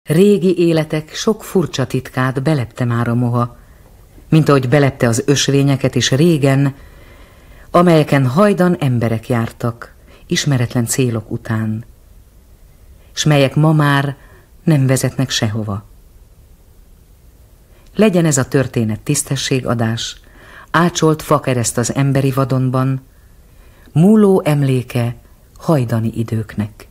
Régi életek sok furcsa titkát belepte már a moha, mint ahogy belepte az ösvényeket is régen, amelyeken hajdan emberek jártak, ismeretlen célok után, s melyek ma már nem vezetnek sehova. Legyen ez a történet tisztességadás, ácsolt fakereszt az emberi vadonban, múló emléke hajdani időknek.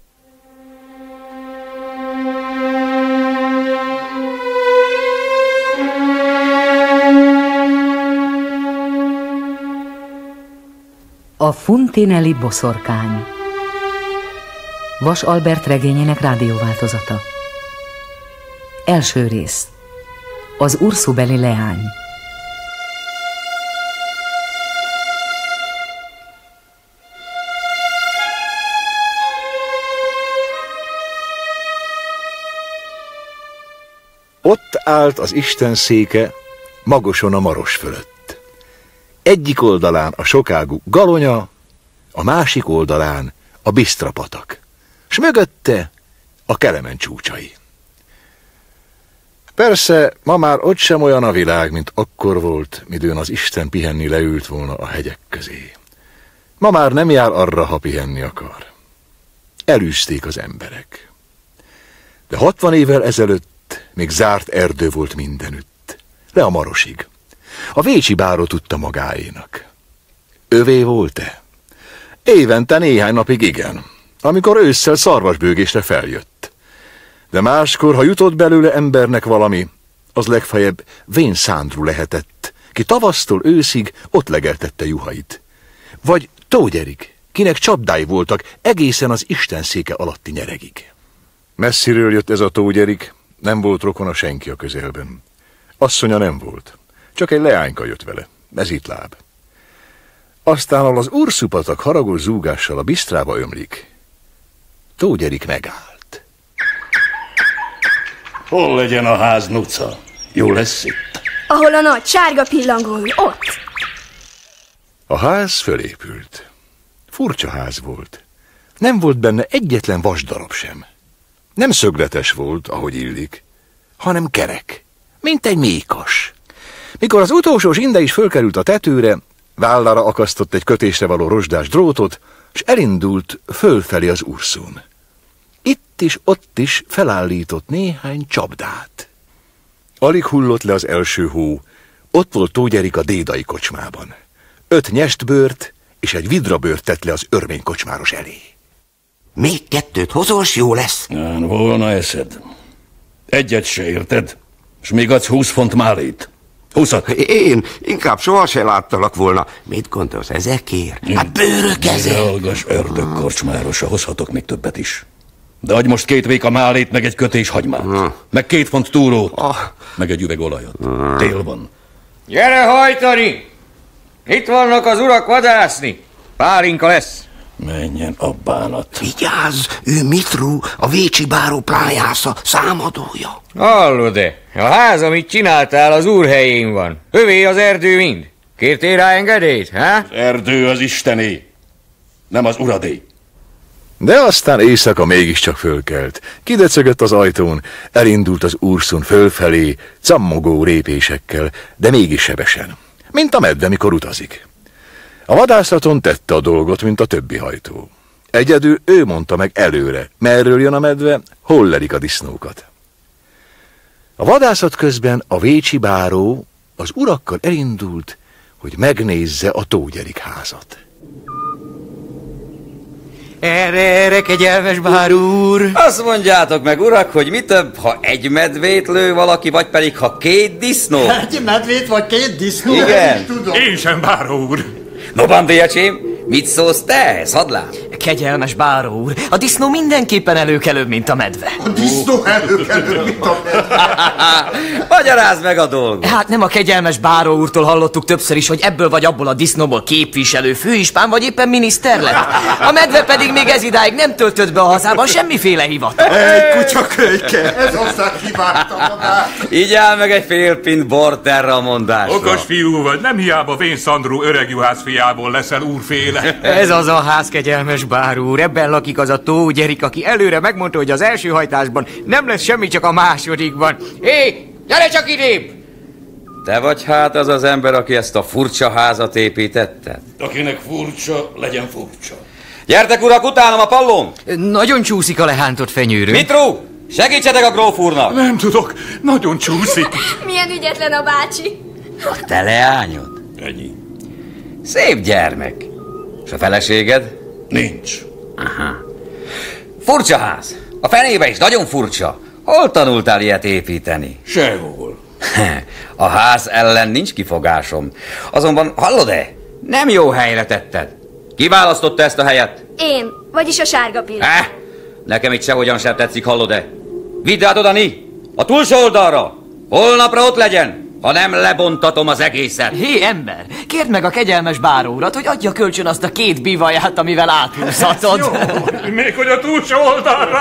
A Funtinelli boszorkány. Vas Albert regényének rádióváltozata. Első rész. Az Ursubeli leány. Ott állt az Isten széke magoson a Maros fölött. Egyik oldalán a sokágú Galonya, a másik oldalán a Bisztra patak, s mögötte a Kelemen csúcsai. Persze, ma már ott sem olyan a világ, mint akkor volt, midőn az Isten pihenni leült volna a hegyek közé. Ma már nem jár arra, ha pihenni akar. Elűzték az emberek. De 60 évvel ezelőtt még zárt erdő volt mindenütt, le a Marosig. A Vécsi báró tudta magáénak. Övé volt-e? Évente néhány napig igen, amikor ősszel szarvasbőgésre feljött. De máskor, ha jutott belőle embernek valami, az legfeljebb Vén Szándru lehetett, ki tavasztól őszig ott legeltette juhait. Vagy Tóth Erik, kinek csapdái voltak egészen az istenszéke alatti nyeregig. Messziről jött ez a Tóth Erik, nem volt rokona senki a közelben. Asszonya nem volt. Csak egy leányka jött vele, mezítláb. Aztán, ahol az Urszupatak haragos zúgással a Bisztrába ömlik, Tóth Erik megállt. Hol legyen a ház, Nuca? Jó lesz itt? Ahol a nagy sárga pillangó ül, ott. A ház fölépült. Furcsa ház volt. Nem volt benne egyetlen vasdarab sem. Nem szögletes volt, ahogy illik, hanem kerek, mint egy mékas. Mikor az utolsó zsinde is fölkerült a tetőre, vállára akasztott egy kötésre való rozsdás drótot, és elindult fölfelé az Urszún. Itt is, ott is felállított néhány csapdát. Alig hullott le az első hó, ott volt Tóth Erik a dédai kocsmában. 5 nyestbőrt és egy vidrabőrt tett le az örmény kocsmáros elé. Még 2 hozol, s jó lesz. Volna eszed. Egyet se érted, és még adsz 20 font málét. 20-at. Én inkább soha se láttalak volna. Mit gondolsz ezekért? Hát bőrök ezek. Hallgass, ördög korcsmárosa, hozhatok még többet is. De adj most 2 véka málét, meg egy kötés hagymát. Meg 2 font túrót. Meg egy üveg olajat. Tél van. Gyere hajtani! Itt vannak az urak vadászni. Pálinka lesz. Menjen a bánat. Vigyázz, ő Mitru, a Vécsi báró plájásza, számadója. Hallod-e? A ház, amit csináltál, az úr helyén van. Övé az erdő mind. Kértél rá engedélyt, há? Az erdő az istené, nem az uradé. De aztán éjszaka mégiscsak fölkelt. Kidecögött az ajtón, elindult az Urszun fölfelé, cammogó répésekkel, de mégis sebesen. Mint a medve, mikor utazik. A vadászaton tette a dolgot, mint a többi hajtó. Egyedül ő mondta meg előre, merről jön a medve, hol lelik a disznókat. A vadászat közben a Vécsi báró az urakkal elindult, hogy megnézze a Tóth Erik házat. Erre, kegyelmes báró úr! Azt mondjátok meg, urak, hogy mi több, ha egy medvét lő valaki, vagy pedig ha 2 disznó? Egy medvét vagy 2 disznó? Igen. Én sem, báró úr. No, Bandiacsém, mit szólsz te ehhez, hadlám? Kegyelmes báró úr, a disznó mindenképpen előkelőbb, mint a medve. A disznó előkelőbb, mint a medve. Magyarázd meg a dolgot. Hát nem a kegyelmes báró úrtól hallottuk többször is, hogy ebből vagy abból a disznóból képviselő, főispán vagy éppen miniszter lett. A medve pedig még ez idáig nem töltött be a hazában semmiféle hivatal. Egy kutya kölyke. Ez aztán kivárta magát. Így áll meg egy fél pint bort erre a mondásra. Okos fiú vagy, nem hiába Vén Szándru öreg juhász fiából leszel úrféle. Ez az a ház, kegyelmes báró báró úr, ebben lakik az a Tóth Erik, aki előre megmondta, hogy az első hajtásban nem lesz semmi, csak a másodikban. Hé, gyere csak idébb! Te vagy hát az az ember, aki ezt a furcsa házat építette? Akinek furcsa, legyen furcsa. Gyertek, urak, utánam a pallón! Nagyon csúszik a lehántott fenyőről. Mitru, segítsetek a gróf úrnak! Nem tudok, nagyon csúszik. Milyen ügyetlen a bácsi. A te leányod? Ennyi. Szép gyermek. És a feleséged? Nincs. Aha. Furcsa ház. A fenébe is nagyon furcsa. Hol tanultál ilyet építeni? Sehol. A ház ellen nincs kifogásom. Azonban hallod-e? Nem jó helyre tetted. Ki választotta ezt a helyet? Én, vagyis a sárga pillanat. Nekem itt sehogyan sem tetszik, hallod-e? Vidd át oda, Ni! A túlsó oldalra! Holnapra ott legyen! Ha nem, lebontatom az egészet. Hé, ember, kérd meg a kegyelmes báró urat, hogy adja kölcsön azt a 2 bivaját, amivel áthúzhatod. Még hogy a túlsó oldalra.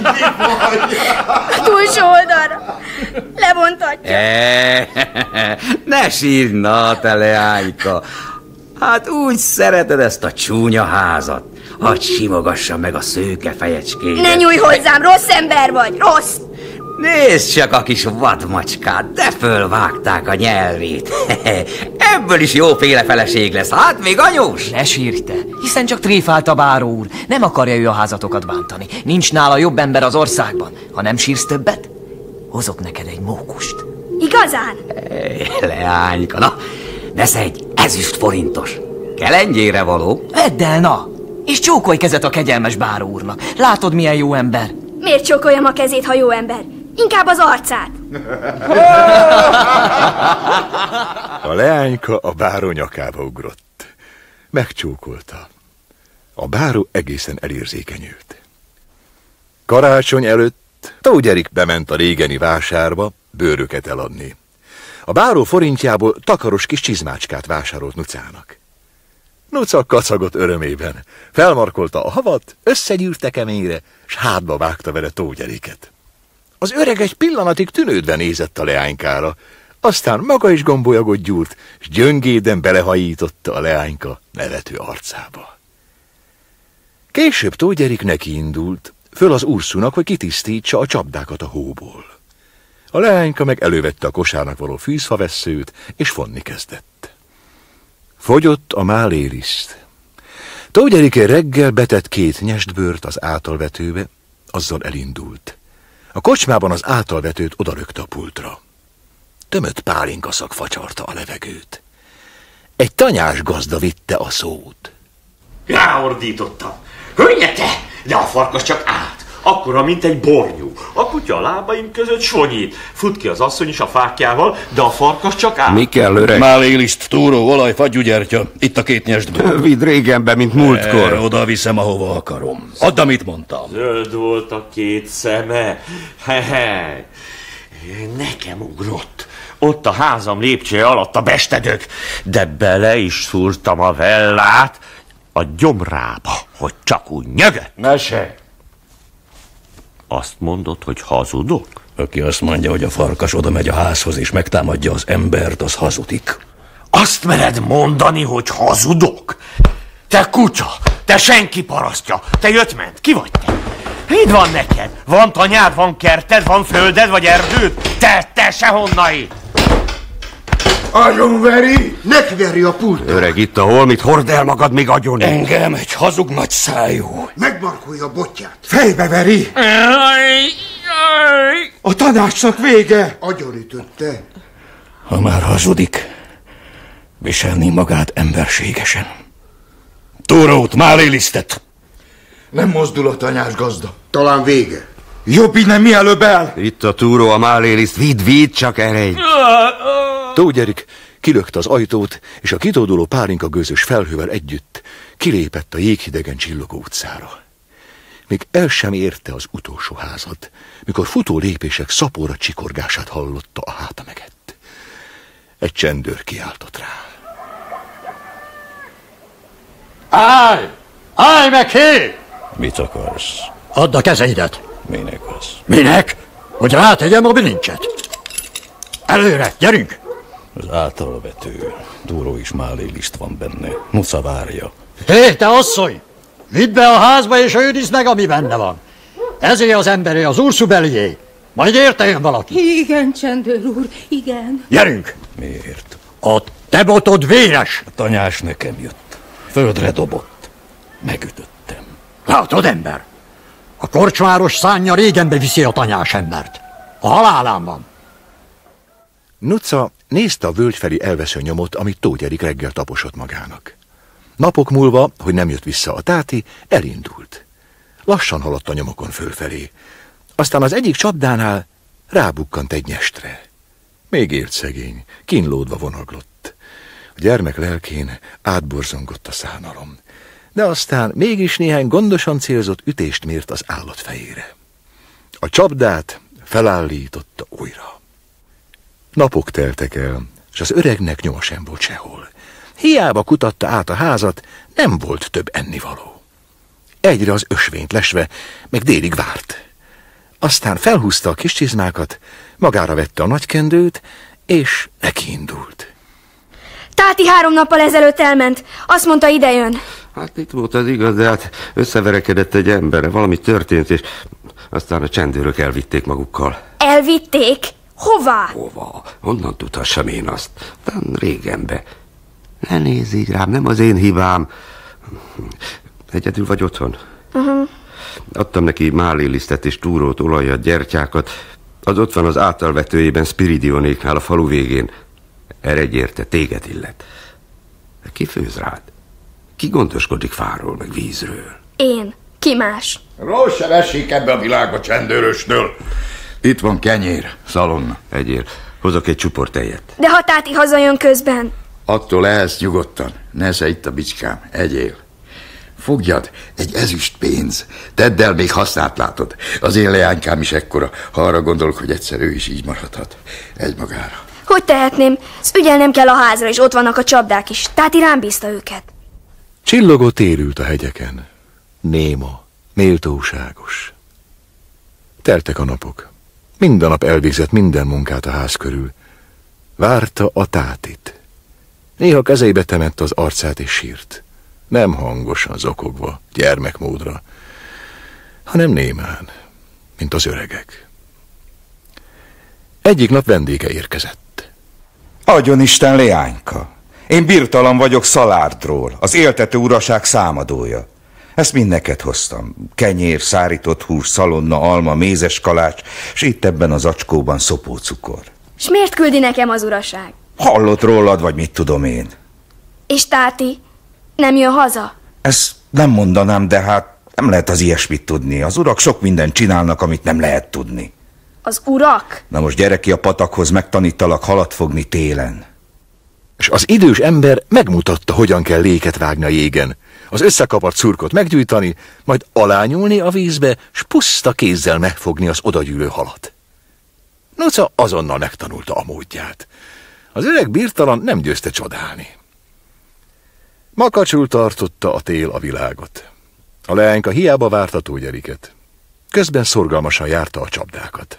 A túlsó oldalra. Lebontatja. Ne sírj, na, te leányka. Hát úgy szereted ezt a csúnya házat. Hadd simogassa meg a szőke fejecskédet. Ne nyújj hozzám, rossz ember vagy, rossz. Nézd csak a kis vadmacskát, de fölvágták a nyelvét. Ebből is jóféle feleség lesz, hát még anyós? Ne sírj te, hiszen csak tréfált a báró úr. Nem akarja ő a házatokat bántani. Nincs nála jobb ember az országban. Ha nem sírsz többet, hozok neked egy mókust. Igazán? Leányka, na, vesz egy 1000 forintos. Kelengyére való. Vedd el, na! És csókolj kezet a kegyelmes báró úrnak. Látod, milyen jó ember? Miért csókoljam a kezét, ha jó ember? Inkább az arcát. A leányka a báró nyakába ugrott. Megcsókolta. A báró egészen elérzékenyült. Karácsony előtt Tóth Erik bement a régeni vásárba bőröket eladni. A báró forintjából takaros kis csizmácskát vásárolt Nucának. Nuca kacagott örömében, felmarkolta a havat, összegyűrte keményre, s hátba vágta vele Tóth Eriket. Az öreg egy pillanatig tűnődve nézett a leánykára, aztán maga is gombolyagot gyúrt, s gyöngéden belehajította a leányka nevető arcába. Később Tóth Erik nekiindult, föl az úrszúnak, hogy kitisztítsa a csapdákat a hóból. A leányka meg elővette a kosárnak való fűzfavesszőt, és fonni kezdett. Fogyott a máléliszt. Tóth Erik reggel betett 2 nyestbőrt az átalvetőbe, azzal elindult. A kocsmában az átalvetőt odarögte a pultra. Tömött pálinkaszag facsarta a levegőt. Egy tanyás gazda vitte a szót. Ráordítottam. Hölgye te, de a farkas csak állt. Akkora, mint egy bornyú. A kutya a lábaim között sonyít. Fut ki az asszony is a fákjával, de a farkas csak áll. Mi kell, öreg? Máléliszt, túró, olaj, fagyúgyertya. Itt a 2 nyestből. Vidd régenbe, mint múltkor. Oda viszem, ahova akarom. Add, amit mondtam. Zöld volt a 2 szeme. Hehe. Nekem ugrott. Ott a házam lépcsője alatt a bestedők. De bele is szúrtam a vellát a gyomrába, hogy csak úgy nyögött. Mese. Azt mondod, hogy hazudok? Aki azt mondja, hogy a farkas oda megy a házhoz és megtámadja az embert, az hazudik. Azt mered mondani, hogy hazudok? Te kutya, te senki parasztja, te jöttment, ki vagy te? Mit van neked? Van tanyád, van kerted, van földed, vagy erdőd? Te sehonnan itt! Agyonveri! Nekiveri a pult! Öreg, itt a holmit, hord el magad, még agyon. Engem egy hazug nagy szájú. Megmarkolja a botját! Fejbeveri! A tanácsnak vége! Agyonütötte! Ha már hazudik, viselni magát emberségesen. Túrót, málélisztet! Nem mozdul a tanyás gazda. Talán vége. Jobb innen mielőbb el! Itt a túró, a máléliszt, vidd, csak eredj! Tóth Erik kilökte az ajtót, és a kitóduló pálinka gőzös felhővel együtt kilépett a jéghidegen csillogó utcára. Még el sem érte az utolsó házat, mikor futó lépések szapóra csikorgását hallotta a háta megett. Egy csendőr kiáltott rá. Állj! Állj meg, hé! Mit akarsz? Add a kezeidet! Minek az? Minek? Hogy rátegyem a bilincset. Előre, gyerünk! Az általvető. Túró is máléliszt van benne. Nuca várja. Hé, te asszony! Vidd be a házba, és őrizd meg, ami benne van. Ezé az emberé, az úrszubelié. Majd érte jön valaki. Igen, csendőr úr, igen. Gyerünk! Miért? A te botod véres. A tanyás nekem jött. Földre dobott. Megütöttem. Látod, ember? A korcsmáros szánja régen beviszi a tanyás embert. A halálán van. Nuca nézte a völgy felé elvesző nyomot, amit Tóth Erik reggel taposott magának. Napok múlva, hogy nem jött vissza a táti, elindult. Lassan haladt a nyomokon fölfelé. Aztán az egyik csapdánál rábukkant egy nyestre. Még élt szegény, kínlódva vonaglott. A gyermek lelkén átborzongott a szánalom. De aztán mégis néhány gondosan célzott ütést mért az állat fejére. A csapdát felállította újra. Napok teltek el, és az öregnek nyoma sem volt sehol. Hiába kutatta át a házat, nem volt több ennivaló. Egyre az ösvényt lesve, meg délig várt. Aztán felhúzta a kis csizmákat, magára vette a nagykendőt, és nekiindult. Táti 3 nappal ezelőtt elment. Azt mondta, ide jön. Hát itt volt az igaz, de hát összeverekedett egy emberre, valami történt, és aztán a csendőrök elvitték magukkal. Elvitték? Hová? Hova? Honnan tudhassam én azt? Régenbe. Ne nézz így rám, nem az én hibám. Egyedül vagy otthon? Adtam neki málélisztet és túrót, olajat, gyertyákat. Az ott van az általvetőjében Spiridionéknál a falu végén. Eredj érte, téged illet. Ki főz rád? Ki gondoskodik fáról, meg vízről? Én. Ki más? Rossz sem esik ebbe a világba csendőrösnől. Itt van kenyér, szalonna. Egyél, hozok egy csupor tejet. De ha táti hazajön közben? Attól ehetsz nyugodtan. Nesze itt a bicskám, egyél. Fogjad, egy ezüst pénz. Tedd el, még hasznát látod. Az én leánykám is ekkora, ha arra gondolok, hogy egyszer ő is így maradhat. Egy magára. Hogy tehetném? Ügyelnem kell a házra, és ott vannak a csapdák is. Táti rám bízta őket. Csillogó tél ült a hegyeken. Néma, méltóságos. Teltek a napok. Minden nap elvégzett minden munkát a ház körül. Várta a tátit. Néha kezeibe temette az arcát és sírt. Nem hangosan, zokogva, gyermekmódra, hanem némán, mint az öregek. Egyik nap vendége érkezett. Adjon Isten, leányka! Én birtalan vagyok Szalárdról, az éltető uraság számadója. Ezt mind neked hoztam. Kenyér, szárított hús, szalonna, alma, mézes kalács, s itt ebben az acskóban szopócukor. S miért küldi nekem az uraság? Hallott rólad, vagy mit tudom én? És táti nem jön haza? Ezt nem mondanám, de hát nem lehet az ilyesmit tudni. Az urak sok mindent csinálnak, amit nem lehet tudni. Az urak? Na most gyere ki a patakhoz, megtanítalak halat fogni télen. És az idős ember megmutatta, hogyan kell léket vágni a jégen, az összekapart szurkot meggyújtani, majd alányulni a vízbe, s puszta kézzel megfogni az odagyűlő halat. Nuca azonnal megtanulta a módját. Az öreg birtalan nem győzte csodálni. Makacsul tartotta a tél a világot. A leányka hiába várta Tóth Eriket. Közben szorgalmasan járta a csapdákat.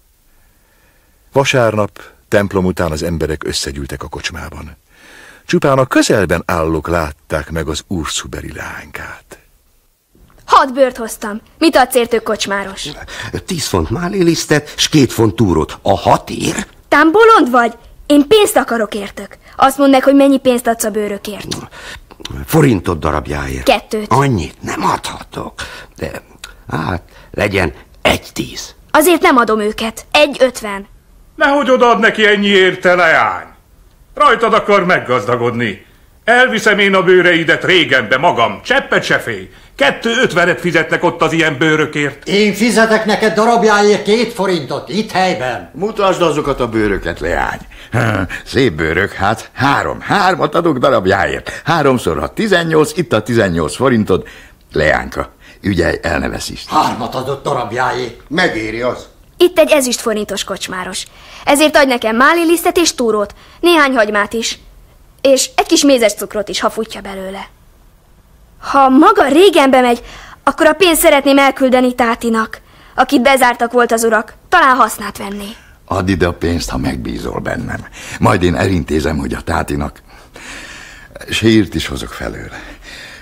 Vasárnap, templom után az emberek összegyűltek a kocsmában. Csupán a közelben állók látták meg az úrszuberi leánykát. 6 bőrt hoztam. Mit adsz értük, kocsmáros? 10 font málélisztet, s 2 font túrót. A 6 ér? Tám bolond vagy? Én pénzt akarok értök. Azt mondd meg, hogy mennyi pénzt adsz a bőrökért. Forintot darabjáért. 2. Annyit nem adhatok. De, hát, legyen 1,10. Azért nem adom őket. 1,50. Nehogy odaad neki ennyiért, te leány. Rajtad akar meggazdagodni. Elviszem én a bőreidet régenbe magam, cseppet se félj. 2,50-et fizetnek ott az ilyen bőrökért. Én fizetek neked darabjáért 2 forintot, itt helyben. Mutasd azokat a bőröket, leány. Szép bőrök, hát 3 adok darabjáért. 3x6, 18, itt a 18 forintod. Leányka, ügyelj, el ne veszítsd. 3 adott darabjáért. Megéri az. Itt egy ezüstforintos kocsmáros. Ezért adj nekem málélisztet és túrót, néhány hagymát is. És egy kis mézes cukrot is, ha futja belőle. Ha maga régen bemegy, akkor a pénzt szeretném elküldeni tátinak. Akit bezártak volt az urak, talán hasznát venné. Add ide a pénzt, ha megbízol bennem. Majd én elintézem, hogy a tátinak. S hírt is hozok felőle.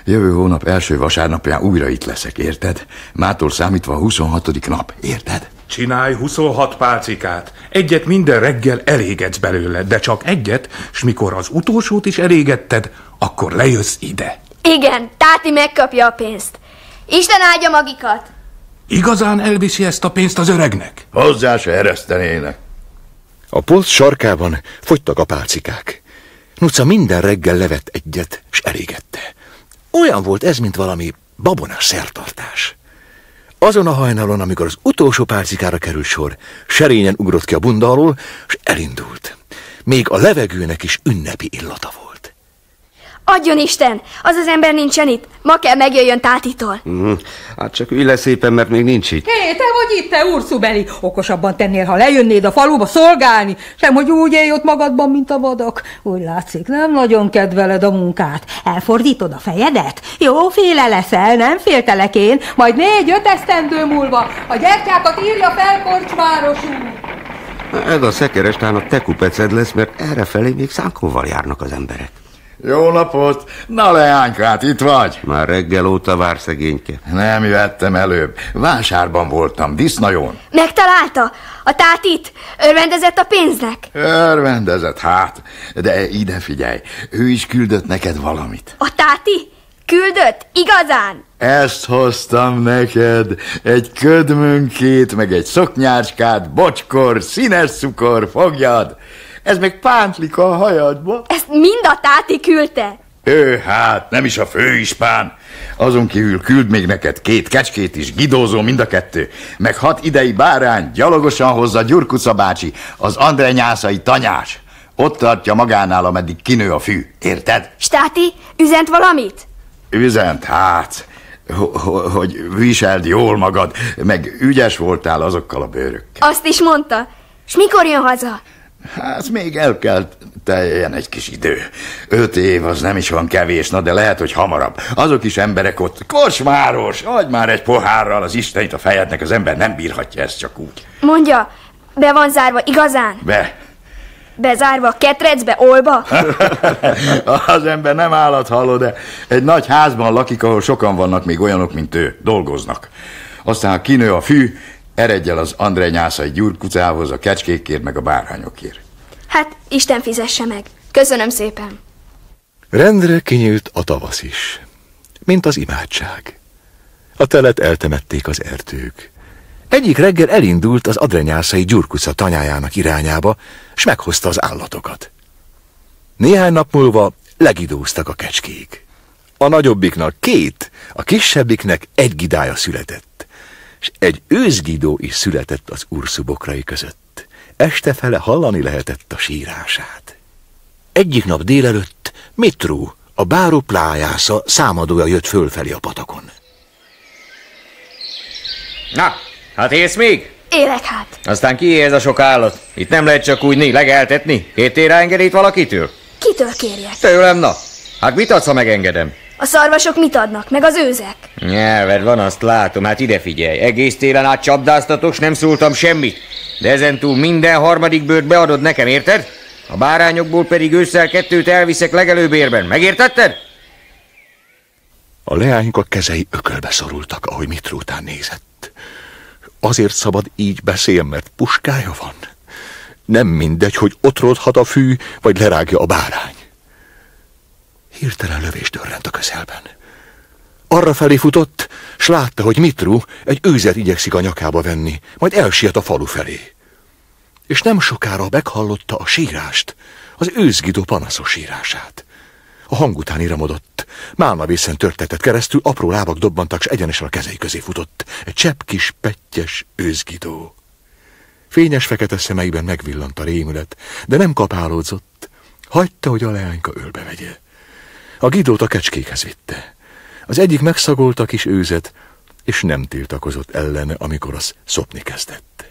Jövő hónap első vasárnapján újra itt leszek, érted? Mától számítva a 26. nap, érted? Csinálj 26 pálcikát. Egyet minden reggel elégetsz belőle, de csak egyet, s mikor az utolsót is elégetted, akkor lejössz ide. Igen, táti megkapja a pénzt. Isten áldja magikat! Igazán elviszi ezt a pénzt az öregnek? Hozzá se eresztenének. A polc sarkában fogytak a pálcikák. Nuca minden reggel levett egyet, s elégette. Olyan volt ez, mint valami babonás szertartás. Azon a hajnalon, amikor az utolsó pálcikára került sor, serényen ugrott ki a bunda alól, s elindult. Még a levegőnek is ünnepi illata volt. Adjon Isten! Az az ember nincsen itt. Ma kell megjöjjön tátitól. Hát csak ülj le szépen, mert még nincs itt. Hé, te vagy itt, te Ursubeli. Okosabban tennél, ha lejönnéd a faluba szolgálni, sem hogy úgy élj ott magadban, mint a vadak. Úgy látszik, nem nagyon kedveled a munkát. Elfordítod a fejedet? Jóféle leszel, nem féltelek én. Majd 4-5 esztendő múlva a gyertyákat írja fel Korcsmáros úr. Ez a szekeres tán a te kupeced lesz, mert errefelé még szánkóval járnak az emberek. Jó napot! Na, leánykát, itt vagy? Már reggel óta vár szegényke. Nem jöttem előbb. Vásárban voltam, disznajon. Megtalálta? A tátit? Örvendezett a pénznek? Örvendezett, hát. De ide figyelj, ő is küldött neked valamit. A táti? Küldött? Igazán? Ezt hoztam neked. Egy ködmönkét, meg egy szoknyácskát, bocskor, színes cukor, fogjad. Ez meg pántlika a hajadba. Ezt mind a táti küldte? Hát, nem is a főispán. Azon kívül küld még neked 2 kecskét is, gidózó mind a 2. Meg 6 idei bárány, gyalogosan hozza Gyurkuca bácsi, az andrenyászai tanyás. Ott tartja magánál, ameddig kinő a fű, érted? Státi, üzent valamit? Üzent, hát, hogy viseld jól magad, meg ügyes voltál azokkal a bőrökkel. Azt is mondta. S mikor jön haza? Hát még el kell teljen egy kis idő. 5 év az nem is van kevés, na de lehet, hogy hamarabb. Azok is emberek ott. Korcsmáros, adj már egy pohárral az Istenit a fejednek, az ember nem bírhatja ezt csak úgy. Mondja, be van zárva igazán? Be. Bezárva a ketrecbe, olba? Az ember nem állat halló, de egy nagy házban lakik, ahol sokan vannak még olyanok, mint ő, dolgoznak. Aztán ha kinő a fű, eredj el az andrenyászai Gyurkucához a kecskékért meg a bárányokért. Hát, Isten fizesse meg. Köszönöm szépen. Rendre kinyílt a tavasz is, mint az imádság. A telet eltemették az erdők. Egyik reggel elindult az andrenyászai Gyurkuca tanyájának irányába, s meghozta az állatokat. Néhány nap múlva legidóztak a kecskék. A nagyobbiknak 2, a kisebbiknek 1 gidája született, és egy őszgidó is született az urszubokrai között. Estefele hallani lehetett a sírását. Egyik nap délelőtt Mitru, a báró plájásza számadója jött fölfelé a patakon. Na, hát élsz még? Élek hát. Aztán kié ez a sok állat? Itt nem lehet csak úgy legeltetni? Kértél rá engedélyt valakitől? Kitől kérjek? Tőlem, na. Hát mit adsz, ha megengedem? A szarvasok mit adnak? Meg az őzek? Nyelved van, azt látom, hát ide figyelj. Egész télen át csapdáztatok, s nem szóltam semmit. De ezentúl minden harmadik bőrt beadod nekem, érted? A bárányokból pedig ősszel 2 elviszek legelőbérben. Megértetted? A leányka kezei ökölbe szorultak, ahogy Mitru után nézett. Azért szabad így beszélni, mert puskája van. Nem mindegy, hogy ott rodhat a fű, vagy lerágja a bárány. Hirtelen lövés dörrent a közelben. Arrafelé futott, s látta, hogy Mitru egy őzet igyekszik a nyakába venni, majd elsiet a falu felé. És nem sokára meghallotta a sírást, az őzgidó panaszos sírását. A hang után iramodott, málnavészen törtetett keresztül, apró lábak dobbantak, s egyenesen a kezei közé futott. Egy csepp kis pettyes őzgidó. Fényes fekete szemeiben megvillant a rémület, de nem kapálódzott. Hagyta, hogy a leányka ölbe vegye. A gidót a kecskékhez vitte. Az egyik megszagolta a kis őzet, és nem tiltakozott ellene, amikor az szopni kezdett.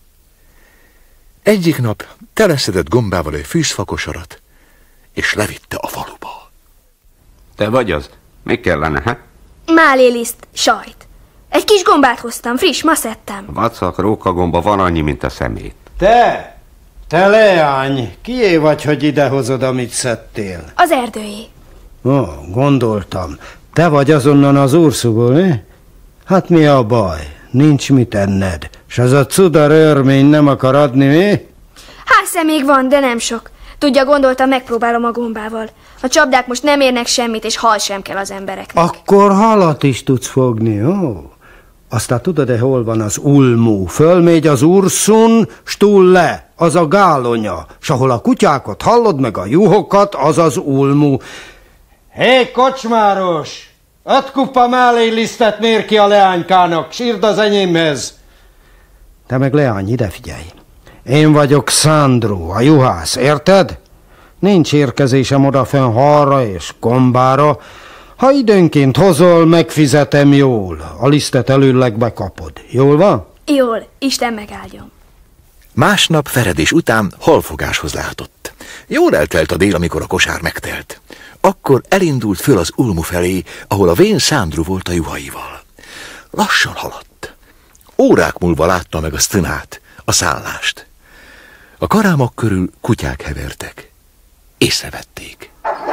Egyik nap teleszedett gombával egy fűzfakosarat, és levitte a faluba. Te vagy az? Mi kellene, hát? Máléliszt, sajt. Egy kis gombát hoztam, friss, ma szedtem. A vacak rókagomba van annyi, mint a szemét. Te leány, kié vagy, hogy idehozod, amit szedtél? Az erdőjé. Ó, gondoltam. te vagy azonnan az Ursuból, mi? Hát mi a baj? Nincs mit enned. S az a cudar örmény nem akar adni, mi? Házszem még van, de nem sok. Tudja, gondoltam, megpróbálom a gombával. A csapdák most nem érnek semmit, és hal sem kell az embereknek. Akkor halat is tudsz fogni, ó? Aztán tudod-e, hol van az Ulmu? Fölmegy az Ursun, s túl le, az a Gálonya. S ahol a kutyákat hallod, meg a juhokat, az az Ulmu. Hé, kocsmáros! 5 kupa málélisztet mér ki a leánykának, sírd az enyémhez. Te meg leány, ide figyelj. Én vagyok Sandro, a juhász, érted? Nincs érkezésem odafenn halra és gombára. Ha időnként hozol, megfizetem jól. A lisztet előleg bekapod. Jól van? Jól, Isten megáldjon. Másnap feredés után halfogáshoz látott. Jól eltelt a dél, amikor a kosár megtelt. Akkor elindult föl az Ulmu felé, ahol a vén Sandro volt a juhaival. Lassan haladt. Órák múlva látta meg a sztönát, a szállást. A karámok körül kutyák hevertek. Észrevették.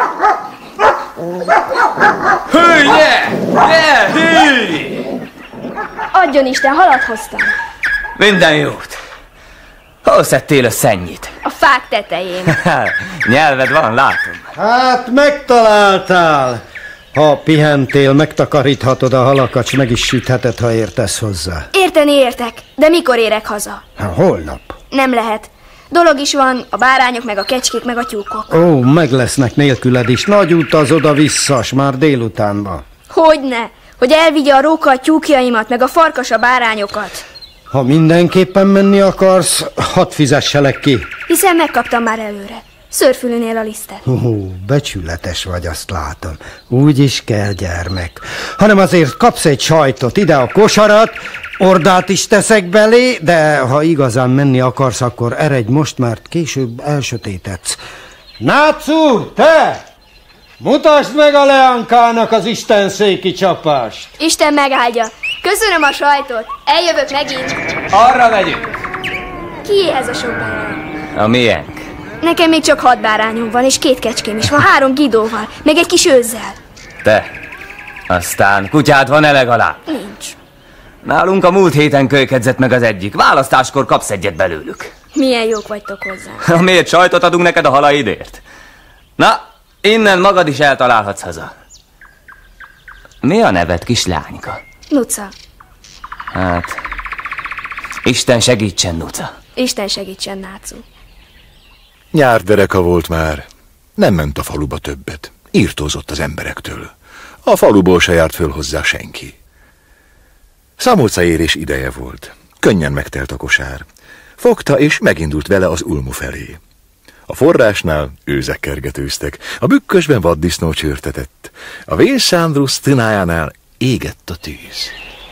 Hülye! Adjon Isten, halat hoztam. Minden jót. Hol szedtél a szennyit? A fák tetején. Nyelved van, látom. Hát megtaláltál. Ha pihentél, megtakaríthatod a halakat, s meg is sütheted, ha értesz hozzá. Érteni értek, de mikor érek haza? Holnap. Nem lehet. Dolog is van, a bárányok, meg a kecskék, meg a tyúkok. Ó, meg lesznek nélküled is. Nagy út az oda-vissza, s már délutánba. Hogyne, hogy elvigye a róka a tyúkjaimat, meg a farkas a bárányokat. Ha mindenképpen menni akarsz, hadd fizesselek ki. Hiszen megkaptam már előre. Szőrfülűnél a lisztet. Becsületes vagy, azt látom. Úgy is kell, gyermek. Hanem azért kapsz egy sajtot, ide a kosarat, ordát is teszek belé, de ha igazán menni akarsz, akkor eredj most, mert később elsötétedsz. Nácu, te! Mutasd meg a leánkának az istenszéki csapást. Isten megáldja. Köszönöm a sajtot. Eljövök megint. Arra megyünk. Kiéhez a sok bárány? A miénk. Nekem még csak 6 bárányom van, és 2 kecském is van, 3 gidóval, meg egy kis őzzel. Te, aztán kutyád van-e legalább? Nincs. Nálunk a múlt héten kölykedzett meg az egyik. Választáskor kapsz egyet belőlük. Milyen jók vagytok hozzá. Miért sajtot adunk neked a halaidért? Na, innen magad is eltalálhatsz haza. Mi a neved, kislányka? Nuca. Hát, Isten segítsen, Nuca. Isten segítsen, Nácu. Nyár dereka volt már. Nem ment a faluba többet. Írtózott az emberektől. A faluból se járt föl hozzá senki. Szamóca érés ideje volt. Könnyen megtelt a kosár. Fogta és megindult vele az Ulmu felé. A forrásnál őzek kergetőztek, a bükkösben vaddisznó csörtetett, a vén Sandro sztünájánál égett a tűz.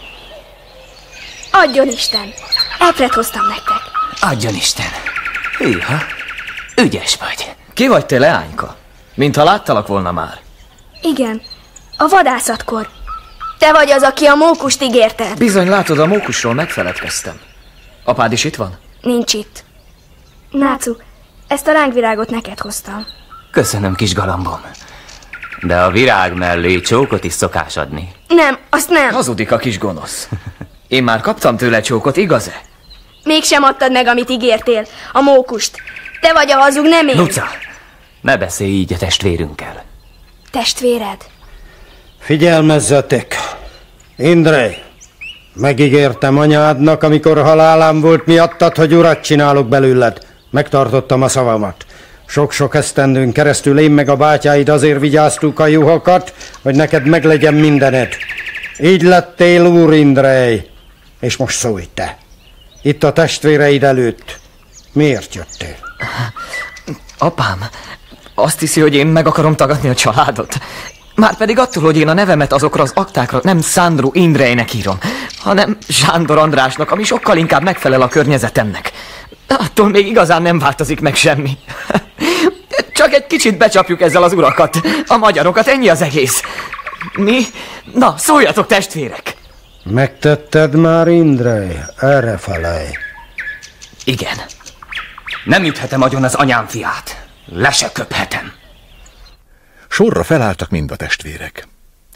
Adjon Isten! Epret hoztam nektek. Adjon Isten! Hűha, ügyes vagy. Ki vagy te, leányka? Mintha láttalak volna már. Igen, a vadászatkor. Te vagy az, aki a mókust ígérted. Bizony, látod, a mókusról megfeledkeztem. Apád is itt van? Nincs itt. Nácu, ezt a lángvirágot neked hoztam. Köszönöm, kis galambom. De a virág mellé csókot is szokás adni. Nem, azt nem. Hazudik a kis gonosz. Én már kaptam tőle csókot, igaz-e? Mégsem adtad meg, amit ígértél. A mókust. Te vagy a hazug, nem én. Nuca, ne beszélj így a testvérünkkel. Testvéred? Figyelmezzetek! Indrej, megígértem anyádnak, amikor halálám volt miattad, hogy urat csinálok belőled. Megtartottam a szavamat. Sok-sok esztendőn keresztül én meg a bátyáid azért vigyáztuk a juhokat, hogy neked meglegyen mindened. Így lettél úr, Indrej. És most szólj te. Itt a testvéreid előtt. Miért jöttél? Apám, azt hiszi, hogy én meg akarom tagadni a családot. Márpedig attól, hogy én a nevemet azokra az aktákra nem Sandro Indrejnek írom, hanem Sándor Andrásnak, ami sokkal inkább megfelel a környezetemnek. Attól még igazán nem változik meg semmi. Csak egy kicsit becsapjuk ezzel az urakat, a magyarokat, ennyi az egész. Mi? Na, szóljatok, testvérek! Megtetted már, Indrej? Erre felej. Igen. Nem üthetem agyon az anyám fiát. Le se köphetem. Sorra felálltak mind a testvérek.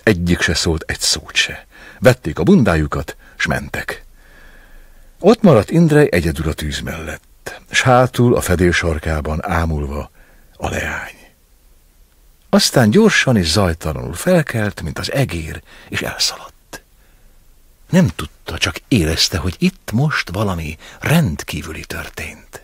Egyik se szólt egy szót se. Vették a bundájukat, s mentek. Ott maradt Indrej egyedül a tűz mellett, s hátul a fedél sarkában ámulva a leány. Aztán gyorsan és zajtalanul felkelt, mint az egér, és elszaladt. Nem tudta, csak érezte, hogy itt most valami rendkívüli történt.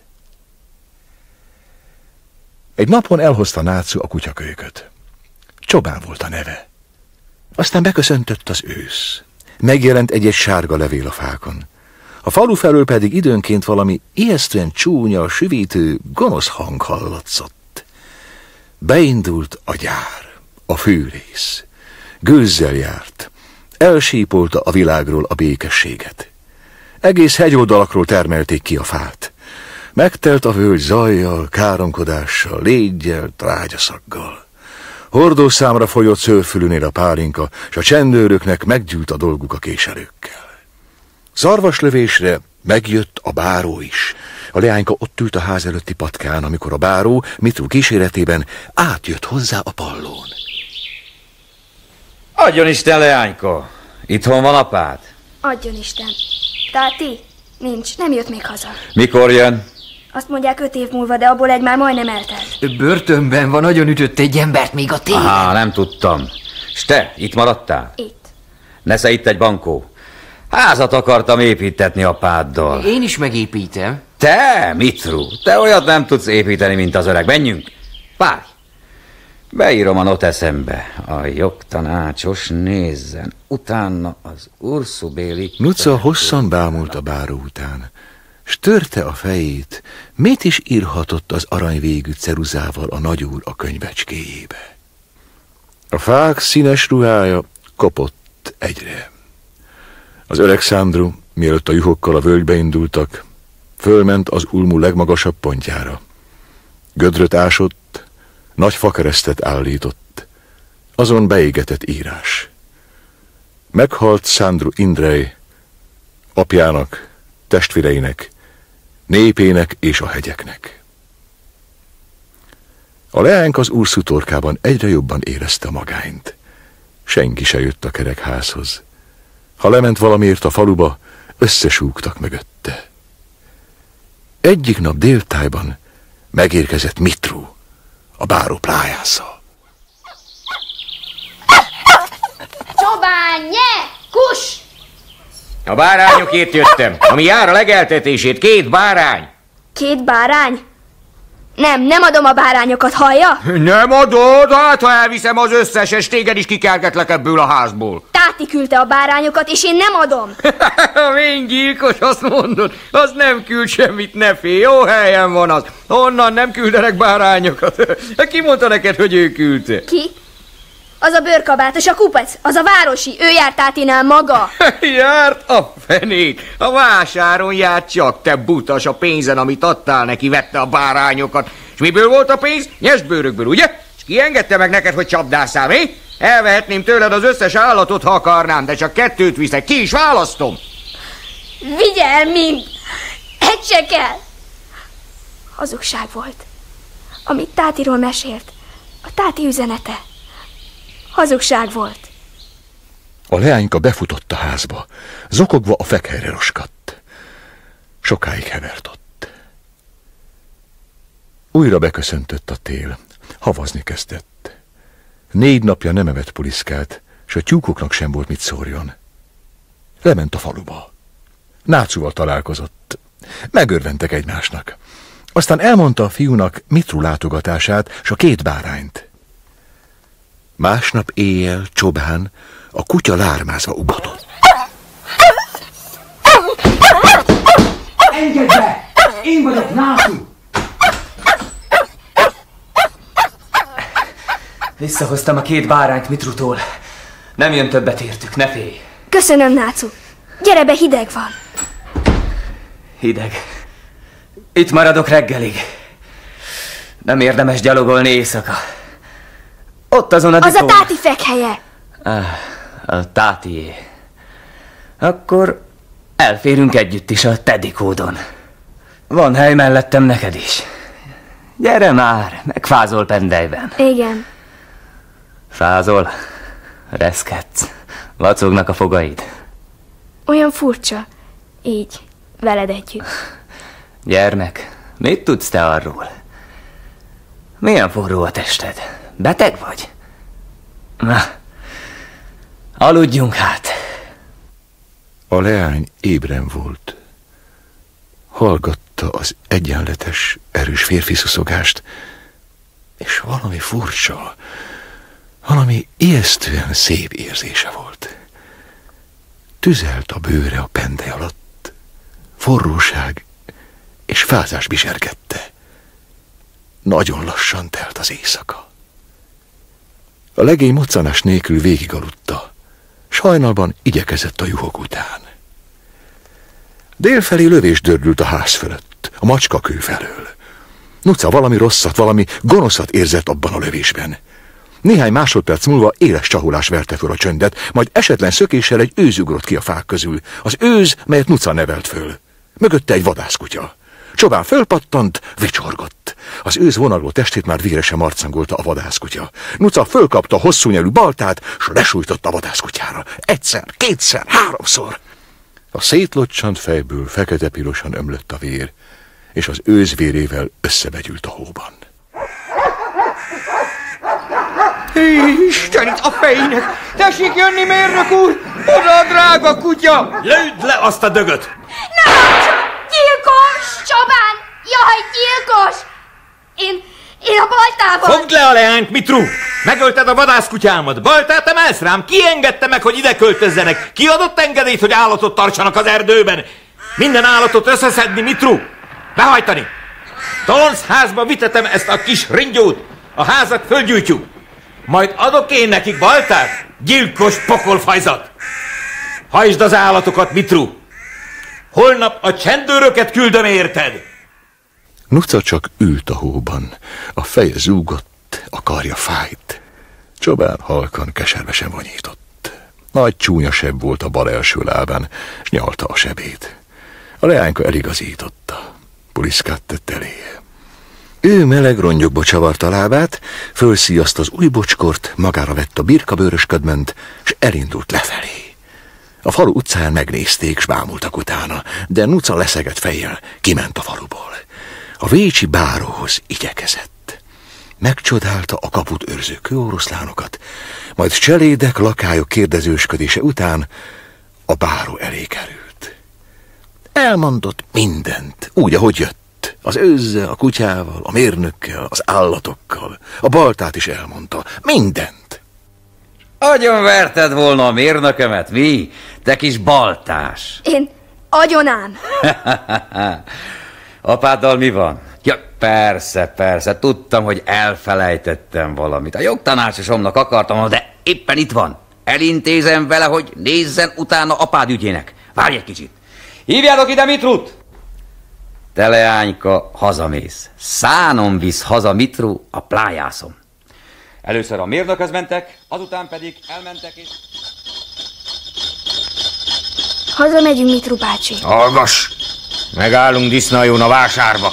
Egy napon elhozta Nácu a kutyakölyköt. Csobán volt a neve. Aztán beköszöntött az ősz. Megjelent egy-egy sárga levél a fákon. A falu felől pedig időnként valami ijesztően csúnya, süvítő, gonosz hang hallatszott. Beindult a gyár, a fűrész. Gőzzel járt. Elsípolta a világról a békességet. Egész hegyoldalakról termelték ki a fát. Megtelt a völgy zajjal, káromkodással, léggyel, trágyaszaggal. Hordószámra folyott szőrfülűnél a pálinka, s a csendőröknek meggyűlt a dolguk a késelőkkel. Szarvaslövésre megjött a báró is. A leányka ott ült a ház előtti patkán, amikor a báró Mitru kíséretében átjött hozzá a pallón. Adjon Isten, leányka! Itthon van apád? Adjon Isten. Táti? Nincs, nem jött még haza. Mikor jön? Azt mondják 5 év múlva, de abból egy már majdnem eltelt. Börtönben van, nagyon ütött egy embert még a télen. Aha, nem tudtam. S te, itt maradtál? Itt. Nesze itt egy bankó. Házat akartam építetni apáddal. Én is megépítem. Te, Mitru, te olyat nem tudsz építeni, mint az öreg. Menjünk. Várj. Beírom a noteszembe. A jogtanácsos nézzen. Utána az urszubéli... Nuca hosszan bámult a báró után, s törte a fejét, mit is írhatott az aranyvégű ceruzával a nagyúr a könyvecskéjébe. A fák színes ruhája kopott egyre. Az öreg Sándru, mielőtt a juhokkal a völgybe indultak, fölment az ulmú legmagasabb pontjára. Gödröt ásott, nagy fakeresztet állított, azon beégetett írás. Meghalt Sándru Indrej, apjának, testvéreinek, népének és a hegyeknek. A leánk az úrszú torkában egyre jobban érezte a magányt. Senki se jött a kerekházhoz. Ha lement valamiért a faluba, összesúgtak mögötte. Egyik nap déltájban megérkezett Mitru, a báró plájásza. Csobánye! Kus! A bárányokért jöttem, ami jár a legeltetését, 2 bárány. 2 bárány? Nem adom a bárányokat, hallja? Nem adod? Hát, ha elviszem az összeset, téged is kikergetlek ebből a házból. Táti küldte a bárányokat, és én nem adom. A vénygyilkos, azt mondod, az nem küld semmit, ne félj, jó helyen van az. Onnan nem küldenek bárányokat. Ki mondta neked, hogy ő küldte? Ki? Az a bőrkabátos, a kupec, az a városi, ő járt Tátinál maga. Járt a fenét, a vásáron járt csak, te butas, a pénzen, amit adtál neki, vette a bárányokat. És miből volt a pénz? Nyesbőrökből, ugye? És ki engedte meg neked, hogy csapdásszál, mi? Elvehetném tőled az összes állatot, ha akarnám, de csak 2 viszek, ki is választom. Vigye el mind! Egy se kell! Hazugság volt. Amit Tátiról mesélt, a Táti üzenete. Hazugság volt. A leányka befutott a házba, zokogva a fekhelyre roskadt. Sokáig hevert ott. Újra beköszöntött a tél, havazni kezdett. 4 napja nem evett puliszkát, s a tyúkoknak sem volt mit szórjon. Lement a faluba. Nácuval találkozott. Megörventek egymásnak. Aztán elmondta a fiúnak Mitru látogatását, s a 2 bárányt. Másnap éjjel Csobán a kutya lármázva ugatott. Engedd be! Én vagyok Nácu! Visszahoztam a 2 bárányt Mitrutól. Nem jön többet értük, ne félj. Köszönöm, Nácu. Gyere be, hideg van. Hideg. Itt maradok reggelig. Nem érdemes gyalogolni éjszaka. Ott azon a Az a Táti fekhelye. A Tátié. Akkor elférünk együtt is a Tedikódon. Van hely mellettem neked is. Gyere már, megfázol pendelyben. Igen. Fázol? Reszkedsz. Vacognak a fogaid. Olyan furcsa. Így, veled együtt. Gyermek, mit tudsz te arról? Milyen forró a tested? Beteg vagy? Na, aludjunk hát. A leány ébren volt. Hallgatta az egyenletes, erős férfi szuszogást, és valami furcsa, valami ijesztően szép érzése volt. Tüzelt a bőre a pende alatt, forróság és fázás bizsergette. Nagyon lassan telt az éjszaka. A legény moccanás nélkül végigaludta, s hajnalban igyekezett a juhok után. Délfelé lövés dördült a ház fölött, a macskakő felől. Nuca valami rosszat, valami gonoszat érzett abban a lövésben. Néhány másodperc múlva éles csaholás verte föl a csöndet, majd esetlen szökéssel egy őz ugrott ki a fák közül. Az őz, melyet Nuca nevelt föl. Mögötte egy vadászkutya. Csobán fölpattant, vicsorgott. Az őz vonaló testét már véresen marcangolta a vadászkutya. Nuca fölkapta hosszú nyelű baltát, s lesújtotta a vadászkutyára. Egyszer, kétszer, háromszor. A szétlocsant fejből fekete-pirosan ömlött a vér, és az őz vérével összebegyült a hóban. Isten itt a fejnek! Tessék jönni, mérnök úr! Oda a drága kutya! Lőd le azt a dögöt! Gyilkos! Csabán! Jaj, gyilkos! Én a baltával... Fogd le a leányt, Mitru! Megölted a vadászkutyámat! Baltát emelsz rám! Ki engedte meg, hogy ide költözzenek? Ki adott engedélyt, hogy állatot tartsanak az erdőben? Minden állatot összeszedni, Mitru! Behajtani! Tolonc házba vitetem ezt a kis ringyót! A házat fölgyújtjuk! Majd adok én nekik baltát? Gyilkos pokolfajzat! Hajtsd az állatokat, Mitru! Holnap a csendőröket küldöm, érted? Nuca csak ült a hóban, a feje zúgott, a karja fájt. Csobán halkan, keservesen vonyított. Nagy csúnya seb volt a bal első lábán, s nyalta a sebét. A leányka eligazította, puliszkát tett eléje. Ő meleg rongyokba csavarta a lábát, fölszíjazta az új bocskort, magára vett a birkabőrös ködment, s elindult lefelé. A falu utcán megnézték, s bámultak utána, de Nuca leszegett fejjel kiment a faluból. A vécsi báróhoz igyekezett. Megcsodálta a kaput őrző kőoroszlánokat, majd cselédek, lakályok kérdezősködése után a báró elé került. Elmondott mindent, úgy, ahogy jött. Az őzzel, a kutyával, a mérnökkel, az állatokkal. A baltát is elmondta. Mindent. Agyon verted volna a mérnökömet, mi? Te kis baltás. Én agyonám. Apáddal mi van? Ja, persze, tudtam, hogy elfelejtettem valamit. A jogtanácsosomnak akartam, de éppen itt van. Elintézem vele, hogy nézzen utána apád ügyének. Várj egy kicsit. Hívjátok ide Mitrut! Te leányka, hazamész. Szánom visz haza Mitru, a plájászom. Először a mérnökhöz mentek, azután pedig elmentek és... Hazamegyünk, Mitru bácsi. Hallgass! Megállunk disznajón a vásárba.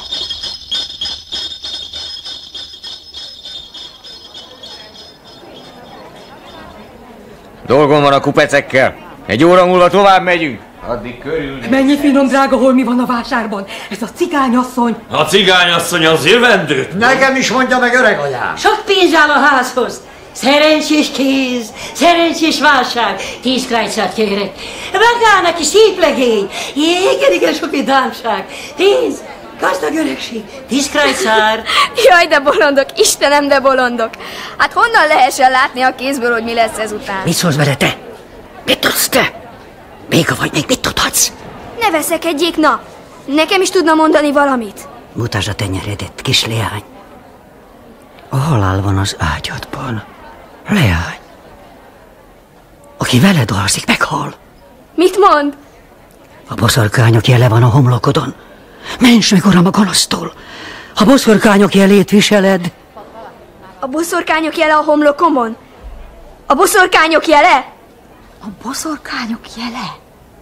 Dolgom van a kupecekkel. Egy óra múlva tovább megyünk. Addig körülnézünk. Mennyi finom drága holmi van a vásárban. Ez a cigányasszony. A cigányasszony az jövendőt. Nekem is mondja meg, öreg anyám. Sok pénz áll a házhoz. Szerencsés kéz, szerencsés válság. 10 krajcát kérek. Magának is szép legény. Igen, sok vidámság. Pénz, gazdag öregség. 10 krajcár. Jaj, de bolondok, Istenem, de bolondok. Hát honnan lehessen látni a kézből, hogy mi lesz ezután? Mit szólsz vele te? Mit tudsz te? Béka vagy még, mit tudhatsz? Ne veszekedjék, na! Nekem is tudna mondani valamit. Mutasd a tenyeredet, kis leány. A halál van az ágyadban. Leány. Aki veled alszik, meghal. Mit mond? A boszorkányok jele van a homlokodon. Ments meg, uram, a gonosztól. A boszorkányok jelét viseled. A boszorkányok jele a homlokomon? A boszorkányok jele? A boszorkányok jele?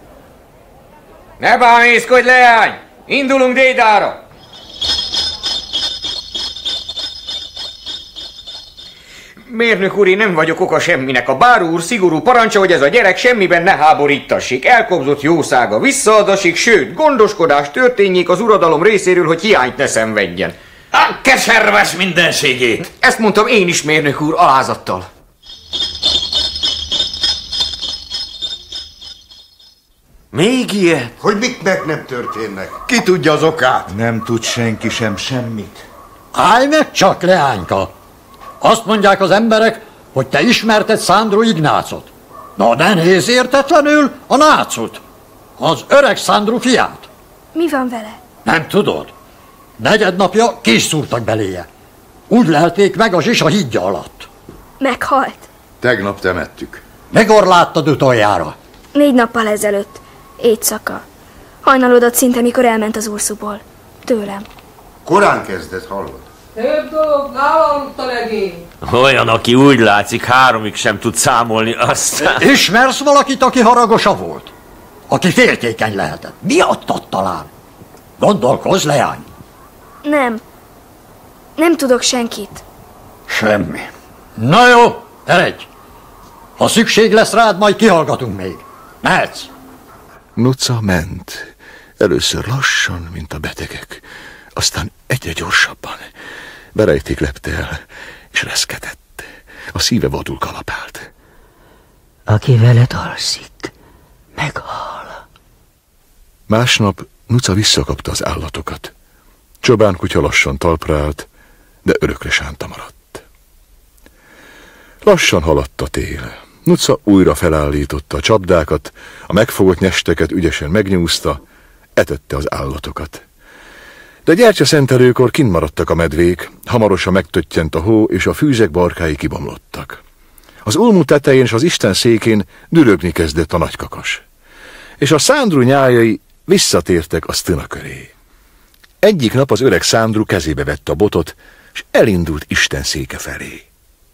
Ne bámészkodj, leány! Indulunk Dédára! Mérnök úr, én nem vagyok oka semminek. A báró úr szigorú parancsa, hogy ez a gyerek semmiben ne háborítassék. Elkobzott jószága visszaadassék, sőt, gondoskodás történjék az uradalom részéről, hogy hiányt ne szenvedjen. A keserves mindenségét! Ezt mondtam én is, mérnök úr, alázattal. Még ilyet? Hogy miknek nem történnek? Ki tudja az okát? Nem tud senki sem semmit. Állj meg csak, leányka! Azt mondják az emberek, hogy te ismerted Sandro Ignácot. Na, ne nézz értetlenül a nácot, az öreg Sandro fiát. Mi van vele? Nem tudod? Negyednapja kés szúrtak beléje. Úgy lelték meg a zsisa hídja alatt. Meghalt. Tegnap temettük. Mikor láttad utoljára? 4 nappal ezelőtt. Éjszaka. Hajnalodott szinte, mikor elment az Urszuból. Tőlem. Korán kezdett, hallod? Több dolog, nála aludt a legény. Olyan, aki úgy látszik, 3-ig sem tud számolni, aztán... Ismersz valakit, aki haragosa volt? Aki féltékeny lehetett? Miattad talán? Gondolkozz, leány. Nem. Nem tudok senkit. Semmi. Na jó, eredj! Ha szükség lesz rád, majd kihallgatunk még. Mehetsz! Nuca ment. Először lassan, mint a betegek. Aztán egyre gyorsabban. Berejték lepte el, és reszketett. A szíve vadul kalapált. Aki veled alszik, meghal. Másnap Nuca visszakapta az állatokat. Csobán kutya lassan talpra állt, de örökre sánta maradt. Lassan haladt a tél. Nuca újra felállította a csapdákat, a megfogott nyesteket ügyesen megnyúzta, etette az állatokat. De gyertyaszentelőkor kint maradtak a medvék, hamarosan megtöttyent a hó, és a fűzek barkái kibomlottak. Az ulmú tetején és az Isten székén dürögni kezdett a nagykakas. És a Szándru nyájai visszatértek a sztına köré. Egyik nap az öreg Szándru kezébe vette a botot, és elindult Isten széke felé.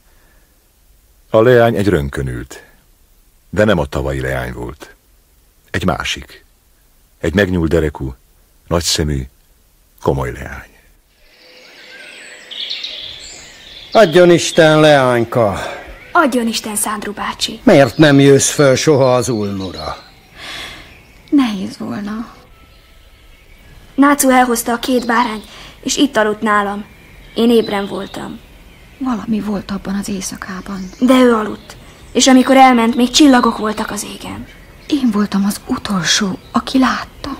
A leány egy rönkön ült, de nem a tavalyi leány volt. Egy másik, egy megnyúlt derekú, nagyszemű, komoly leány. Adjon Isten, leányka! Adjon Isten, Szándru bácsi! Miért nem jössz föl soha az ulmura? Nehéz volna. Nácu elhozta a 2 bárányt, és itt aludt nálam. Én ébren voltam. Valami volt abban az éjszakában. De ő aludt, és amikor elment, még csillagok voltak az égen. Én voltam az utolsó, aki látta.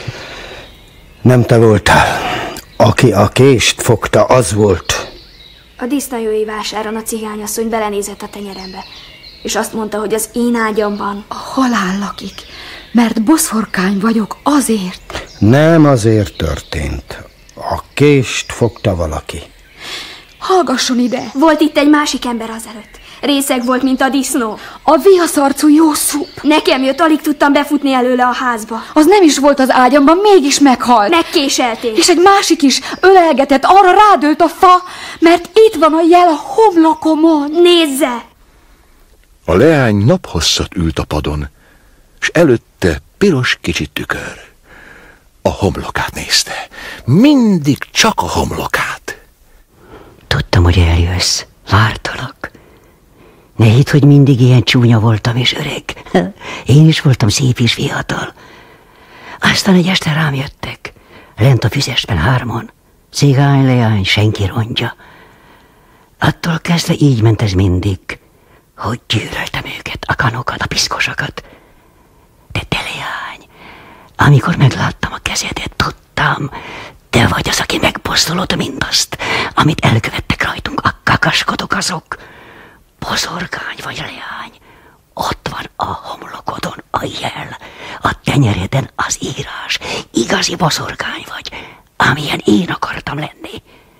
Nem te voltál. Aki a kést fogta, az volt. A disznajói vásáron a cigányasszony belenézett a tenyerembe, és azt mondta, hogy az én ágyamban a halál lakik, mert boszorkány vagyok azért. Nem azért történt. A kést fogta valaki. Hallgasson ide! Volt itt egy másik ember azelőtt. Részeg volt, mint a disznó. A viaszarcú Jószúp. Nekem jött, alig tudtam befutni előle a házba. Az nem is volt az ágyamban, mégis meghalt. Megkéselték. És egy másik is ölelgetett, arra rádőlt a fa, mert itt van a jel a homlokomon. Nézze! A leány naphosszat ült a padon, és előtte piros kicsi tükör. A homlokát nézte. Mindig csak a homlokát. Tudtam, hogy eljössz. Vártalak. Ne hidd, hogy mindig ilyen csúnya voltam és öreg. Én is voltam szép és fiatal. Aztán egy este rám jöttek. Lent a füzesben 3-on. Cigány, leány, senki rongyja. Attól kezdve így ment ez mindig, hogy gyűlöltem őket, a kanokat, a piszkosakat. De te, leány, amikor megláttam a kezedet, tudtam, te vagy az, aki megbosszolod mindazt, amit elkövettek rajtunk a kakaskodok azok. Boszorkány vagy, leány. Ott van a homlokodon a jel, a tenyereden az írás. Igazi boszorkány vagy, amilyen én akartam lenni.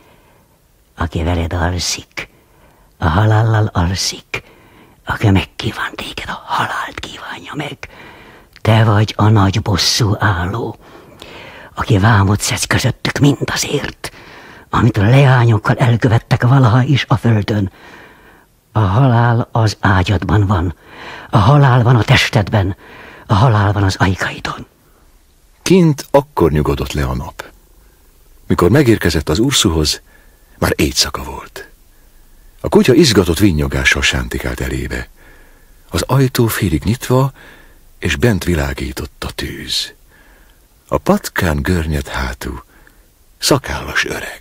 Aki veled alszik, a halállal alszik. Aki megkíván téged, a halált kívánja meg. Te vagy a nagy bosszú álló, aki vámot szedsz közöttük mindazért, amit a leányokkal elkövettek valaha is a földön. A halál az ágyadban van, a halál van a testedben, a halál van az ajkaidon. Kint akkor nyugodott le a nap. Mikor megérkezett az Ursuhoz, már éjszaka volt. A kutya izgatott vinyogással sántikált elébe. Az ajtó félig nyitva, és bent világított a tűz. A patkán görnyed hátú, szakállas öreg.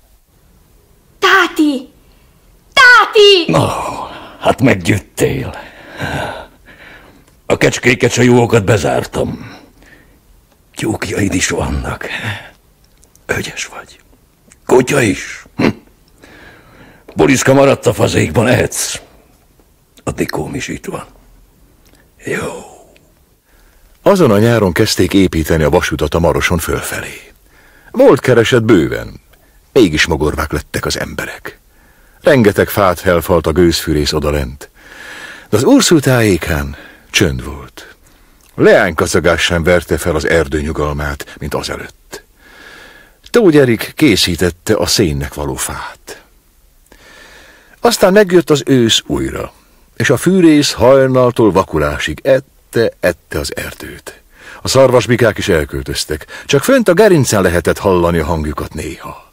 Táti! Táti! Na, hát meggyőttél. A kecskéket s a juhokat bezártam. Tyúkjaid is vannak. Ögyes vagy. Kutya is. Boriszka maradt a fazékban, ehetsz. A dikóm is itt van. Jó. Azon a nyáron kezdték építeni a vasutat a Maroson fölfelé. Volt kereset bőven, mégis mogorvák lettek az emberek. Rengeteg fát felfalt a gőzfűrész odalent, de az Urszul tájékán csönd volt. Leánykacagás sem verte fel az erdő nyugalmát, mint azelőtt. Tóth Erik készítette a szénnek való fát. Aztán megjött az ősz újra, és a fűrész hajnaltól vakulásig ette az erdőt. A szarvasbikák is elköltöztek, csak fönt a gerincen lehetett hallani a hangjukat néha.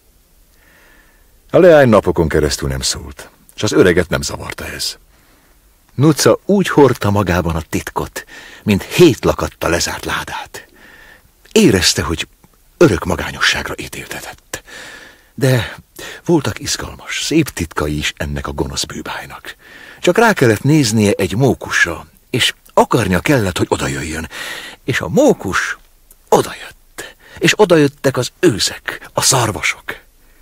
A leány napokon keresztül nem szólt, és az öreget nem zavarta ez. Nuca úgy hordta magában a titkot, mint 7 lakatta lezárt ládát. Érezte, hogy örök magányosságra ítéltetett. De voltak izgalmas, szép titkai is ennek a gonosz bűbájnak. Csak rá kellett néznie egy mókusra, és akarnia kellett, hogy odajöjjön. És a mókus odajött, és odajöttek az őzek, a szarvasok.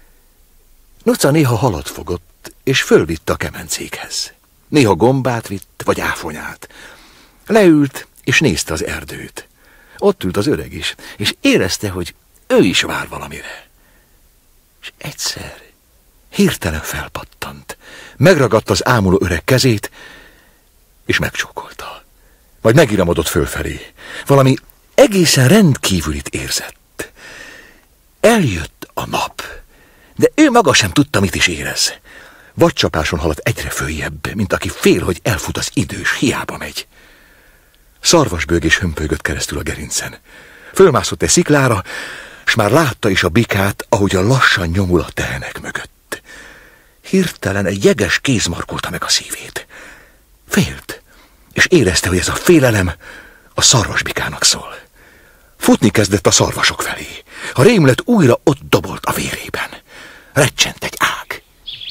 Nuca néha halat fogott, és fölvitte a kemencékhez. Néha gombát vitt, vagy áfonyát. Leült, és nézte az erdőt. Ott ült az öreg is, és érezte, hogy ő is vár valamire. És egyszer hirtelen felpattant, megragadta az ámuló öreg kezét, és megcsókolta. Majd megiramodott fölfelé. Valami egészen rendkívülit érzett. Eljött a nap, de ő maga sem tudta, mit is érez. Vadcsapáson haladt egyre följebb, mint aki fél, hogy elfut az idő, s hiába megy. Szarvasbőgés hömpölygött keresztül a gerincen. Fölmászott egy sziklára, s már látta is a bikát, ahogyan lassan nyomul a tehenek mögött. Hirtelen egy jeges kéz markolta meg a szívét. Félt, és érezte, hogy ez a félelem a szarvasbikának szól. Futni kezdett a szarvasok felé. A rémület újra ott dobolt a vérében. Recsent egy ág.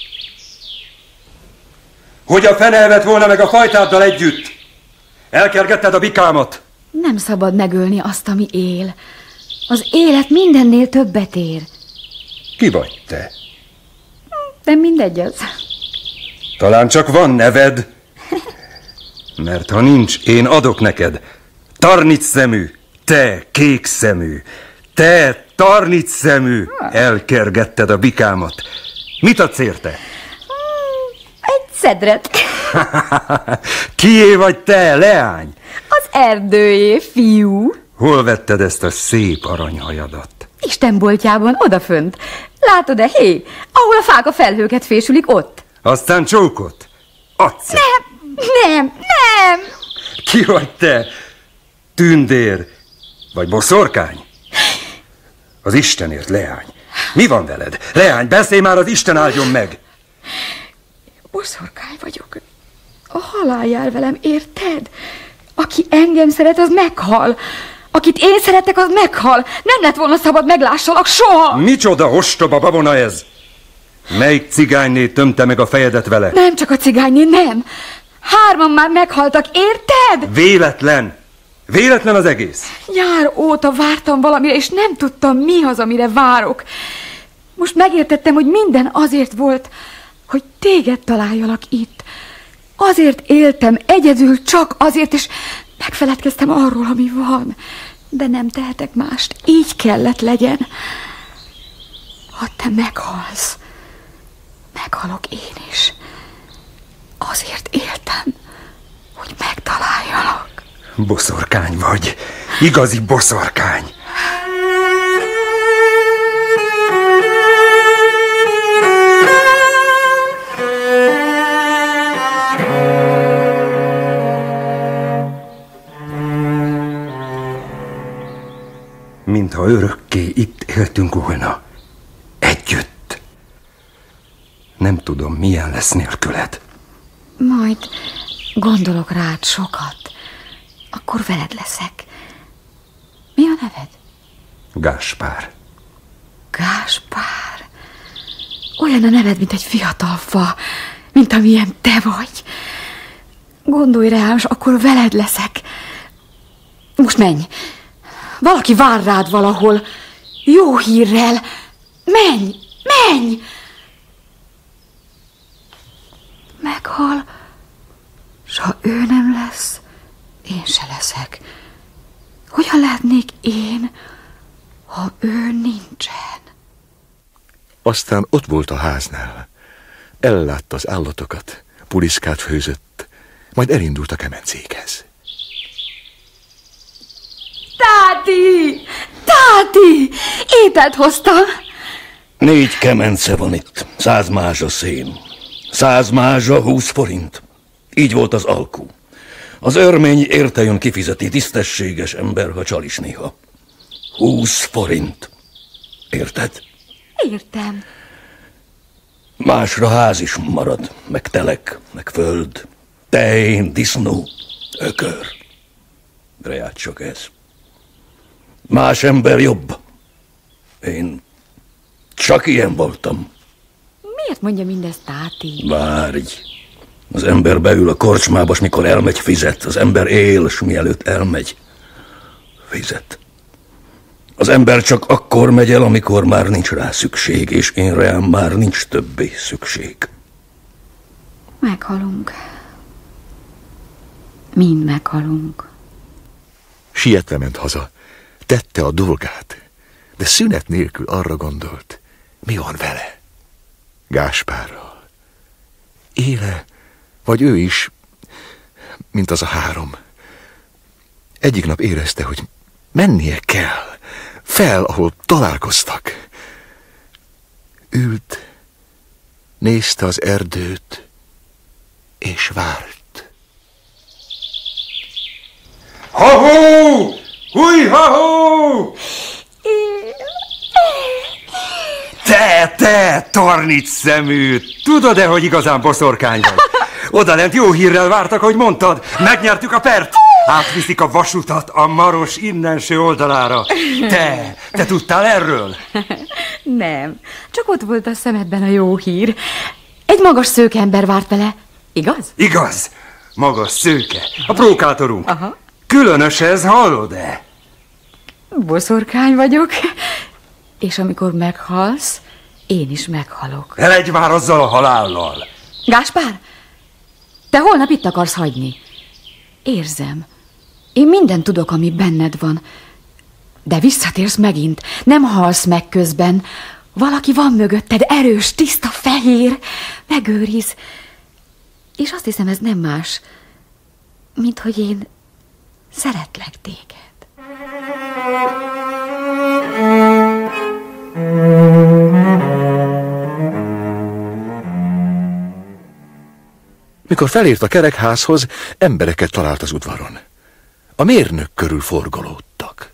Hogy a fene evett volna meg a fajtáddal együtt? Elkergetted a bikámat? Nem szabad megölni azt, ami él. Az élet mindennél többet ér. Ki vagy te? Nem mindegy az. Talán csak van neved? Mert ha nincs, én adok neked. Tarnic szemű, te kék szemű, te tarnic szemű, elkergetted a bikámat. Mit adsz érte? Egy szedret. Kié vagy te, leány? Az erdőjé, fiú. Hol vetted ezt a szép aranyhajadat? Isten boltjában, odafönt. Látod-e, hé? Ahol a fák a felhőket fésülik, ott. Aztán csókot? Adsz. Nem. Ki vagy te? Tündér? Vagy boszorkány? Az Istenért, leány. Mi van veled? Leány, beszélj már, az Isten áldjon meg! Boszorkány vagyok. A halál jár velem, érted? Aki engem szeret, az meghal. Akit én szeretek, az meghal. Nem lett volna szabad meglássalak soha. Micsoda ostoba babona ez? Melyik cigányné tömte meg a fejedet vele? Nem csak a cigányné, nem. 3 már meghaltak, érted? Véletlen az egész. Nyár óta vártam valamire, és nem tudtam, mi az, amire várok. Most megértettem, hogy minden azért volt, hogy téged találjalak itt. Azért éltem, egyedül csak azért, és megfeledkeztem arról, ami van. De nem tehetek mást, így kellett legyen. Ha te meghalsz, meghalok én is. Azért éltem, hogy megtaláljalak. Boszorkány vagy, igazi boszorkány. Mintha örökké itt éltünk volna. Együtt. nem tudom, milyen lesz nélküled. Majd gondolok rád sokat. Akkor veled leszek. Mi a neved? Gáspár. Gáspár. Olyan a neved, mint egy fiatal fa, mint amilyen te vagy. Gondolj rám, és akkor veled leszek. Most menj. Valaki vár rád valahol. Jó hírrel. Menj, menj! Meghal, s ha ő nem lesz, én se leszek. Hogyan lehetnék én, ha ő nincsen? Aztán ott volt a háznál. Ellátta az állatokat, puliszkát főzött, majd elindult a kemencékhez. Táti! Táti! Ételt hoztam! 4 kemence van itt, 100 mázsa szén. 100 mázsa 20 forint. Így volt az alkú. Az örmény érte jön kifizeti, tisztességes ember, ha csal is néha. 20 forint. Érted? Értem. Másra ház is marad, meg telek, meg föld, tején, disznó, ökör. Reált csak ez. Más ember jobb. Én csak ilyen voltam. Miért mondja mindezt, Táti? Várj. Az ember beül a korcsmába, s mikor elmegy, fizet. Az ember él, s mielőtt elmegy, fizet. Az ember csak akkor megy el, amikor már nincs rá szükség, és én rám már nincs többé szükség. Meghalunk. Mind meghalunk. Sietve ment haza. Tette a dolgát, de szünet nélkül arra gondolt, mi van vele, Gáspárral. Éle, vagy ő is, mint az a 3. Egyik nap érezte, hogy mennie kell, fel, ahol találkoztak. Ült, nézte az erdőt, és várt. Ha-hó! Húj-ha-hó! Te, tarnic szemű! Tudod-e, hogy igazán boszorkány vagy? Odalent jó hírrel vártak, hogy mondtad. Megnyertük a pert. Átviszik a vasutat a Maros innenső oldalára. Te tudtál erről? Nem, csak ott volt a szemedben a jó hír. Egy magas szőke ember várt vele, igaz? Igaz, magas szőke, a prókátorunk. Aha. Különös ez, hallod-e? Boszorkány vagyok, és amikor meghalsz, én is meghalok. Eledj már azzal a halállal. Gáspár, te holnap itt akarsz hagyni. Érzem. Én mindent tudok, ami benned van. De visszatérsz megint. Nem halsz meg közben. Valaki van mögötted, erős, tiszta, fehér. Megőriz. És azt hiszem, ez nem más, mint hogy én szeretlek téged. Mikor felért a kerekházhoz, embereket talált az udvaron. A mérnök körül forgolódtak.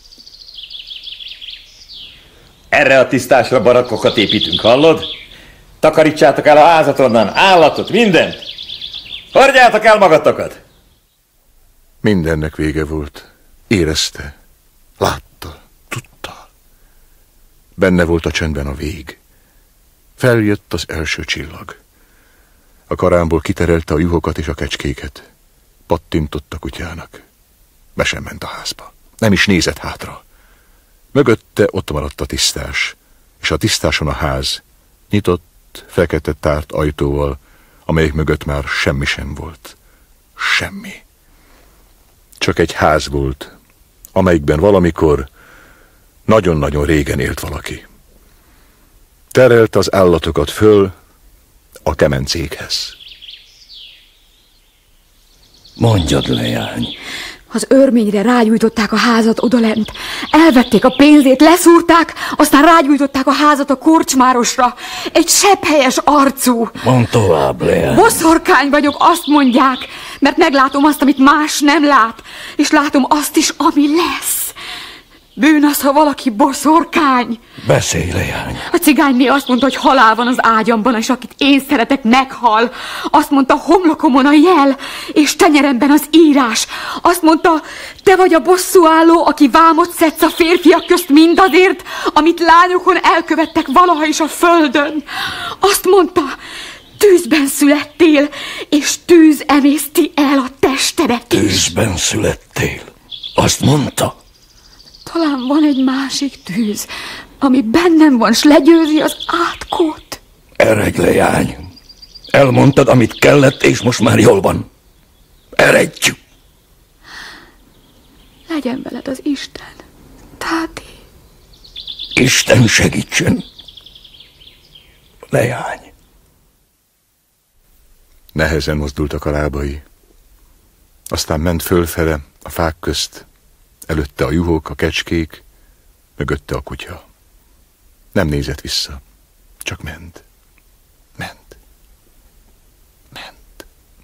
Erre a tisztásra barakkokat építünk, hallod? Takarítsátok el a házat onnan, állatot, mindent! Hordjátok el magatokat! Mindennek vége volt. Érezte, látta, tudta. Benne volt a csendben a vég. Feljött az első csillag. A karámból kiterelte a juhokat és a kecskéket. Pattintott a kutyának. Be sem ment a házba. Nem is nézett hátra. Mögötte ott maradt a tisztás, és a tisztáson a ház, nyitott, fekete tárt ajtóval, amelyik mögött már semmi sem volt. Semmi. Csak egy ház volt, amelyikben valamikor nagyon-nagyon régen élt valaki. Terelte az állatokat föl a kemencékhez. Mondjad, leány. Az örményre rágyújtották a házat odalent, elvették a pénzét, leszúrták, aztán rágyújtották a házat a korcsmárosra. Egy sebhelyes arcú. Mondd tovább, leány. Boszorkány vagyok, azt mondják, mert meglátom azt, amit más nem lát, és látom azt is, ami lesz. Bűn az, ha valaki boszorkány. Beszélj, leány. A cigányné azt mondta, hogy halál van az ágyamban, és akit én szeretek, meghal. Azt mondta, homlokomon a jel, és tenyeremben az írás. Azt mondta, te vagy a bosszúálló, aki vámot szedsz a férfiak közt mindazért, amit lányokon elkövettek valaha is a földön. Azt mondta, tűzben születtél, és tűz emészti el a testedet. Tűzben születtél. Azt mondta. Talán van egy másik tűz, ami bennem van, s legyőzi az átkót. Eredj, leány. Elmondtad, amit kellett, és most már jól van. Eredj! Legyen veled az Isten, Táté. Isten segítsen. Leány. Nehezen mozdultak a lábai. Aztán ment fölfele, a fák közt, előtte a juhok, a kecskék, mögötte a kutya. Nem nézett vissza, csak ment. Ment.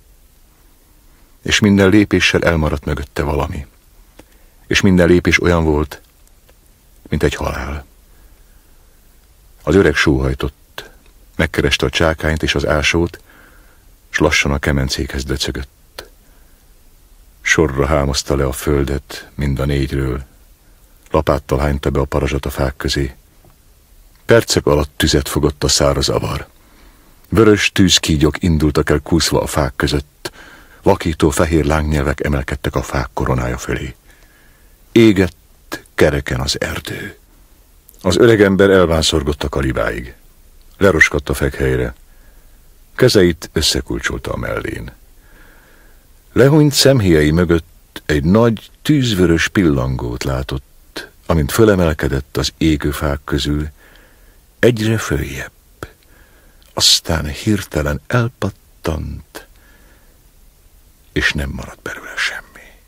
És minden lépéssel elmaradt mögötte valami. És minden lépés olyan volt, mint egy halál. Az öreg sóhajtott, megkereste a csákányt és az ásót, s lassan a kemencékhez döcögött. Sorra hámozta le a földet mind a négyről, lapáttal hányta be a parazsat a fák közé. Percek alatt tüzet fogott a száraz avar. Vörös tűzkígyok indultak el kúszva a fák között, vakító fehér lángnyelvek emelkedtek a fák koronája fölé. Égett kereken az erdő. Az öregember elvánszorgott a kalibáig. Leroskadt a fekhelyre. Kezeit összekulcsolta a mellén. Lehúnyt szemhéjai mögött egy nagy, tűzvörös pillangót látott, amint fölemelkedett az égő fák közül, egyre följebb. Aztán hirtelen elpattant, és nem maradt belőle semmi.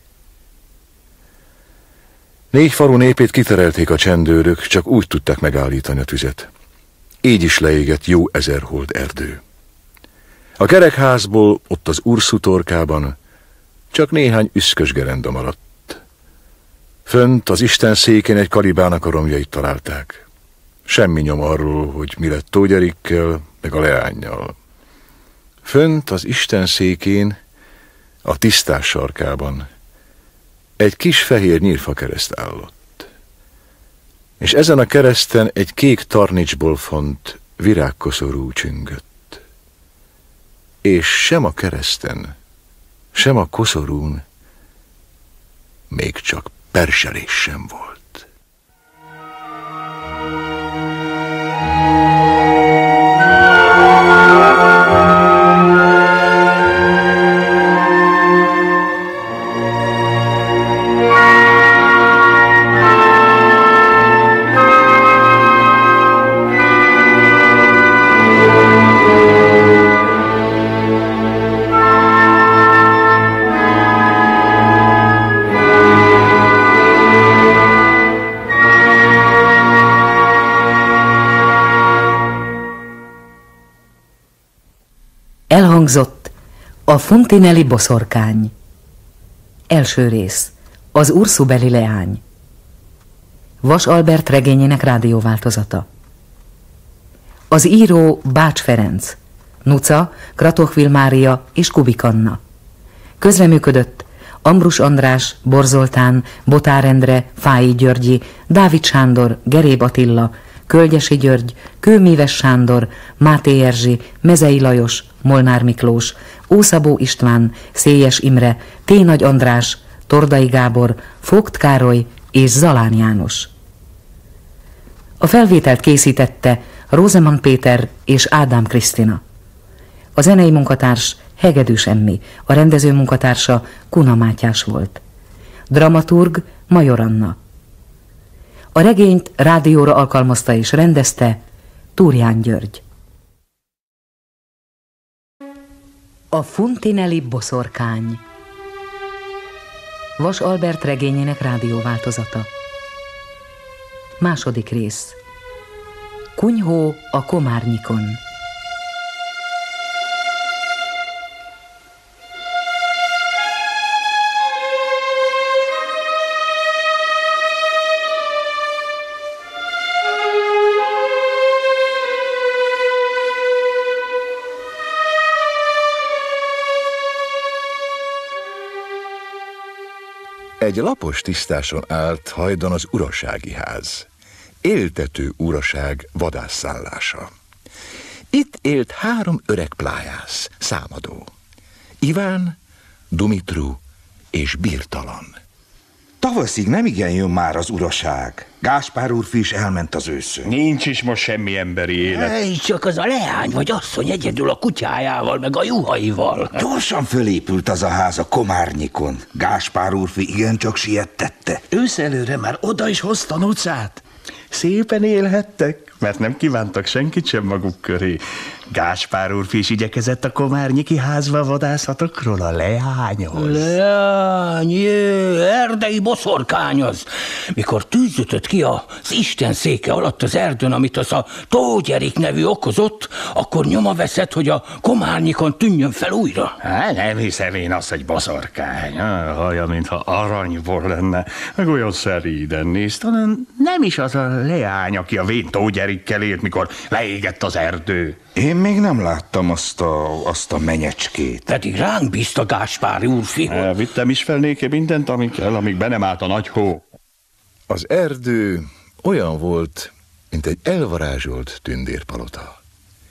4 falu népét kiterelték a csendőrök, csak úgy tudták megállítani a tüzet. Így is leégett jó 1000 hold erdő. A kerekházból ott az Urszú torkában csak néhány üszkös gerenda maradt. Fönt az Isten székén egy kalibának a romjait találták. Semmi nyom arról, hogy mi lett Tógyerikkel, meg a leánnyal. Fönt az Isten székén, a tisztás sarkában egy kis fehér nyírfakereszt állott. És ezen a kereszten egy kék tarnicsból font virágkoszorú csüngött. És sem a kereszten, sem a koszorún még csak perzselés sem volt. Elhangzott a Fontinelli boszorkány. Első rész. Az Urszubeli leány. Vas Albert regényének rádióváltozata. Az író Bács Ferenc, Nuca, Kratochvil Mária és Kubik Anna. Közreműködött Ambrus András, Borzoltán, Botár Endre, Fáy Györgyi, Dávid Sándor, Geréb Attila, Kölgyesi György, Kőmíves Sándor, Máté Erzsi, Mezei Lajos, Molnár Miklós, Ószabó István, Szélyes Imre, Ténagy András, Tordai Gábor, Vogt Károly és Zalán János. A felvételt készítette Rózeman Péter és Ádám Krisztina. A zenei munkatárs Hegedűs Emmi, a rendező munkatársa Kuna Mátyás volt. Dramaturg Major Anna. A regényt rádióra alkalmazta és rendezte Túrján György. A Fontinelli boszorkány. Vas Albert regényének rádióváltozata. Második rész. Kunyhó a Komárnyikon. Egy lapos tisztáson állt hajdan az urasági ház, éltető uraság vadászszállása. Itt élt 3 öreg plájász, számadó. Iván, Dumitru és Birtalan. Tavaszig nem igen jön már az uraság. Gáspár úrfi is elment az őszön. Nincs is most semmi emberi élet. Ej, csak az a leány vagy asszony egyedül a kutyájával, meg a juhaival. Gyorsan fölépült az a ház a Komárnyikon. Gáspár úrfi igencsak siettette. Őszelőre már oda is hozta Nucát. Szépen élhettek, mert nem kívántak senkit sem maguk köré. Gáspár úrfi is igyekezett a komárnyiki házba vadászatokról a leányhoz. Leány, erdei boszorkány az. Mikor tűzütött ki az Isten széke alatt az erdőn, amit az a Tógyerik nevű okozott, akkor nyoma veszett, hogy a Komárnyikon tűnjön fel újra. Hát nem hiszem én azt, hogy boszorkány. Haja, mintha aranyból lenne, meg olyan szeríden néz. Talán nem is az a leány, aki a vén Tógyerikkel élt, mikor leégett az erdő. Én még nem láttam azt a menyecskét. Pedig ránk bízta Gáspár úrfi. Vittem is fel néki mindent, amíg be nem állt a nagy hó. Az erdő olyan volt, mint egy elvarázsolt tündérpalota.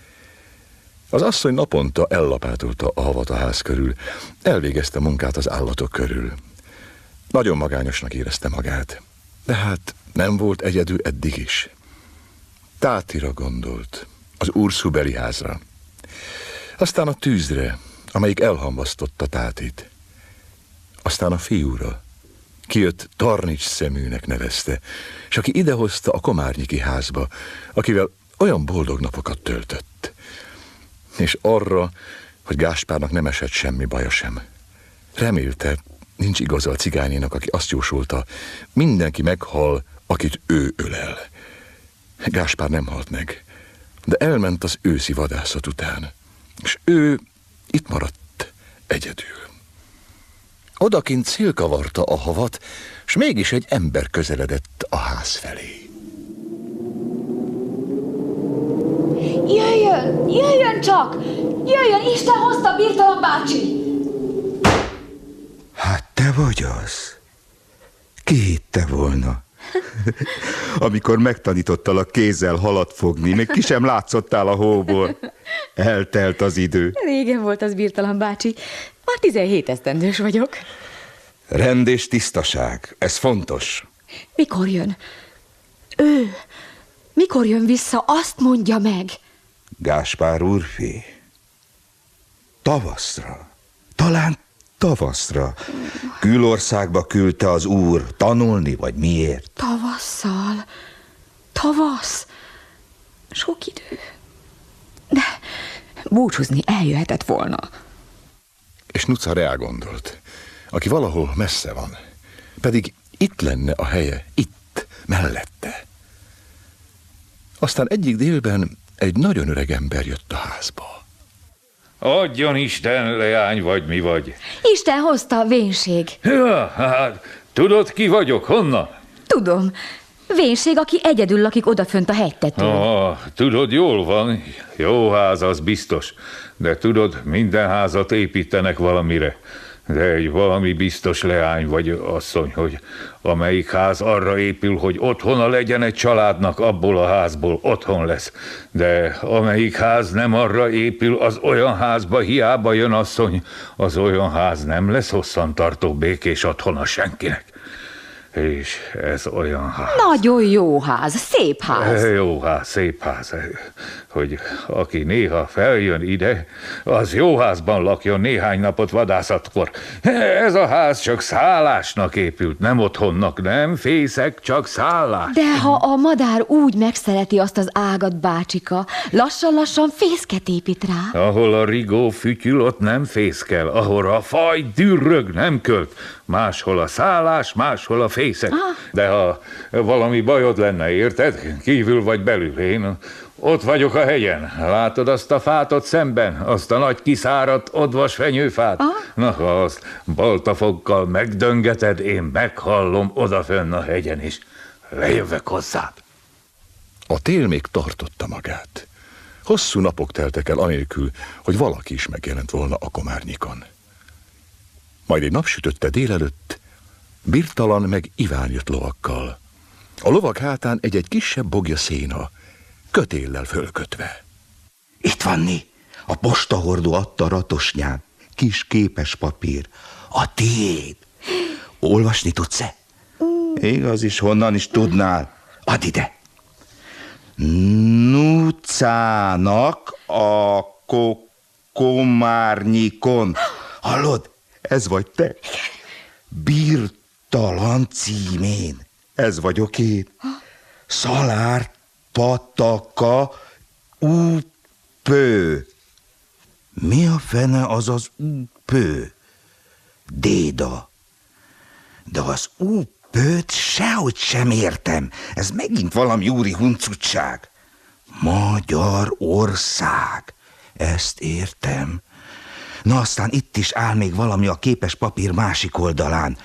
Az asszony naponta ellapátolta a havat a ház körül, elvégezte munkát az állatok körül. Nagyon magányosnak érezte magát, de hát nem volt egyedül eddig is. Tátira gondolt, az úrszubeli házra. Aztán a tűzre, amelyik elhamvasztotta Tátit. Aztán a fiúra, ki őt Tarnics szeműnek nevezte, és aki idehozta a komárnyiki házba, akivel olyan boldog napokat töltött. És arra, hogy Gáspárnak nem esett semmi baja sem. Remélte, nincs igaza a cigányénak, aki azt jósolta, mindenki meghal, akit ő ölel. Gáspár nem halt meg, de elment az őszi vadászat után, és ő itt maradt egyedül. Odakint szélkavarta a havat, s mégis egy ember közeledett a ház felé. Jöjjön csak! Jöjjön, Isten hozta, Birtalan bácsi! Hát te vagy az. Ki hitte volna? Amikor megtanítottalak kézzel halat fogni, még ki sem látszottál a hóból. Eltelt az idő. Régen volt az, Birtalan bácsi. Már 17 esztendős vagyok. Rend és tisztaság, ez fontos. Mikor jön? Ő. Mikor jön vissza, azt mondja meg. Gáspár úrfi. Tavaszra. Talán tavaszra. Külországba küldte az úr, tanulni, vagy miért? Tavasszal. Tavasz. Sok idő. De búcsúzni eljöhetett volna. És Nuca rá gondolt, aki valahol messze van, pedig itt lenne a helye, itt, mellette. Aztán egyik délben egy nagyon öreg ember jött a házba. Adjon Isten, leány vagy mi vagy. Isten hozta a vénség. Ja, hát, tudod, ki vagyok, honnan? Tudom. Vénség, aki egyedül lakik odafönt a hegytetőn. Tudod, jól van. Jó ház, az biztos. De tudod, minden házat építenek valamire. De egy valami biztos, leány vagy asszony, hogy amelyik ház arra épül, hogy otthona legyen egy családnak, abból a házból otthon lesz. De amelyik ház nem arra épül, az olyan házba hiába jön, asszony, az olyan ház nem lesz hosszantartó békés otthona senkinek. És ez olyan ház. Nagyon jó ház, szép ház. Jó ház, szép ház. Hogy aki néha feljön ide, az jó házban lakjon néhány napot vadászatkor. Ez a ház csak szállásnak épült, nem otthonnak, nem fészek, csak szállás. De ha a madár úgy megszereti azt az ágat, bácsika, lassan-lassan fészket épít rá. Ahol a rigó fütyül, ott nem fészkel, ahol a faj dürrög, nem költ. Máshol a szállás, máshol a fészek. De ha valami bajod lenne, érted? Kívül vagy belül, én ott vagyok a hegyen. Látod azt a fát ott szemben? Azt a nagy kiszáradt odvas fenyőfát? Na, ha azt baltafoggal megdöngeted, én meghallom odafönn a hegyen is. Lejövök hozzád. A tél még tartotta magát. Hosszú napok teltek el anélkül, hogy valaki is megjelent volna a Komárnyikon. Majd egy napsütötte délelőtt Birtalan meg Iván jött lovakkal. A lovak hátán egy kisebb bogja széna, kötéllel fölkötve. Itt van, Né, a postahordó adta Ratosnyán. Kis képes papír. A tiéd. Olvasni tudsz-e? Igaz is, honnan is tudnál. Add ide. Nucának a komárnyikon. Hallod? Ez vagy te. Birtalan címén. Ez vagyok én. Szalár pataka upő. Mi a fene az az upő? Déda. De az upőt sehogy sem értem. Ez megint valami úri huncutság. Magyarország. Ezt értem. Na aztán itt is áll még valami a képes papír másik oldalán.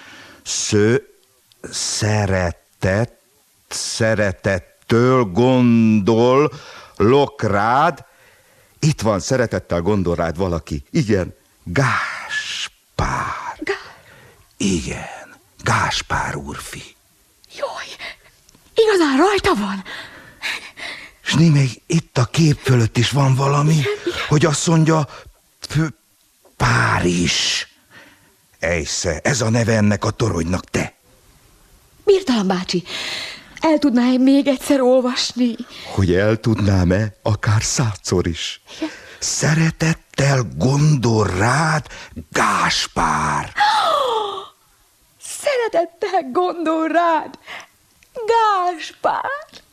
Szeretettől gondolok rád. Itt van, szeretettel gondol rád valaki. Igen, Gáspár. Igen, Gáspár úrfi. Jaj, igazán rajta van. S még itt a kép fölött is van valami, hogy azt mondja, Párizs. Ejsze, ez a neve ennek a toronynak, te. Birtalan bácsi, el tudná még egyszer olvasni? Hogy el tudnám-e, akár 100-szor is. Szeretettel gondol rád, Gáspár. Szeretettel gondol rád, Gáspár.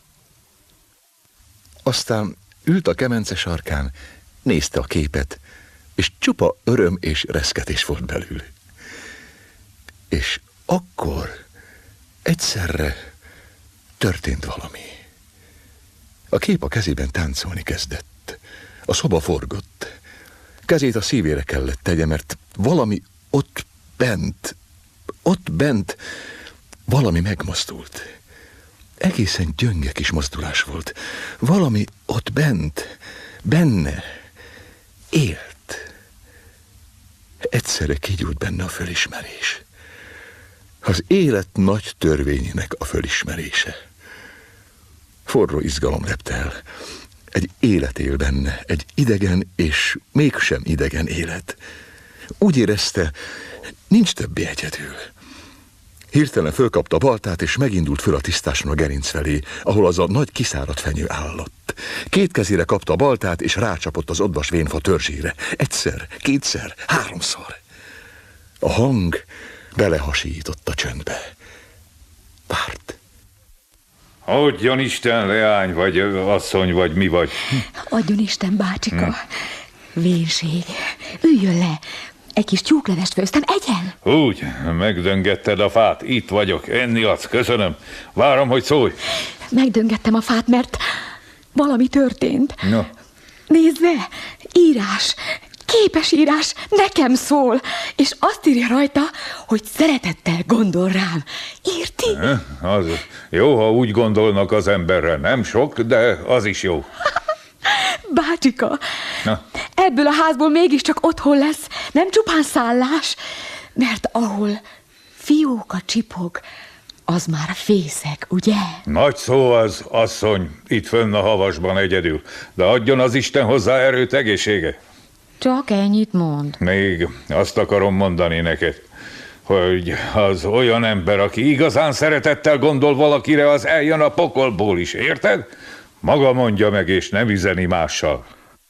Aztán ült a kemence sarkán, nézte a képet, és csupa öröm és reszketés volt belül. És akkor egyszerre történt valami. A kép a kezében táncolni kezdett. A szoba forgott. Kezét a szívére kellett tegye, mert valami ott bent valami megmozdult. Egészen gyönge kis mozdulás volt. Valami ott benne élt. Egyszerre kigyújt benne a fölismerés. Az élet nagy törvényének a fölismerése. Forró izgalom lepte el. Egy élet él benne, egy idegen és mégsem idegen élet. Úgy érezte, nincs többé egyedül. Hirtelen fölkapta a baltát, és megindult föl a tisztáson a gerinc felé, ahol az a nagy kiszáradt fenyő állott. Két kezére kapta a baltát, és rácsapott az odvas vénfa törzsére. Egyszer, kétszer, 3-szor. A hang belehasított a csöndbe. Várt. Adjon Isten, leány, vagy asszony, vagy mi vagy. Adjon Isten, bácsika. Vénség. Üljön le. Egy kis tyúklevest főztem, egyen? Úgy, megdöngetted a fát. Itt vagyok, enni adsz, köszönöm. Várom, hogy szólj. Megdöngettem a fát, mert valami történt. No. Nézd be, írás, képes írás, nekem szól, és azt írja rajta, hogy szeretettel gondol rám. Érti? Az jó, ha úgy gondolnak az emberre. Nem sok, de az is jó. Bácsika, ebből a házból mégiscsak otthon lesz, nem csupán szállás, mert ahol fióka csipog, az már fészek, ugye? Nagy szó az, asszony, itt fönn a havasban egyedül, de adjon az Isten hozzá erőt, egészsége. Csak ennyit mond. Még azt akarom mondani neked, hogy az olyan ember, aki igazán szeretettel gondol valakire, az eljön a pokolból is, érted? Maga mondja meg, és nem üzeni mással.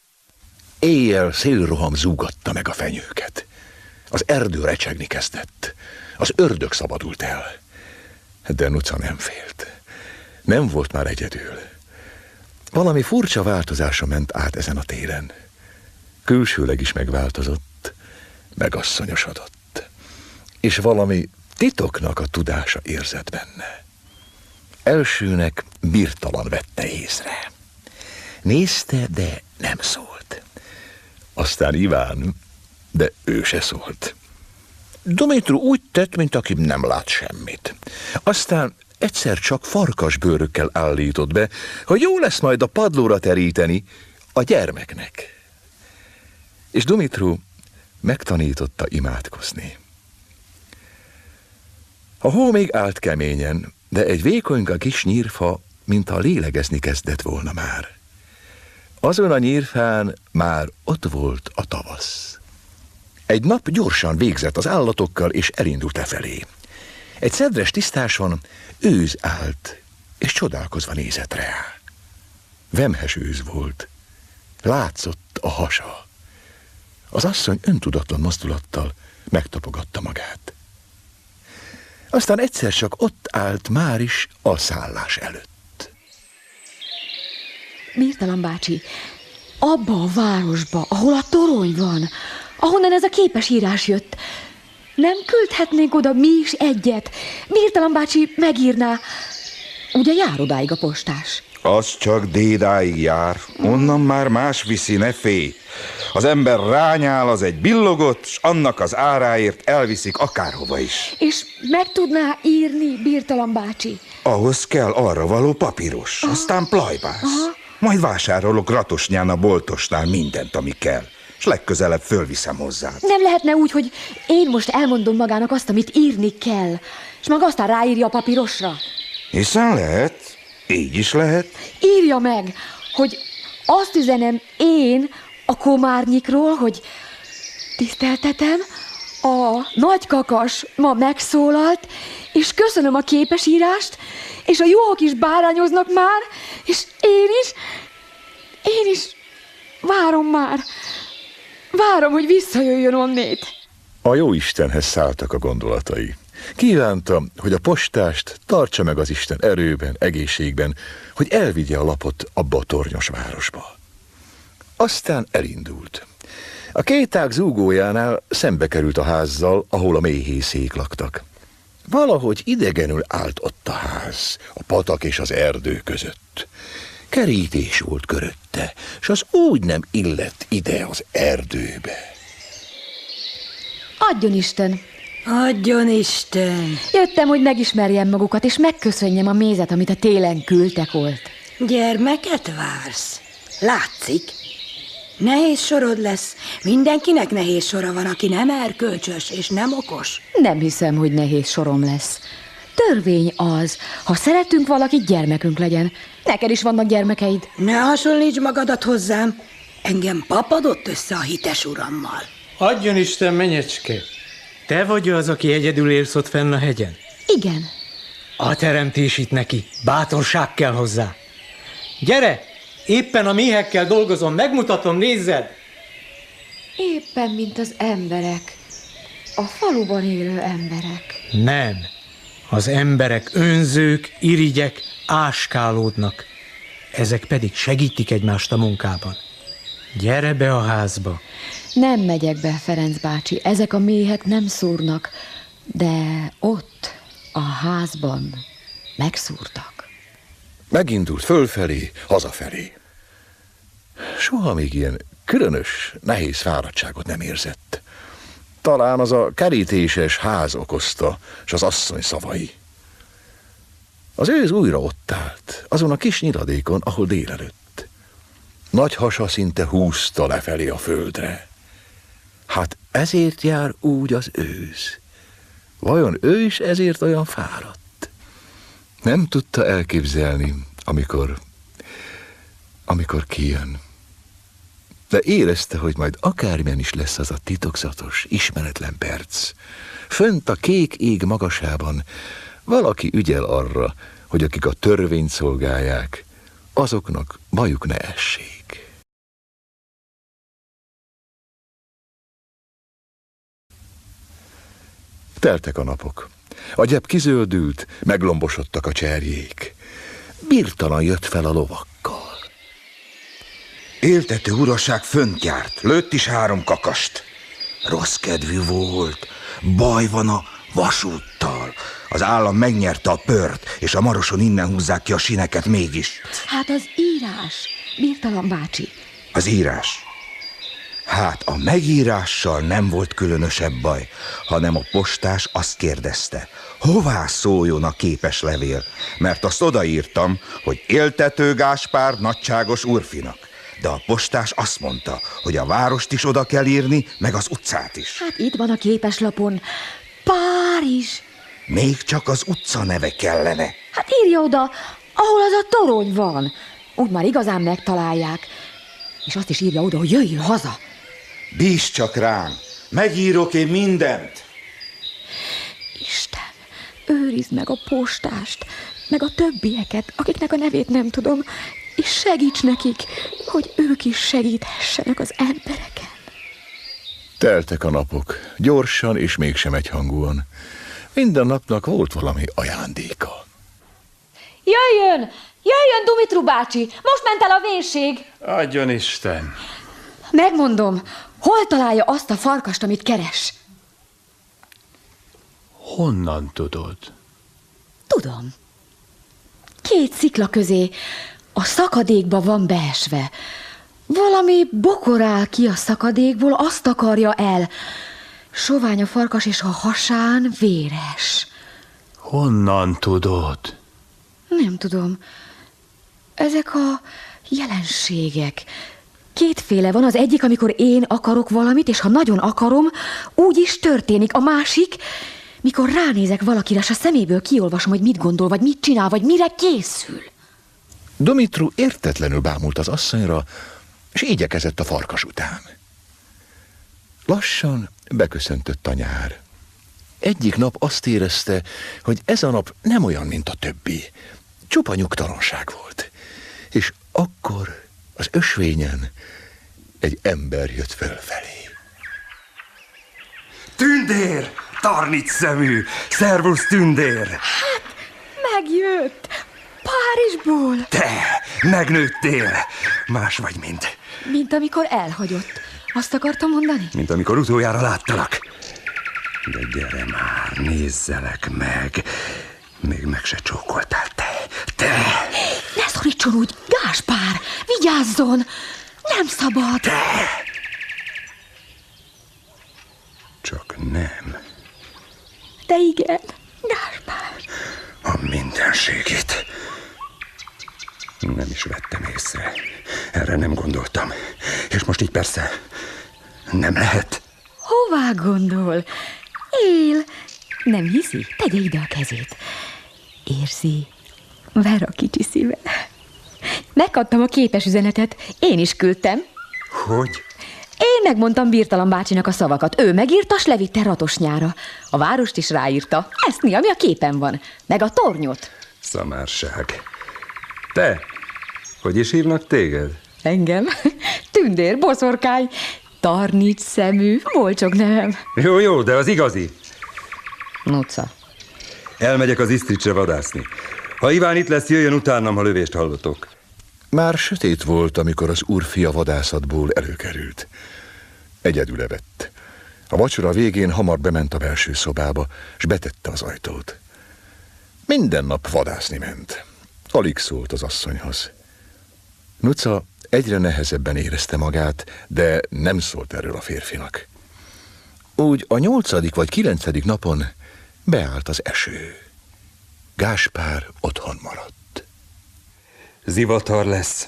Éjjel szélroham zúgatta meg a fenyőket. Az erdő recsegni kezdett. Az ördög szabadult el. De Nuca nem félt. Nem volt már egyedül. Valami furcsa változása ment át ezen a téren. Külsőleg is megváltozott, megasszonyosodott. És valami titoknak a tudása érzett benne. Elsőnek Birtalan vette észre. Nézte, de nem szólt. Aztán Iván, de ő se szólt. Dumitru úgy tett, mint aki nem lát semmit. Aztán egyszer csak farkasbőrökkel állított be, hogy jó lesz majd a padlóra teríteni a gyermeknek. És Dumitru megtanította imádkozni. A hó még állt keményen, de egy vékonyka kis nyírfa, mintha lélegezni kezdett volna már. Azon a nyírfán már ott volt a tavasz. Egy nap gyorsan végzett az állatokkal, és elindult efelé. Egy szedres tisztáson őz állt, és csodálkozva nézett rá. Vemhes őz volt. Látszott a hasa. Az asszony öntudatlan mozdulattal megtapogatta magát. Aztán egyszer csak ott állt már is a szállás előtt. Birtalan bácsi, abba a városba, ahol a torony van, ahonnan ez a képesírás jött, nem küldhetnénk oda mi is egyet? Birtalan bácsi megírná. Ugye jár odáig a postás? Az csak Dédáig jár, onnan már más viszi, ne félj. Az ember rányál az egy billogot, s annak az áráért elviszik akárhova is. És meg tudná írni, Birtalan bácsi? Ahhoz kell arra való papíros, aztán plajbász. Majd vásárolok Ratosnyán a boltosnál mindent, ami kell, s legközelebb fölviszem hozzád. Nem lehetne úgy, hogy én most elmondom magának azt, amit írni kell, és maga aztán ráírja a papírosra? Hiszen lehet, így is lehet. Írja meg, hogy azt üzenem én a Komárnyikról, hogy tiszteltetem, a nagy kakas ma megszólalt, és köszönöm a képesírást, és a juhok is bárányoznak már, és én is várom már. Várom, hogy visszajöjjön onnét. A jóistenhez szálltak a gondolatai. Kívánta, hogy a postást tartsa meg az Isten erőben, egészségben, hogy elvigye a lapot abba a tornyos városba. Aztán elindult. A két ág zúgójánál szembe került a házzal, ahol a méhészék laktak. Valahogy idegenül állt ott a ház, a patak és az erdő között. Kerítés volt körötte, s az úgy nem illett ide az erdőbe. Adjon Isten! Adjon Isten! Jöttem, hogy megismerjem magukat, és megköszönjem a mézet, amit a télen küldtek volt. Gyermeket vársz? Látszik. Nehéz sorod lesz. Mindenkinek nehéz sora van, aki nem erkölcsös és nem okos. Nem hiszem, hogy nehéz sorom lesz. Törvény az, ha szeretünk valakit, gyermekünk legyen. Neked is vannak gyermekeid. Ne hasonlíts magadat hozzám. Engem pap adott össze a hites urammal. Adjon Isten, menyecske! Te vagy az, aki egyedül élsz ott fenn a hegyen? Igen. A teremtés itt neki. Bátorság kell hozzá. Gyere! Éppen a méhekkel dolgozom, megmutatom, nézzed! Éppen, mint az emberek. A faluban élő emberek. Nem. Az emberek önzők, irigyek, áskálódnak. Ezek pedig segítik egymást a munkában. Gyere be a házba. Nem megyek be, Ferenc bácsi. Ezek a méhek nem szúrnak, de ott, a házban megszúrtak. Megindult fölfelé, hazafelé. Soha még ilyen különös, nehéz fáradtságot nem érzett. Talán az a kerítéses ház okozta, s az asszony szavai. Az őz újra ott állt, azon a kis nyiladékon, ahol délelőtt. Nagy hasa szinte húzta lefelé a földre. Hát ezért jár úgy az ősz. Vajon ő is ezért olyan fáradt? Nem tudta elképzelni, amikor kijön. De érezte, hogy majd akármilyen is lesz az a titokzatos, ismeretlen perc. Fönt a kék ég magasában valaki ügyel arra, hogy akik a törvényt szolgálják, azoknak bajuk ne essék. Teltek a napok. A gyep kizöldült, meglombosodtak a cserjék. Birtalan jött fel a lovakkal. Éltető uraság fönt járt, lőtt is 3 kakast. Rossz kedvű volt, baj van a vasúttal. Az állam megnyerte a pört, és a Maroson innen húzzák ki a sineket mégis. Hát az írás, Birtalan bácsi. Az írás? Hát a megírással nem volt különösebb baj, hanem a postás azt kérdezte, hová szóljon a képes levél, mert azt odaírtam, hogy Éltető Gáspár nagyságos úrfinak. De a postás azt mondta, hogy a várost is oda kell írni, meg az utcát is. Hát itt van a képeslapon. Párizs! Még csak az utca neve kellene. Hát írja oda, ahol az a torony van. Úgy már igazán megtalálják. És azt is írja oda, hogy jöjjön haza. Bízz csak rám, megírok én mindent. Isten, őrizd meg a postást, meg a többieket, akiknek a nevét nem tudom, és segíts nekik, hogy ők is segíthessenek az embereken. Teltek a napok, gyorsan és mégsem egyhangúan. Minden napnak volt valami ajándéka. Jöjjön, Dumitru bácsi, most ment el a vénség. Adjon Isten. Megmondom, hol találja azt a farkast, amit keres? Honnan tudod? Tudom. 2 szikla közé, a szakadékba van beesve. Valami bokor áll ki a szakadékból, azt akarja el. Sovány a farkas, és a hasán véres. Honnan tudod? Nem tudom. Ezek a jelenségek. 2 van, az egyik, amikor én akarok valamit, és ha nagyon akarom, úgy is történik. A másik, mikor ránézek valakire, és a szeméből kiolvasom, hogy mit gondol, vagy mit csinál, vagy mire készül. Dumitru értetlenül bámult az asszonyra, és igyekezett a farkas után. Lassan beköszöntött a nyár. Egyik nap azt érezte, hogy ez a nap nem olyan, mint a többi. Csupa nyugtalanság volt. És akkor az ösvényen egy ember jött fölfelé. Tündér! Tarnic szemű! Szervusz, Tündér! Hát, megjött! Párizsból! Te! Megnőttél! Más vagy, mint... Mint amikor elhagyott. Azt akartam mondani? Mint amikor utoljára láttalak. De gyere már, nézzelek meg. Még meg se csókoltál, te! Ne szorítson úgy, Gáspár! Vigyázzon! Nem szabad! Te! Csak nem. De igen, Gáspár. A mindenségét. Nem is vettem észre. Erre nem gondoltam. És most így persze nem lehet. Hová gondol? Él. Nem hiszi? Tegye ide a kezét. Érzi? Ver a kicsi szíve. Megkaptam a képes üzenetet. Én is küldtem. Hogy? Én megmondtam Birtalan bácsinak a szavakat. Ő megírta, s levitte Ratosnyára. A várost is ráírta. Ezt mi, ami a képen van. Meg a tornyot. Szamárság. Te? Hogy is hívnak téged? Engem? Tündér, boszorkány, Tarnic szemű, molcsog nevem. Jó, de az igazi. Nuca. Elmegyek az Isztricsre vadászni. Ha Iván itt lesz, jöjjön utánam, ha lövést hallotok. Már sötét volt, amikor az úrfia vadászatból előkerült. Egyedül evett. A vacsora végén hamar bement a belső szobába, s betette az ajtót. Minden nap vadászni ment. Alig szólt az asszonyhoz. Nuca egyre nehezebben érezte magát, de nem szólt erről a férfinak. Úgy a 8. vagy 9. napon beállt az eső. Gáspár otthon maradt. Zivatar lesz.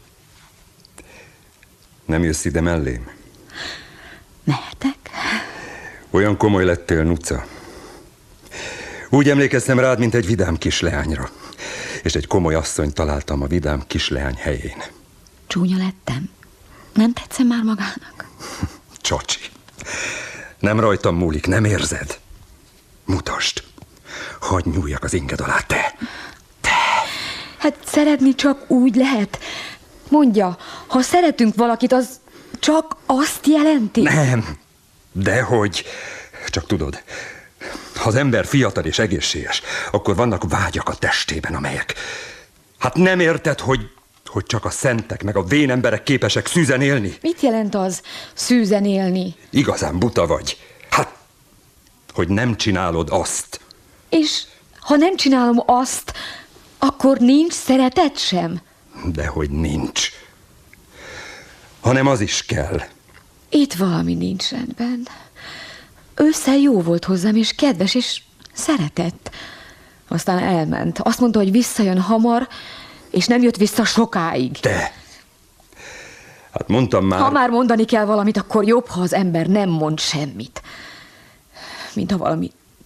Nem jössz ide mellém? Mehetek? Olyan komoly lettél, Nuca. Úgy emlékeztem rád, mint egy vidám kisleányra. És egy komoly asszony találtam a vidám kisleány helyén. Csúnya lettem? Nem tetszem már magának? Csacsi. Nem rajtam múlik, nem érzed? Mutasd. Hadd nyúljak az inged alá, te. Hát szeretni csak úgy lehet. Mondja, ha szeretünk valakit, az csak azt jelenti? Nem. Dehogy. Csak tudod, ha az ember fiatal és egészséges, akkor vannak vágyak a testében, amelyek... Hát nem érted, hogy csak a szentek meg a vén emberek képesek szűzen élni? Mit jelent az, szűzen élni? Igazán buta vagy. Hát, hogy nem csinálod azt. És ha nem csinálom azt, akkor nincs szeretet sem? Dehogy nincs. Hanem az is kell. Itt valami nincs rendben. Ősszel jó volt hozzám, és kedves, és szeretett. Aztán elment. Azt mondta, hogy visszajön hamar, és nem jött vissza sokáig. Te! Hát mondtam már... Ha már mondani kell valamit, akkor jobb, ha az ember nem mond semmit. Mint ha valami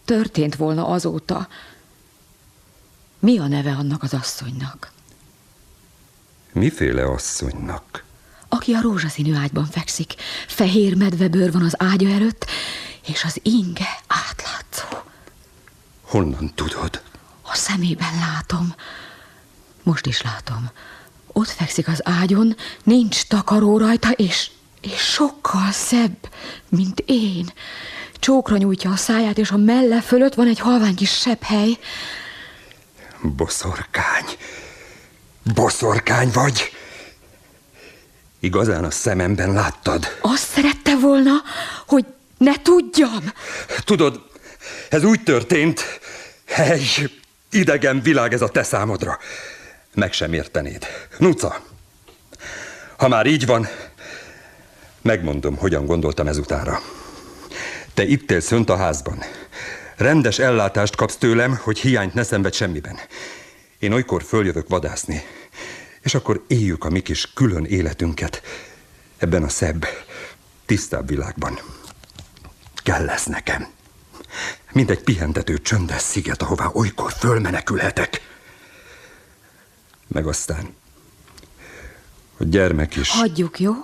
történt volna azóta. Mi a neve annak az asszonynak? Miféle asszonynak? Aki a rózsaszínű ágyban fekszik. Fehér medvebőr van az ágya előtt, és az inge átlátszó. Honnan tudod? A szemében látom. Most is látom. Ott fekszik az ágyon, nincs takaró rajta, és sokkal szebb, mint én. Csókra nyújtja a száját, és a melle fölött van egy halvány kis sebhely. Boszorkány. Boszorkány vagy. Igazán a szememben láttad. Azt szerette volna, hogy ne tudjam. Tudod, ez úgy történt, egy idegen világ ez a te számodra. Meg sem értenéd. Nuca, ha már így van, megmondom, hogyan gondoltam ezutánra. Te itt élsz fönt a házban. Rendes ellátást kapsz tőlem, hogy hiányt ne szenved semmiben. Én olykor följövök vadászni, és akkor éljük a mi kis külön életünket ebben a szebb, tisztább világban. Kell lesz nekem. Mint egy pihentető csöndes sziget, ahová olykor fölmenekülhetek. Meg aztán a gyermek is. Hagyjuk, jó?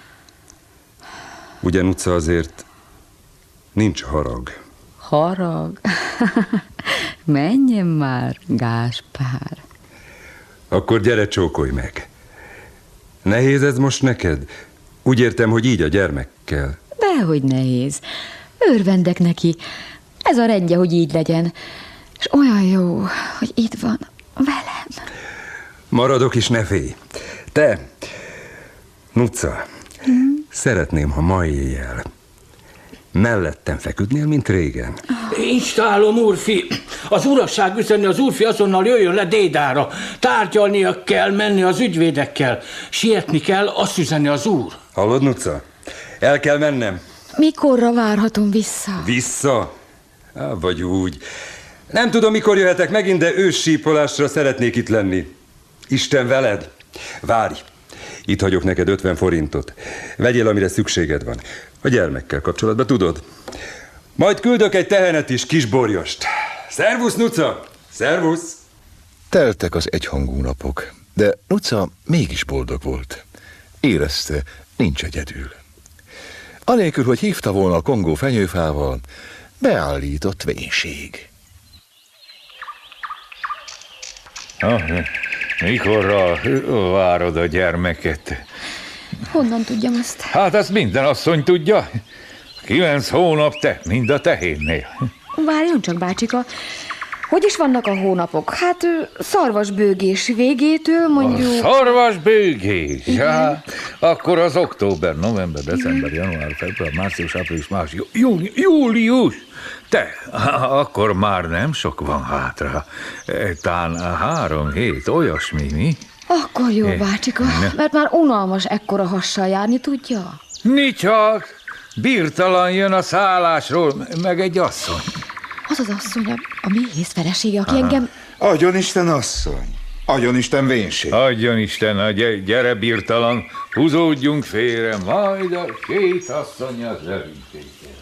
Ugye, Nuca, azért nincs harag. Harag? Menjen már, Gáspár. Akkor gyere, csókolj meg. Nehéz ez most neked? Úgy értem, hogy így a gyermekkel. Dehogy nehéz. Örvendek neki. Ez a rendje, hogy így legyen. És olyan jó, hogy itt van velem. Maradok is, ne félj. Te, Nuca, szeretném, ha ma éjjel mellettem feküdnél, mint régen. Installom, úrfi. Az urazság üzenni, az úrfi azonnal jöjjön le Dédára. Tárgyalnia kell, menni az ügyvédekkel. Sietni kell, azt üzenni az úr. Hallod, Nuca? El kell mennem. Mikorra várhatom vissza? Vissza? Vagy úgy. Nem tudom, mikor jöhetek megint, de őssípolásra szeretnék itt lenni. Isten veled. Várj. Itt hagyok neked 50 forintot. Vegyél, amire szükséged van. A gyermekkel kapcsolatban, tudod? Majd küldök egy tehenet is, kisborjost. Szervusz, Nuca! Szervusz! Teltek az egyhangú napok, de Nuca mégis boldog volt. Érezte, nincs egyedül. Anélkül, hogy hívta volna a kongó fenyőfával, beállított vénység. Mikorra várod a gyermeket? Honnan tudjam azt? Hát ezt minden asszony tudja. 9 hónap te, mind a tehénnél. Várjon csak, bácsika. Hogy is vannak a hónapok? Hát szarvasbőgés végétől mondjuk... A szarvasbőgés? Ja, akkor az október, november, december, január, február, március, április, május, július. Te, akkor már nem sok van hátra. Tán 3 hét, olyasmi, mi? Akkor jó, bácsika, mert már unalmas ekkora hassal járni, tudja? Nicsak, birtalan jön a szállásról, meg egy asszony. Az az asszony, a méhész felesége, aki engem... Adjon Isten, asszony! Adjon Isten vénység! Adjon Isten, gyere birtalan, húzódjunk félre, majd a 2 asszony az levintékére.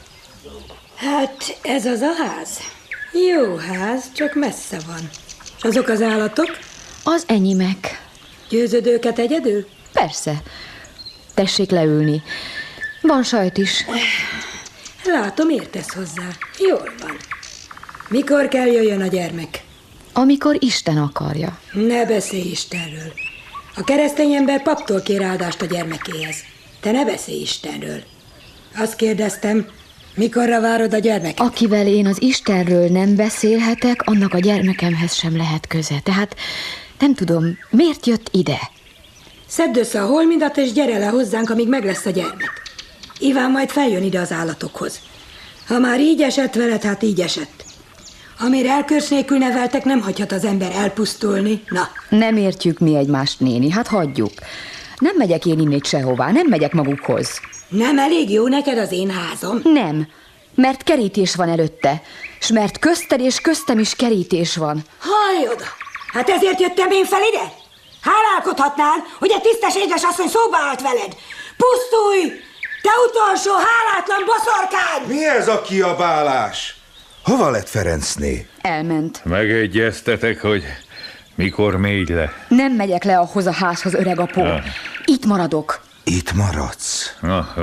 Hát ez az a ház. Jó ház, csak messze van. És azok az állatok? Az enyémek. Győzöd őket egyedül? Persze. Tessék leülni. Van sajt is. Látom, értesz hozzá. Jól van. Mikor kell jöjjön a gyermek? Amikor Isten akarja. Ne beszélj Istenről. A keresztény ember paptól kér áldást a gyermekéhez. Te ne beszélj Istenről. Azt kérdeztem, mikorra várod a gyermeket? Akivel én az Istenről nem beszélhetek, annak a gyermekemhez sem lehet köze. Tehát nem tudom, miért jött ide? Szedd össze a holmidat, és gyere le hozzánk, amíg meg lesz a gyermek. Iván majd feljön ide az állatokhoz. Ha már így esett veled, hát így esett. Amire elkörsz nélkül neveltek, nem hagyhat az ember elpusztulni. Na. Nem értjük mi egymást, néni, hát hagyjuk. Nem megyek én innét sehová, nem megyek magukhoz. Nem elég jó neked az én házam? Nem, mert kerítés van előtte, s mert közted és köztem is kerítés van. Hallj oda! Hát ezért jöttem én fel ide? Hálálkodhatnál, hogy egy tisztességes asszony szóba állt veled. Pusztulj! Te utolsó hálátlan boszorkány! Mi ez a kiabálás? Hova lett Ferencné? Elment. Megegyeztetek, hogy mikor mégy le? Nem megyek le ahhoz a házhoz, öregapó. Itt maradok. Itt maradsz?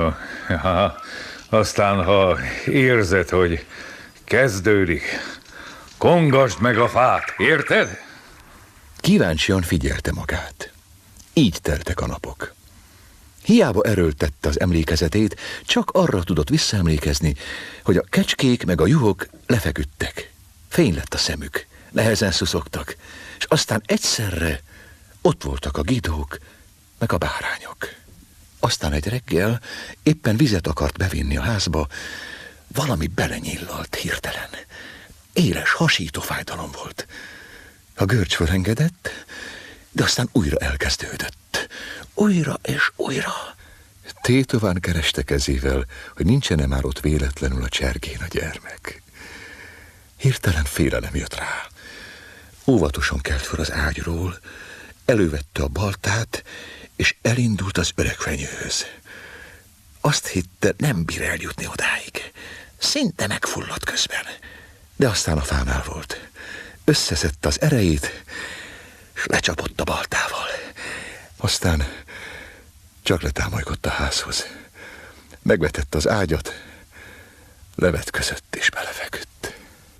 Aztán, ha érzed, hogy kezdődik, kongasd meg a fát, érted? Kíváncsian figyelte magát. Így teltek a napok. Hiába erőltette az emlékezetét, csak arra tudott visszaemlékezni, hogy a kecskék meg a juhok lefeküdtek. Fény lett a szemük, nehezen szuszogtak, és aztán egyszerre ott voltak a gidók, meg a bárányok. Aztán egy reggel éppen vizet akart bevinni a házba, valami belenyillalt hirtelen. Éles, hasító fájdalom volt. A görcs fölengedett, de aztán újra elkezdődött. Újra és újra. Tétován kereste kezével, hogy nincsen-e már ott véletlenül a csergén a gyermek. Hirtelen félelem jött rá. Óvatosan kelt fel az ágyról, elővette a baltát, és elindult az öreg fenyőhöz. Azt hitte, nem bír eljutni odáig. Szinte megfulladt közben. De aztán a fánál volt. Összeszedte az erejét, és lecsapott a baltával. Aztán csak letámolygott a házhoz. Megvetette az ágyat, levetközött és belefeküdt.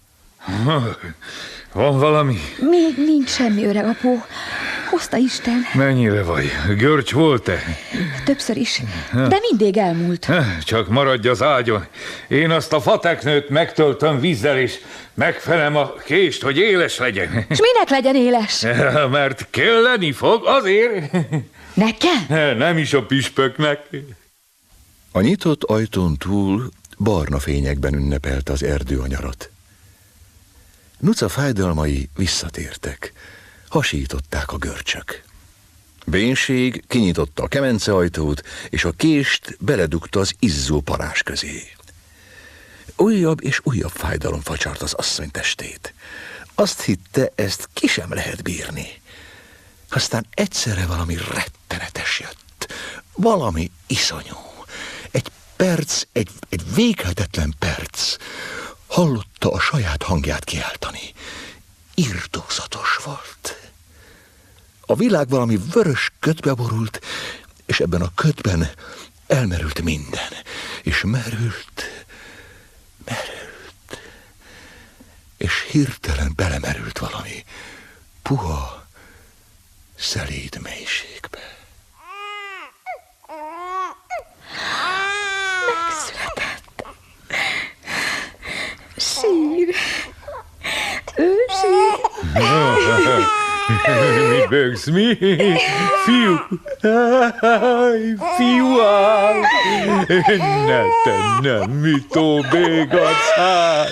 Van valami? Még nincs semmi, öregapó. Hozta Isten. Mennyire vagy? Görcs volt-e? Többször is, de mindig elmúlt. Csak maradj az ágyon. Én azt a fateknőt megtöltöm vízzel, és megfelem a kést, hogy éles legyen. És minek legyen éles? Mert kelleni fog, azért. Nekem? Nem is a püspöknek. A nyitott ajtón túl barna fényekben ünnepelte az erdő a nyarat. Nuca fájdalmai visszatértek, hasították a görcsök. Bénség kinyitotta a kemenceajtót, és a kést beledugta az izzó parázs közé. Újabb és újabb fájdalom facsart az asszony testét. Azt hitte, ezt ki sem lehet bírni. Aztán egyszerre valami rettenetes jött, valami iszonyú. Egy perc, egy véghetetlen perc. Hallotta a saját hangját kiáltani. Irtózatos volt. A világ valami vörös ködbe borult, és ebben a ködben elmerült minden. És merült, és hirtelen belemerült valami puha, szelíd mélységbe. Megszületett. Sír. Ő sír. Mi bögsz, mi? Fiú! Fiú áll! Ne te nem, mit óbégatsz hát!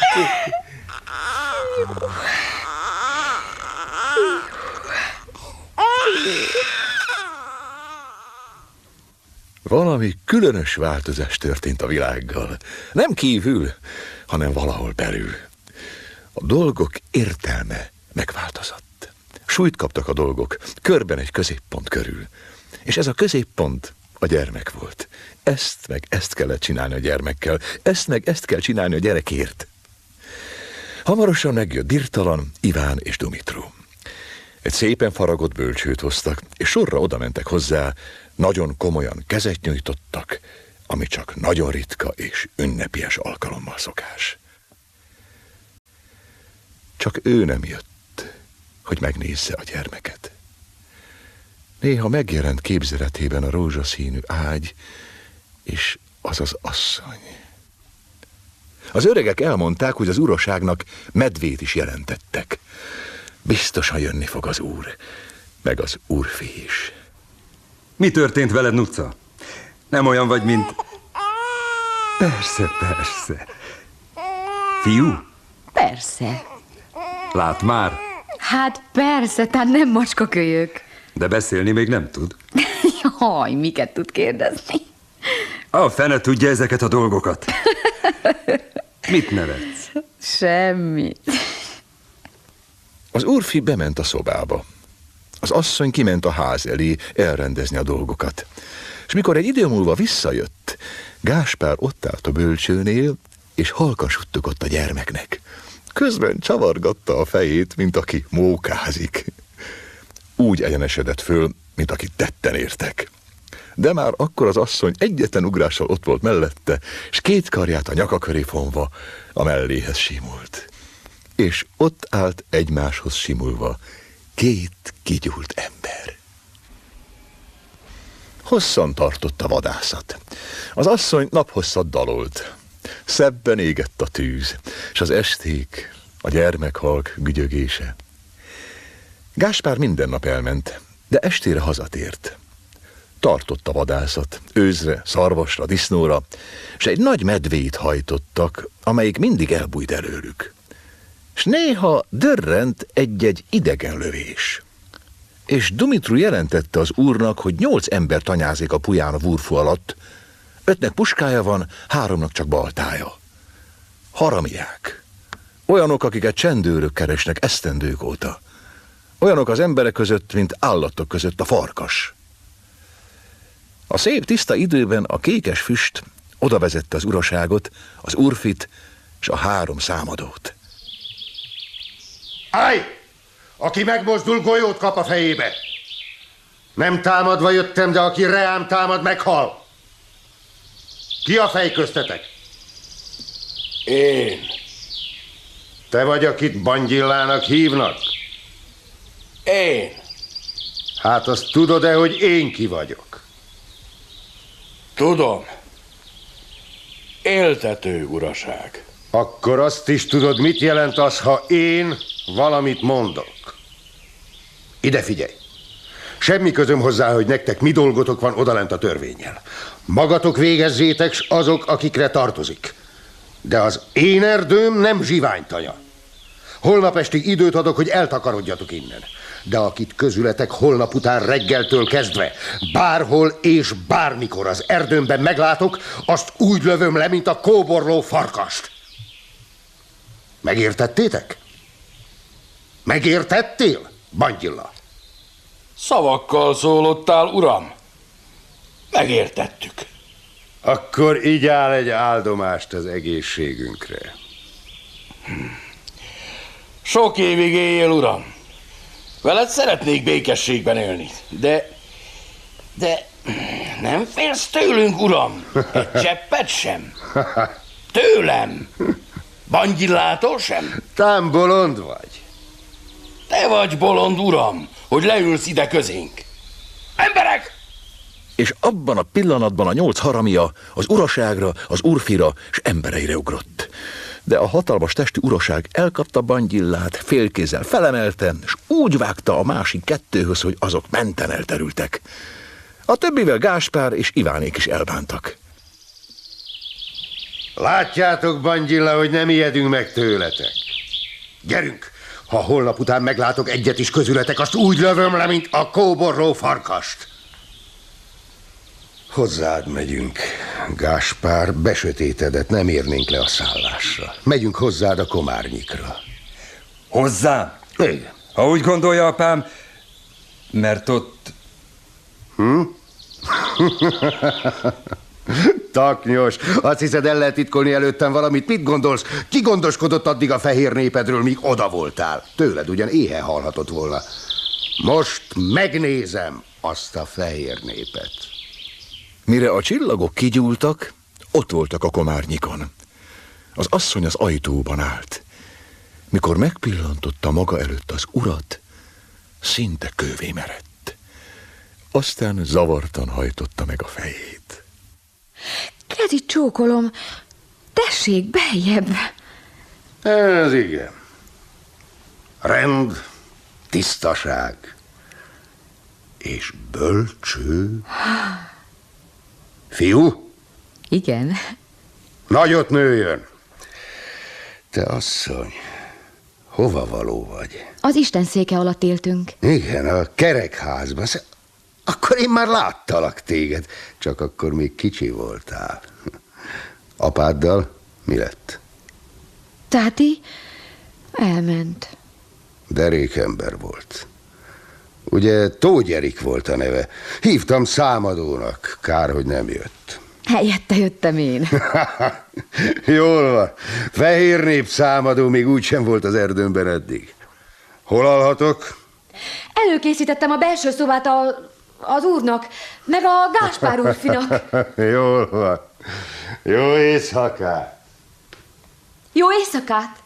Valami különös változás történt a világgal. Nem kívül, hanem valahol belül. A dolgok értelme megváltozott. Súlyt kaptak a dolgok, körben egy középpont körül. És ez a középpont a gyermek volt. Ezt meg ezt kellett csinálni a gyermekkel, ezt meg ezt kell csinálni a gyerekért. Hamarosan megjött Birtalan, Iván és Dumitru. Egy szépen faragott bölcsőt hoztak, és sorra oda mentek hozzá, nagyon komolyan kezet nyújtottak, ami csak nagyon ritka és ünnepies alkalommal szokás. Csak ő nem jött, hogy megnézze a gyermeket. Néha megjelent képzeletében a rózsaszínű ágy, és az az asszony. Az öregek elmondták, hogy az uraságnak medvét is jelentettek. Biztosan jönni fog az úr, meg az úrfi is. Mi történt veled, Nuca? Nem olyan vagy, mint... Persze, persze. Fiú? Persze. Lát már? Hát persze, tehát nem macskakölyök. De beszélni még nem tud. Jaj, miket tud kérdezni? A fene tudja ezeket a dolgokat. Mit nevetsz? Semmit. Az úrfi bement a szobába. Az asszony kiment a ház elé elrendezni a dolgokat. És mikor egy idő múlva visszajött, Gáspár ott állt a bölcsőnél, és halkan suttogott a gyermeknek. Közben csavargatta a fejét, mint aki mókázik. Úgy egyenesedett föl, mint akit tetten értek. De már akkor az asszony egyetlen ugrással ott volt mellette, és két karját a nyaka köré fonva a melléhez simult. És ott állt egymáshoz simulva két kigyúlt ember. Hosszan tartott a vadászat. Az asszony naphosszat dalolt. Szebben égett a tűz, és az esték, a gyermekhalk gügyögése. Gáspár minden nap elment, de estére hazatért. Tartott a vadászat, őzre, szarvasra, disznóra, és egy nagy medvét hajtottak, amelyik mindig elbújt előlük. S néha dörrent egy-egy idegen lövés. És Dumitru jelentette az úrnak, hogy 8 ember tanyázik a puján a vúrfu alatt, 5-nek puskája van, 3-nak csak baltája. Haramiák. Olyanok, akiket csendőrök keresnek esztendők óta. Olyanok az emberek között, mint állatok között a farkas. A szép tiszta időben a kékes füst oda vezette az uraságot, az úrfit és a 3 számadót. Állj! Aki megmozdul, golyót kap a fejébe. Nem támadva jöttem, de aki reám támad, meghal. Ki a fej köztetek? Én. Te vagy, akit Bangyillának hívnak? Én. Hát azt tudod-e, hogy én ki vagyok? Tudom. Éltető uraság. Akkor azt is tudod, mit jelent az, ha én valamit mondok. Ide figyelj! Semmi közöm hozzá, hogy nektek mi dolgotok van odalent a törvénnyel. Magatok végezzétek, s azok, akikre tartozik. De az én erdőm nem zsiványtanya. Holnap estig időt adok, hogy eltakarodjatok innen. De akit közületek holnap után reggeltől kezdve, bárhol és bármikor az erdőmben meglátok, azt úgy lövöm le, mint a kóborló farkast. Megértettétek? Megértettél, Bangyilla? Szavakkal szólottál, uram. Megértettük. Akkor így áll egy áldomást az egészségünkre. Sok évig éljél, uram. Veled szeretnék békességben élni, de nem félsz tőlünk, uram? Egy cseppet sem. Tőlem. Bangyillától sem? Tám bolond vagy. Te vagy bolond, uram, hogy leülsz ide közénk. Emberek! És abban a pillanatban a 8 haramia az uraságra, az úrfira és embereire ugrott. De a hatalmas testű uraság elkapta Bangyillát, félkézzel felemelte, és úgy vágta a másik 2-höz, hogy azok menten elterültek. A többivel Gáspár és Ivánék is elbántak. Látjátok, Bangyilla, hogy nem ijedünk meg tőletek. Gyerünk! Ha holnap után meglátok egyet is közületek, azt úgy lövöm le, mint a kóborló farkast. Hozzád megyünk. Gáspár, besötétedett, nem érnénk le a szállásra. Megyünk hozzád a Komárnyikra. Hozzám? Igen. Ha úgy gondolja, apám, mert ott... Taknyos, azt hiszed, el lehet titkolni előttem valamit? Mit gondolsz? Ki gondoskodott addig a fehér népedről, míg oda voltál? Tőled ugyan éhen halhatott volna. Most megnézem azt a fehér népet. Mire a csillagok kigyúltak, ott voltak a Komárnyikon. Az asszony az ajtóban állt. Mikor megpillantotta maga előtt az urat, szinte kővé merett. Aztán zavartan hajtotta meg a fejét. Kezi csókolom, tessék beljebb. Ez igen. Rend, tisztaság és bölcső. Fiú? Igen. Nagyot nőjön. Te asszony, hova való vagy? Az Isten széke alatt éltünk. Igen, a kerekházban. Akkor én már láttalak téged, csak akkor még kicsi voltál. Apáddal mi lett? Táti elment. Derék ember volt. Ugye Tóth Erik volt a neve. Hívtam számadónak, kár, hogy nem jött. Helyette jöttem én. Jól van. Fehér nép számadó még úgysem volt az erdőmben eddig. Hol alhatok? Előkészítettem a belső szobát az úrnak, meg a Gáspár úrfinak. Jól van. Jó éjszakát. Jó éjszakát.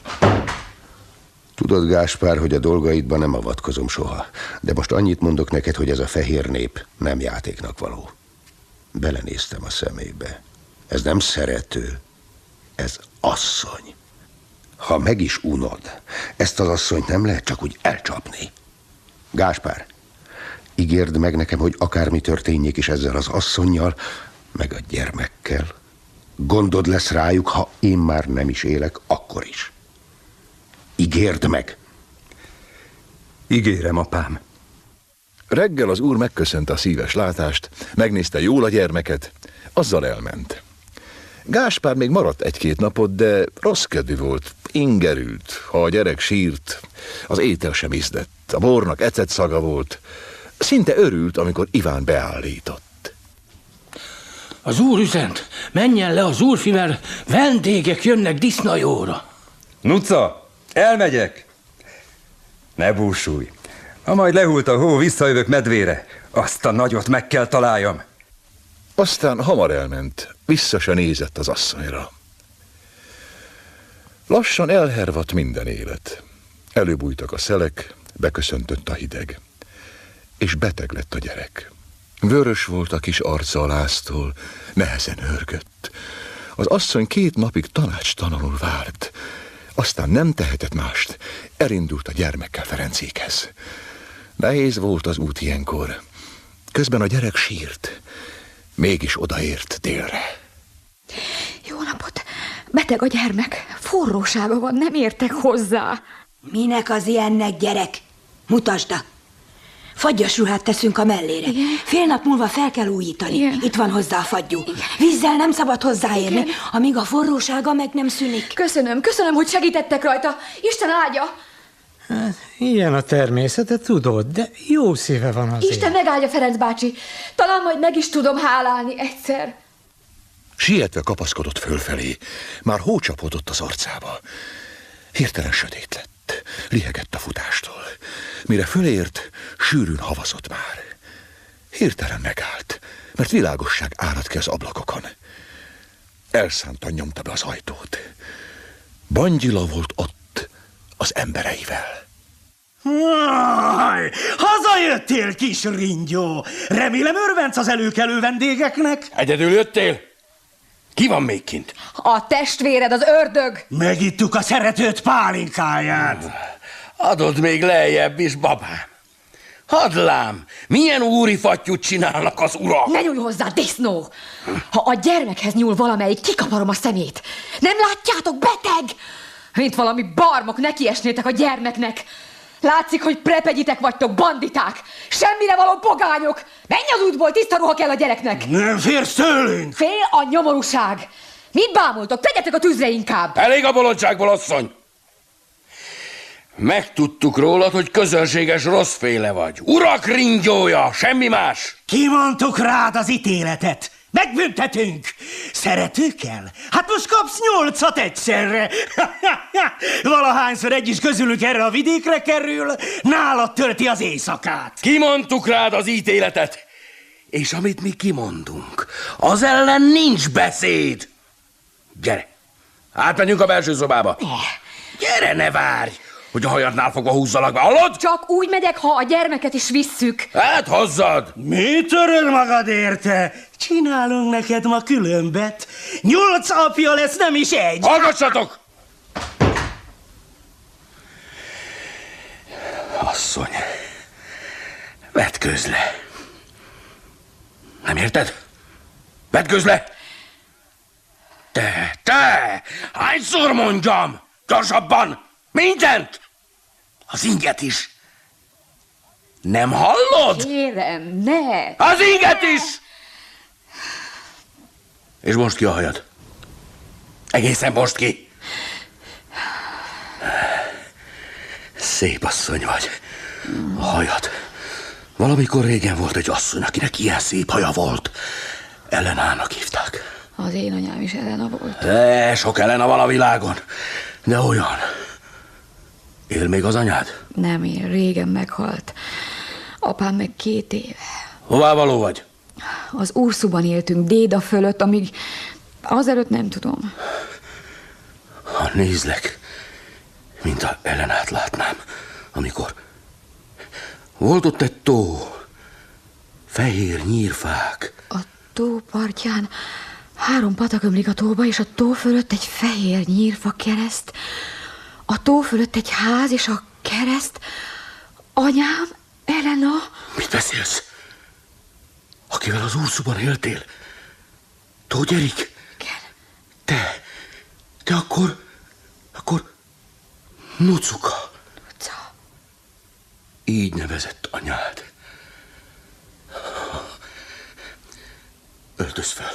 Tudod, Gáspár, hogy a dolgaidban nem avatkozom soha, de most annyit mondok neked, hogy ez a fehér nép nem játéknak való. Belenéztem a szemébe. Ez nem szerető, ez asszony. Ha meg is unod, ezt az asszonyt nem lehet csak úgy elcsapni. Gáspár, ígérd meg nekem, hogy akármi történjék is ezzel az asszonnyal, meg a gyermekkel, gondod lesz rájuk, ha én már nem is élek, akkor is. Ígérd meg! Ígérem, apám. Reggel az úr megköszönte a szíves látást, megnézte jól a gyermeket, azzal elment. Gáspár még maradt 1-2 napot, de rossz kedvű volt, ingerült, ha a gyerek sírt, az étel sem ízdett, a bornak ecet szaga volt. Szinte örült, amikor Iván beállított. Az úr üzent, menjen le az úrfi, mert vendégek jönnek disznajóra. Nuca, elmegyek. Ne búsulj. Ha majd lehult a hó, visszajövök medvére. Azt a nagyot meg kell találjam. Aztán hamar elment, vissza se nézett az asszonyra. Lassan elhervadt minden élet. Előbújtak a szelek, beköszöntött a hideg. És beteg lett a gyerek. Vörös volt a kis arca a láztól, nehezen hörgött. Az asszony 2 napig tanácstalanul várt. Aztán nem tehetett mást, elindult a gyermekkel Ferencékhez. Nehéz volt az út ilyenkor. Közben a gyerek sírt. Mégis odaért délre. Jó napot! Beteg a gyermek. Forrósága van, nem értek hozzá. Minek az ilyennek, gyerek? Mutasd! Fagyos ruhát teszünk a mellére. Igen. Fél nap múlva fel kell újítani. Igen. Itt van hozzá a fagyú. Igen. Vízzel nem szabad hozzáérni, igen, amíg a forrósága meg nem szűnik. Köszönöm, hogy segítettek rajta. Isten áldja! Hát, ilyen a természete, tudod, de jó szíve van azért. Isten megáldja, Ferenc bácsi. Talán majd meg is tudom hálálni egyszer. Sietve kapaszkodott fölfelé. Már hó csapódott az arcába. Hirtelen sötét lett. Lihegett a futástól. Mire fölért, sűrűn havazott már. Hirtelen megállt, mert világosság áradt ki az ablakokon. Elszántan nyomta be az ajtót. Bangyila volt ott az embereivel. Hazajöttél, kis ringyó! Remélem örvenc az előkelő vendégeknek? Egyedül jöttél? Ki van még kint? A testvéred, az ördög! Megittuk a szeretőt pálinkáját. Adod még lejjebb is, babám. Hadd lám, milyen úri fattyút csinálnak az urak? Ne nyúlj hozzá, disznó! Ha a gyermekhez nyúl valamelyik, kikaparom a szemét. Nem látjátok, beteg? Mint valami barmok nekiesnétek a gyermeknek. Látszik, hogy prepegyitek vagytok, banditák. Semmire való pogányok. Menj az útból, tiszta ruha kell a gyereknek. Nem férsz tőlünk. Fél a nyomorúság. Mit bámultok? Tegyetek a tűzre inkább. Elég a bolondságból, asszony. Megtudtuk rólad, hogy közönséges rosszféle vagy. Urak ringyója, semmi más. Kimondtuk rád az ítéletet. Megbüntetünk. Szeretőkkel? Hát most kapsz 8 egyszerre. Valahányszor egy is közülük erre a vidékre kerül, nálad tölti az éjszakát. Kimondtuk rád az ítéletet. És amit mi kimondunk, az ellen nincs beszéd. Gyere, átmenjünk a belső szobába. Gyere, ne várj, hogy a hajadnál fogva húzzalak be, hallod? Csak úgy megyek, ha a gyermeket is visszük. Hát hozzad! Mit töröl magad érte? Csinálunk neked ma különbet. 8 apja lesz, nem is egy. Hallgassatok! Asszony, vetkőzz le. Nem érted? Vetkőzz le! Te! Hányszor mondjam? Gyorsabban! Mindent! Az inget is! Nem hallod? Kérem, ne! Az inget is! És most ki a hajad? Egészen most ki! Szép asszony vagy. A hajad. Valamikor régen volt egy asszony, akinek ilyen szép haja volt. Ellenának hívták. hívták? Az én anyám is Elena volt. Sok Elena van a világon, de olyan. Él még az anyád? Nem él, régen meghalt. Apám meg 2 éve. Hová való vagy? Az Urszuban éltünk, Déda fölött, amíg azelőtt nem tudom. Ha nézlek, mint a Elenát látnám, amikor volt ott egy tó, fehér nyírfák. A tó partján 3 patak ömlik a tóba, és a tó fölött egy fehér nyírfa kereszt. A tó fölött egy ház, és a kereszt. Anyám, Elena. Mit beszélsz? Akivel az Urszuban éltél? Tóth Erik? Igen. Te akkor Nucuka. Nuca. Így nevezett anyád. Öltöz fel.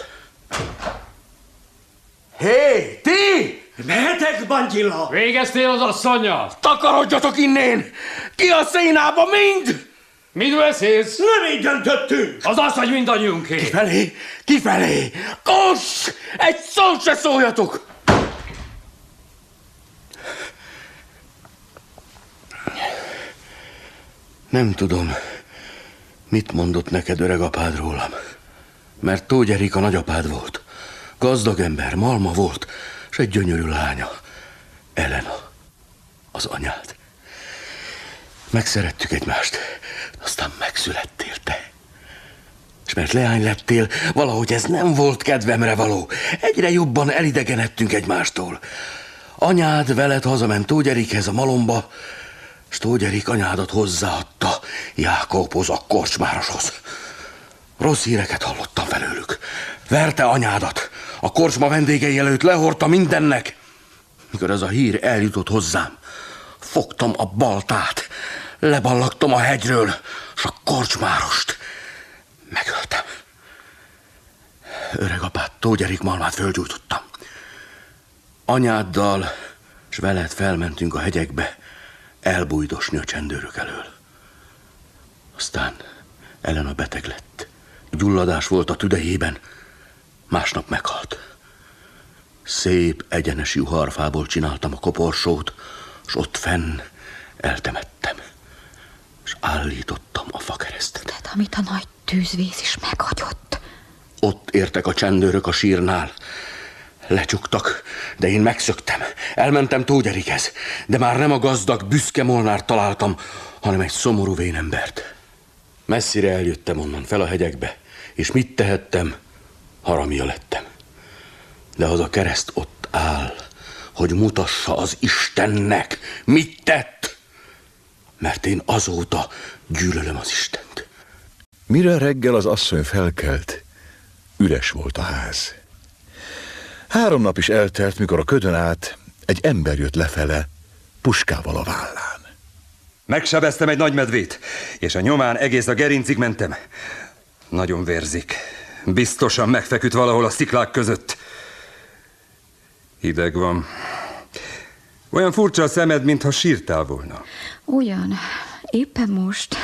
Hé, ti! Mehetek, Bangyilla? Végeztél az asszonnyal? Takarodjatok innen! Ki a szénába mind! Mit beszélsz? Nem így döntöttünk! Az az, hogy mindannyiunké. Kifelé! Koss! Egy szót se szóljatok! Nem tudom, mit mondott neked öregapád rólam. Mert Tóth Erik a nagyapád volt. Gazdag ember, malma volt, s egy gyönyörű lánya. Elena, az anyád. Megszerettük egymást, aztán megszülettél te. És mert leány lettél, valahogy ez nem volt kedvemre való. Egyre jobban elidegenedtünk egymástól. Anyád veled hazament Tóth Erikhez a malomba, s Tóth Erik anyádat hozzáadta Jákobhoz, a korcsmároshoz. Rossz híreket hallottam felőlük. Verte anyádat, a korcsma vendégei előtt lehordta mindennek. Mikor ez a hír eljutott hozzám, fogtam a baltát, leballagtam a hegyről, s a korcsmárost megöltem. Öregapád Tóth Erik malmát fölgyújtottam. Anyáddal s veled felmentünk a hegyekbe, elbújdosni a csendőrök elől. Aztán Elena beteg lett. Gyulladás volt a tüdejében, másnap meghalt. Szép, egyenes juharfából csináltam a koporsót, s ott fenn eltemettem, és állítottam a fakeresztet. Tehát amit a nagy tűzvész is meghagyott. Ott értek a csendőrök a sírnál. Lecsuktak, de én megszöktem. Elmentem Tóth Erikhez, de már nem a gazdag, büszke Molnárt találtam, hanem egy szomorú vénembert. Messzire eljöttem onnan fel a hegyekbe, és mit tehettem? Haramja lettem. De az a kereszt ott áll, hogy mutassa az Istennek, mit tett, mert én azóta gyűlölöm az Istent. Mire reggel az asszony felkelt, üres volt a ház. 3 nap is eltelt, mikor a ködön át egy ember jött lefele, puskával a vállán. Megsebeztem egy nagymedvét, és a nyomán egész a gerincig mentem. Nagyon vérzik. Biztosan megfeküdt valahol a sziklák között. Hideg van. Olyan furcsa a szemed, mintha sírtál volna. Ugyan, éppen most.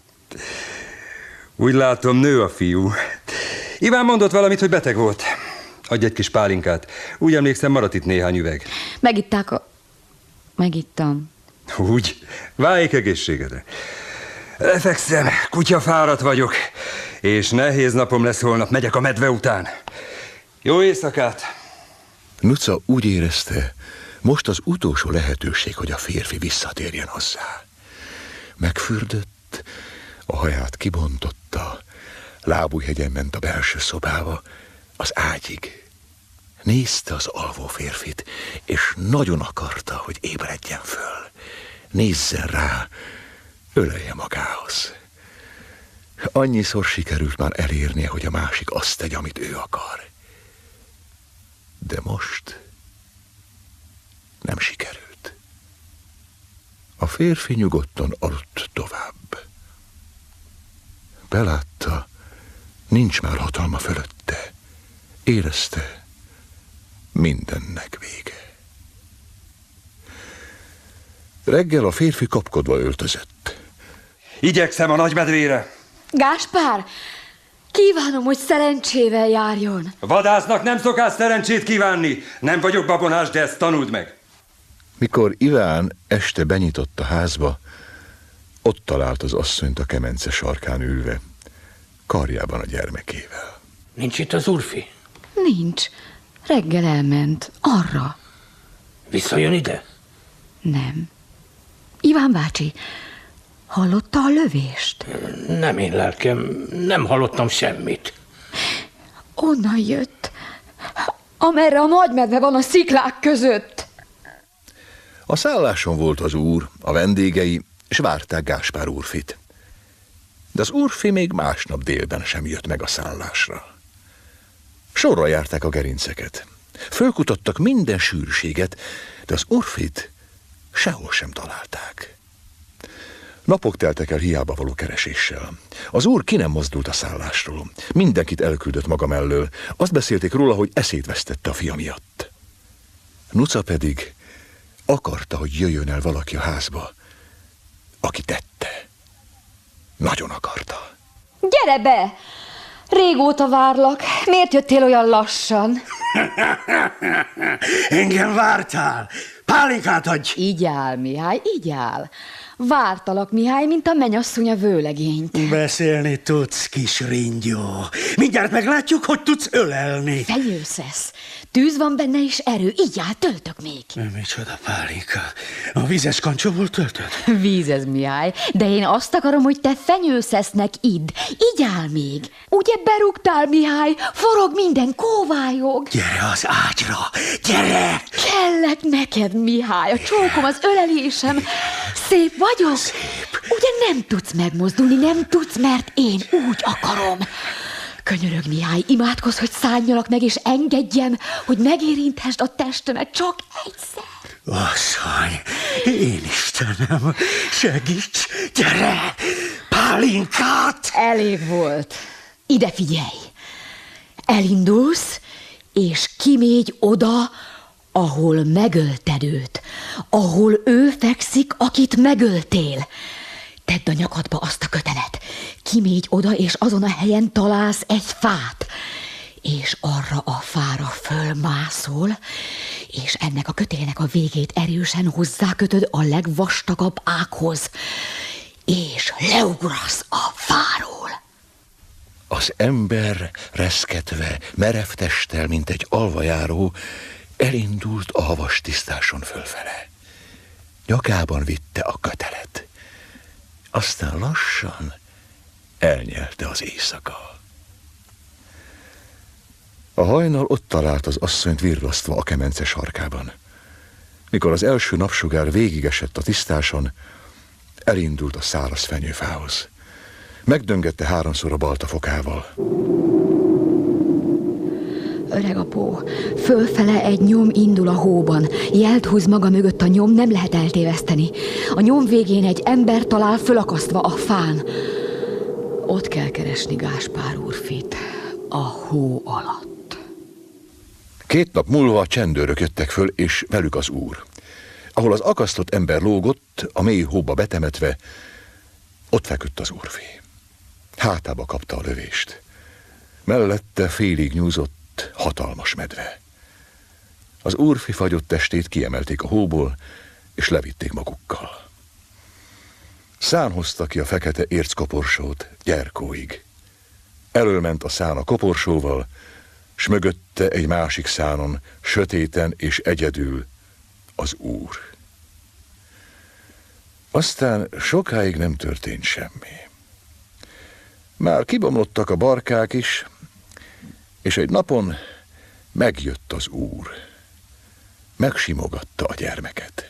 Úgy látom, nő a fiú. Iván mondott valamit, hogy beteg volt. Adj egy kis pálinkát. Úgy emlékszem, maradt itt néhány üveg. Megitták a... Megittam. Úgy? Váljék egészségedre. Lefekszem, kutyafáradt vagyok, és nehéz napom lesz holnap, megyek a medve után. Jó éjszakát! Nuca úgy érezte, most az utolsó lehetőség, hogy a férfi visszatérjen hozzá. Megfürdött, a haját kibontotta, lábújhegyen ment a belső szobába, az ágyig. Nézte az alvó férfit, és nagyon akarta, hogy ébredjen föl. Nézzen rá, ölelje magához. Annyiszor sikerült már elérnie, hogy a másik azt tegye, amit ő akar. De most nem sikerült. A férfi nyugodtan aludt tovább. Belátta, nincs már hatalma fölötte. Érezte, mindennek vége. Reggel a férfi kapkodva öltözött. Igyekszem a nagymedvére. Gáspár, Kívánom, hogy szerencsével járjon. Vadásznak nem szokás szerencsét kívánni. Nem vagyok babonás, de ezt tanuld meg. Mikor Iván este benyitott a házba, ott talált az asszonyt a kemence sarkán ülve, karjában a gyermekével. Nincs itt az úrfi? Nincs. Reggel elment. Arra. Visszajön ide? Nem. Iván bácsi, hallotta a lövést? Nem én lelkem, nem hallottam semmit. Onnan jött, amerre a nagymedve van a sziklák között. A szálláson volt az úr, a vendégei, és várták Gáspár úrfit. De az úrfi még másnap délben sem jött meg a szállásra. Sorra járták a gerinceket. Fölkutattak minden sűrűséget, de az úrfit sehol sem találták. Napok teltek el hiába való kereséssel. Az úr ki nem mozdult a szállásról. Mindenkit elküldött maga mellől. Azt beszélték róla, hogy eszét vesztette a fia miatt. Nuca pedig akarta, hogy jöjjön el valaki a házba, aki tette. Nagyon akarta. Gyere be! Régóta várlak. Miért jöttél olyan lassan? Engem vártál. Pálinkát adj! Így áll, Mihály, így áll. Vártalak, Mihály, mint a mennyasszony a vőlegényt. Beszélni tudsz, kis ringyó. Mindjárt meglátjuk, hogy tudsz ölelni. Fenyőszesz. Tűz van benne és erő. Így áll, töltök még. Micsoda pálinka. A vízes kancsóból töltöd? Vízez, Mihály, de én azt akarom, hogy te fenyőszesznek idd. Így áll még. Ugye berúgtál, Mihály? Forog minden, kóvályog. Gyere az ágyra, gyere! Kellek neked, Mihály, a csókom, az ölelésem. Szép vagyok? Szép. Ugye nem tudsz megmozdulni, nem tudsz, mert én úgy akarom. Könyörög, Mihály, imádkozz, hogy szálljak meg, és engedjem, hogy megérinthesd a testemet csak egyszer. Asszony, én Istenem, segíts, gyere! Pálinkát! Elég volt. Ide figyelj. Elindulsz, és kimégy oda, ahol megölted őt, ahol ő fekszik, akit megöltél. Tedd a nyakadba azt a kötelet. Kimégy oda, és azon a helyen találsz egy fát. És arra a fára fölmászol, és ennek a kötélnek a végét erősen hozzákötöd a legvastagabb ághoz, és leugrasz a fáról. Az ember reszketve, merev testtel, mint egy alvajáró, elindult a havas tisztáson fölfele. Nyakában vitte a kötelet. Aztán lassan elnyelte az éjszaka. A hajnal ott talált az asszonyt virrasztva a kemence sarkában. Mikor az első napsugár végigesett a tisztáson, elindult a száraz fenyőfához. Megdöngette háromszor a baltafokával. Öreg apó, fölfele egy nyom indul a hóban. Jelt húz maga mögött a nyom, nem lehet eltéveszteni. A nyom végén egy ember talál fölakasztva a fán. Ott kell keresni Gáspár úrfit, a hó alatt. 2 nap múlva a csendőrök jöttek föl, és velük az úr. Ahol az akasztott ember lógott, a mély hóba betemetve, ott feküdt az úrfi. Hátába kapta a lövést. Mellette félig nyúzott hatalmas medve. Az úrfi fagyott testét kiemelték a hóból, és levitték magukkal. Szán hozta ki a fekete érckoporsót Gyerkóig. Elölment a szán a koporsóval, s mögötte egy másik szánon, sötéten és egyedül az úr. Aztán sokáig nem történt semmi. Már kibomlottak a barkák is, és egy napon megjött az úr. Megsimogatta a gyermeket.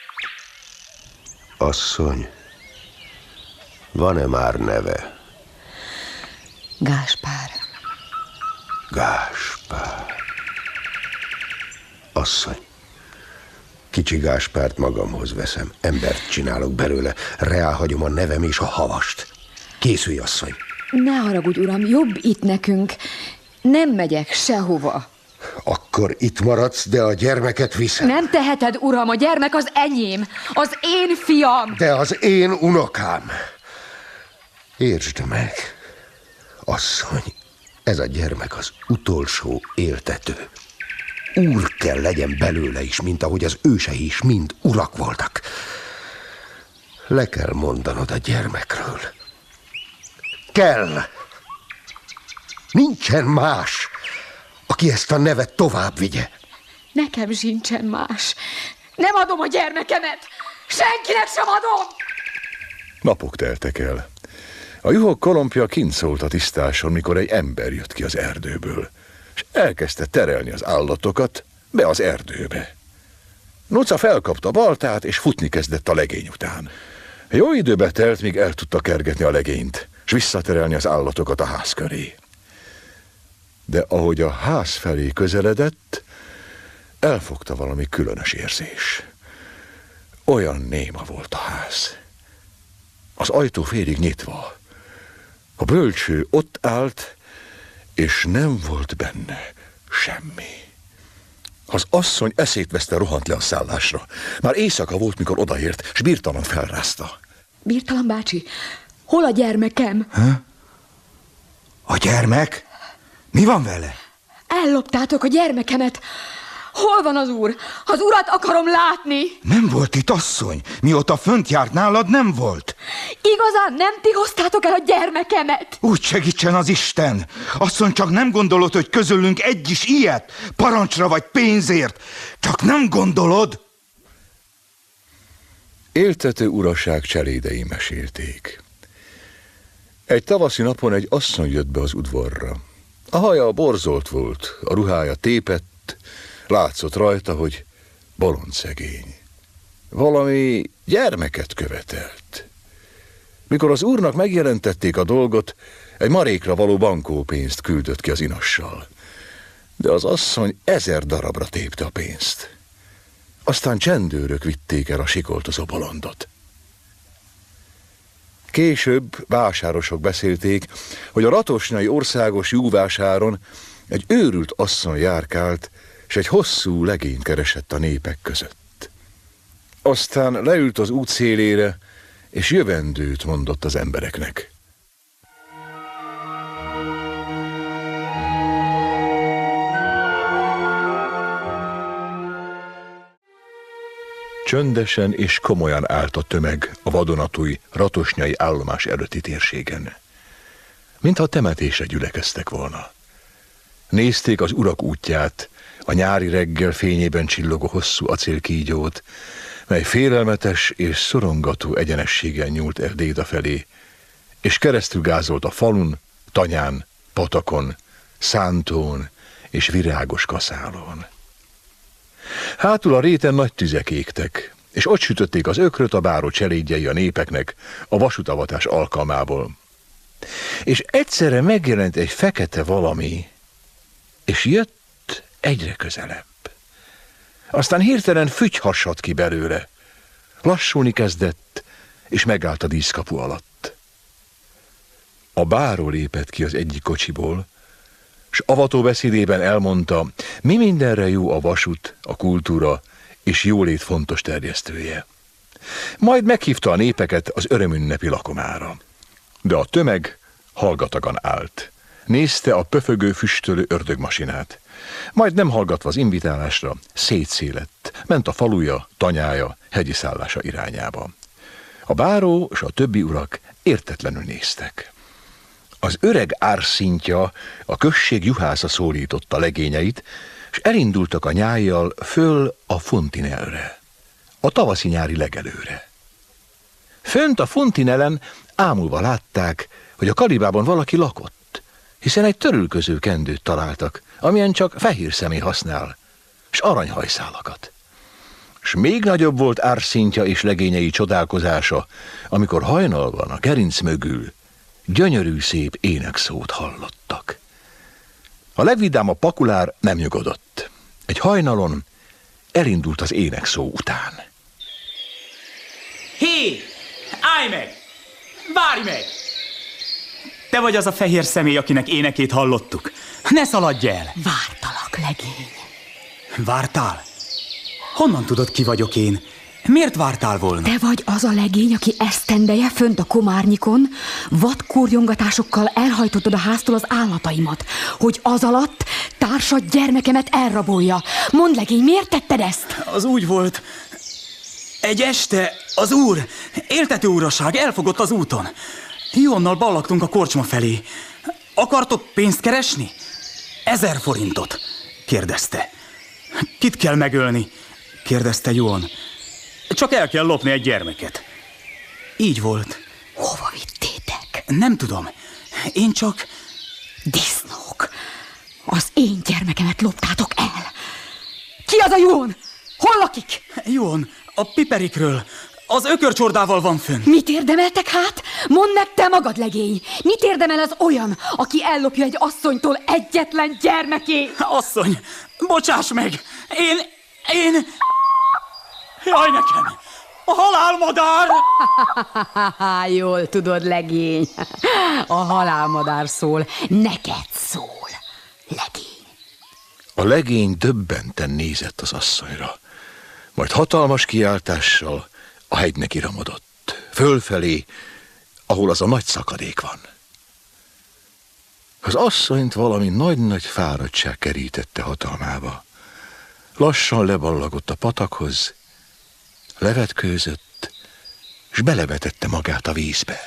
Asszony, van-e már neve? Gáspár. Gáspár. Asszony, kicsi Gáspárt magamhoz veszem. Embert csinálok belőle. Reálhagyom a nevem és a havast. Készülj, asszony. Ne haragudj, uram, jobb itt nekünk. Nem megyek sehova. Akkor itt maradsz, de a gyermeket viszem. Nem teheted, uram, a gyermek az enyém. Az én fiam. De az én unokám. Értsd meg, Asszony, ez a gyermek az utolsó éltető. Úr kell legyen belőle is, mint ahogy az ősei is mind urak voltak. Le kell mondanod a gyermekről. Kell! Nincsen más, aki ezt a nevet tovább vigye. Nekem sincsen más. Nem adom a gyermekemet! Senkinek sem adom! Napok teltek el. A juhok kolompja kint szólt a tisztáson, mikor egy ember jött ki az erdőből, és elkezdte terelni az állatokat be az erdőbe. Nuca felkapta baltát, és futni kezdett a legény után. Jó időbe telt, míg el tudta kergetni a legényt, és visszaterelni az állatokat a ház köré. De ahogy a ház felé közeledett, elfogta valami különös érzés. Olyan néma volt a ház. Az ajtó félig nyitva. A bölcső ott állt, és nem volt benne semmi. Az asszony eszét veszte, rohant le a szállásra. Már éjszaka volt, mikor odaért, s Birtalan felrázta. Birtalan bácsi, hol a gyermekem? A gyermek? Mi van vele? Elloptátok a gyermekemet. Hol van az úr? Az urat akarom látni. Nem volt itt, asszony. Mióta fönt járt nálad, nem volt. Igazán nem ti hoztátok el a gyermekemet? Úgy segítsen az Isten. Asszony, csak nem gondolod, hogy közülünk egy is ilyet? Parancsra vagy pénzért. Csak nem gondolod? Éltető uraság cselédei mesélték. Egy tavaszi napon egy asszony jött be az udvarra. A haja borzolt volt, a ruhája tépett, látszott rajta, hogy bolond szegény. Valami gyermeket követelt. Mikor az úrnak megjelentették a dolgot, egy marékra való bankópénzt küldött ki az inassal. De az asszony 1000 darabra tépte a pénzt. Aztán csendőrök vitték el a sikoltozó bolondot. Később vásárosok beszélték, hogy a ratosnyai országos júvásáron egy őrült asszony járkált, és egy hosszú legényt keresett a népek között. Aztán leült az út szélére, és jövendőt mondott az embereknek. Csöndesen és komolyan állt a tömeg a vadonatúj ratosnyai állomás előtti térségen. Mintha temetésre gyülekeztek volna. Nézték az urak útját, a nyári reggel fényében csillogó hosszú acélkígyót, mely félelmetes és szorongató egyenességgel nyúlt Erdéda felé, és keresztül gázolt a falun, tanyán, patakon, szántón és virágos kaszálon. Hátul a réten nagy tüzek égtek, és ott sütötték az ökröt a báró cselédjei a népeknek a vasutavatás alkalmából. És egyszerre megjelent egy fekete valami, és jött egyre közelebb. Aztán hirtelen fügy hasadt ki belőle. Lassulni kezdett, és megállt a díszkapu alatt. A báró lépett ki az egyik kocsiból, s avató beszédében elmondta, mi mindenre jó a vasút, a kultúra és jólét fontos terjesztője. Majd meghívta a népeket az örömünnepi lakomára. De a tömeg hallgatagan állt. Nézte a pöfögő, füstölő ördögmasinát. Majd nem hallgatva az invitálásra, szétszélett, ment a faluja, tanyája, hegyi szállása irányába. A báró és a többi urak értetlenül néztek. Az öreg árszintja, a község juhásza szólította legényeit, és elindultak a nyájjal föl a Fontinelre, a tavaszi-nyári legelőre. Fönt a Fontinelen ámulva látták, hogy a kalibában valaki lakott, hiszen egy törülköző kendőt találtak, amilyen csak fehér személy használ, s aranyhajszálakat. S még nagyobb volt árszintja és legényei csodálkozása, amikor hajnalban a gerinc mögül gyönyörű szép énekszót hallottak. A legvidámabb pakulár nem nyugodott. Egy hajnalon elindult az énekszó után. Hé! Állj meg! Várj meg! Te vagy az a fehér személy, akinek énekét hallottuk. Ne szaladj el! Vártalak, legény. Vártál? Honnan tudod, ki vagyok én? Miért vártál volna? Te vagy az a legény, aki esztendeje fönt a Komárnyikon, vadkúrjongatásokkal elhajtottad a háztól az állataimat, hogy az alatt társad gyermekemet elrabolja. Mondd, legény, miért tetted ezt? Az úgy volt. Egy este az úr, éltető uraság elfogott az úton. Juhonnal ballagtunk a korcsma felé. Akartok pénzt keresni? 1000 forintot, kérdezte. Kit kell megölni? Kérdezte Juhon. Csak el kell lopni egy gyermeket. Így volt. Hova vittétek? Nem tudom. Én csak... Disznók! Az én gyermekemet loptátok el! Ki az a Juhon? Hol lakik? Juhon, a Piperikről. Az ökörcsordával van fönn. Mit érdemeltek hát? Mondd meg te magad, legény! Mit érdemel az olyan, aki ellopja egy asszonytól egyetlen gyermekét? Asszony, bocsáss meg! Én... Jaj, nekem! A halálmadár! Jól tudod, legény. A halálmadár szól, neked szól, legény. A legény döbbenten nézett az asszonyra, majd hatalmas kiáltással a hegynek iramodott, fölfelé, ahol az a nagy szakadék van. Az asszonyt valami nagy-nagy fáradtság kerítette hatalmába. Lassan leballagott a patakhoz, levetkőzött, s belevetette magát a vízbe.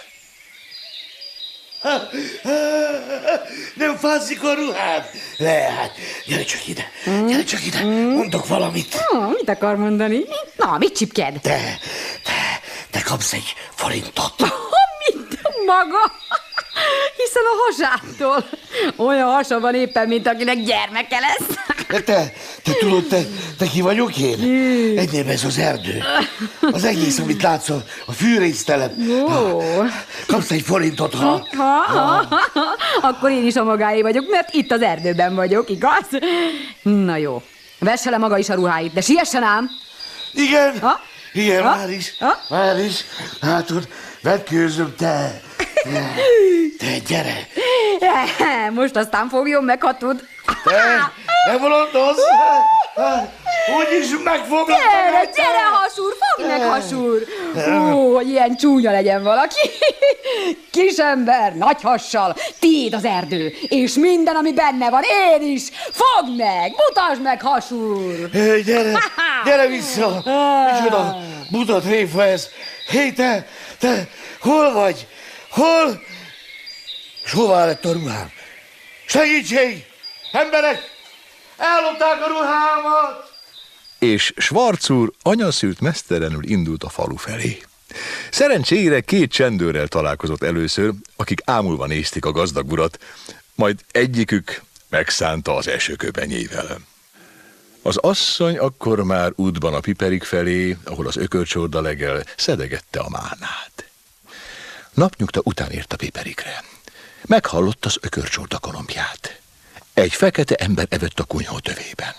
Nem fázik a ruhád? Lehet. Gyere csak ide, gyere csak ide, mondok valamit. Mit akar mondani? Na, mit csipked? Te kapsz egy forintot. Mit? Maga? Hiszen a hasától. Olyan hasa van éppen, mint akinek gyermeke lesz. Te tudod, te ki vagyok én? Enyém ez az erdő. Az egész, amit látsz, a fűrésztelep. Kapsz egy forintot, ha... Akkor én is a magáé vagyok, mert itt az erdőben vagyok, igaz? Na jó, vesse le maga is a ruháit, de siessen ám. Igen, igen, már is. Látod, vetkőzöm, te, gyere. Most aztán fogjon meg, ha tud. Te, nem bolondozz! Úgyis megfoglak! Gyere, hasúr, fogd meg, hasúr! Hogy ilyen csúnya legyen valaki. Kisember, nagy hassal, tiéd az erdő, és minden, ami benne van, én is. Fogd meg, mutasd meg, hasúr! Gyere vissza! Micsoda buta tréfa ez! Hé, te, hol vagy? Hol? S hová lett a ruhám? Segítség! Emberek! Ellopták a ruhámat! És Schwarz úr anyaszült mesztelenül indult a falu felé. Szerencsére 2 csendőrrel találkozott először, akik ámulva nézték a gazdag urat, majd egyikük megszánta az esőköpenyével. Az asszony akkor már útban a Piperik felé, ahol az ökörcsorda legel, szedegette a mánát. Napnyugta után ért a Piperikre. Meghallott az ökörcsorda kolompját. Egy fekete ember evett a kunyhó tövében.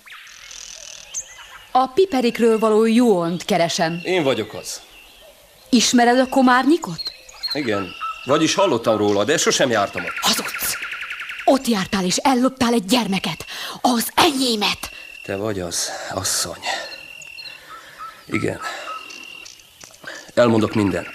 A Piperikről való Juhont keresem. Én vagyok az. Ismered a Komárnyikot? Igen, vagyis hallottam róla, de sosem jártam ott. Hazudsz! Ott jártál és elloptál egy gyermeket. Az enyémet! Te vagy az, asszony. Igen. Elmondok mindent.